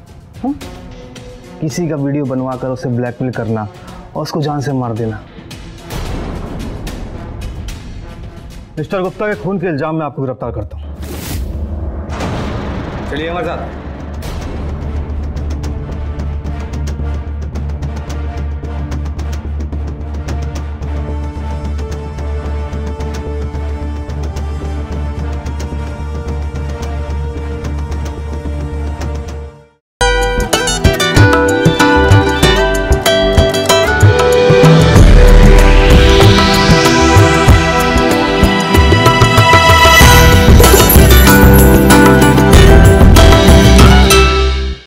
[SPEAKER 1] किसी का वीडियो बनवा कर उसे ब्लैकमेल करना और उसको जान से मार देना। मिस्टर गुप्ता के खून के इल्जाम में आपको गिरफ्तार करता हूं। चलिए हमारे साथ।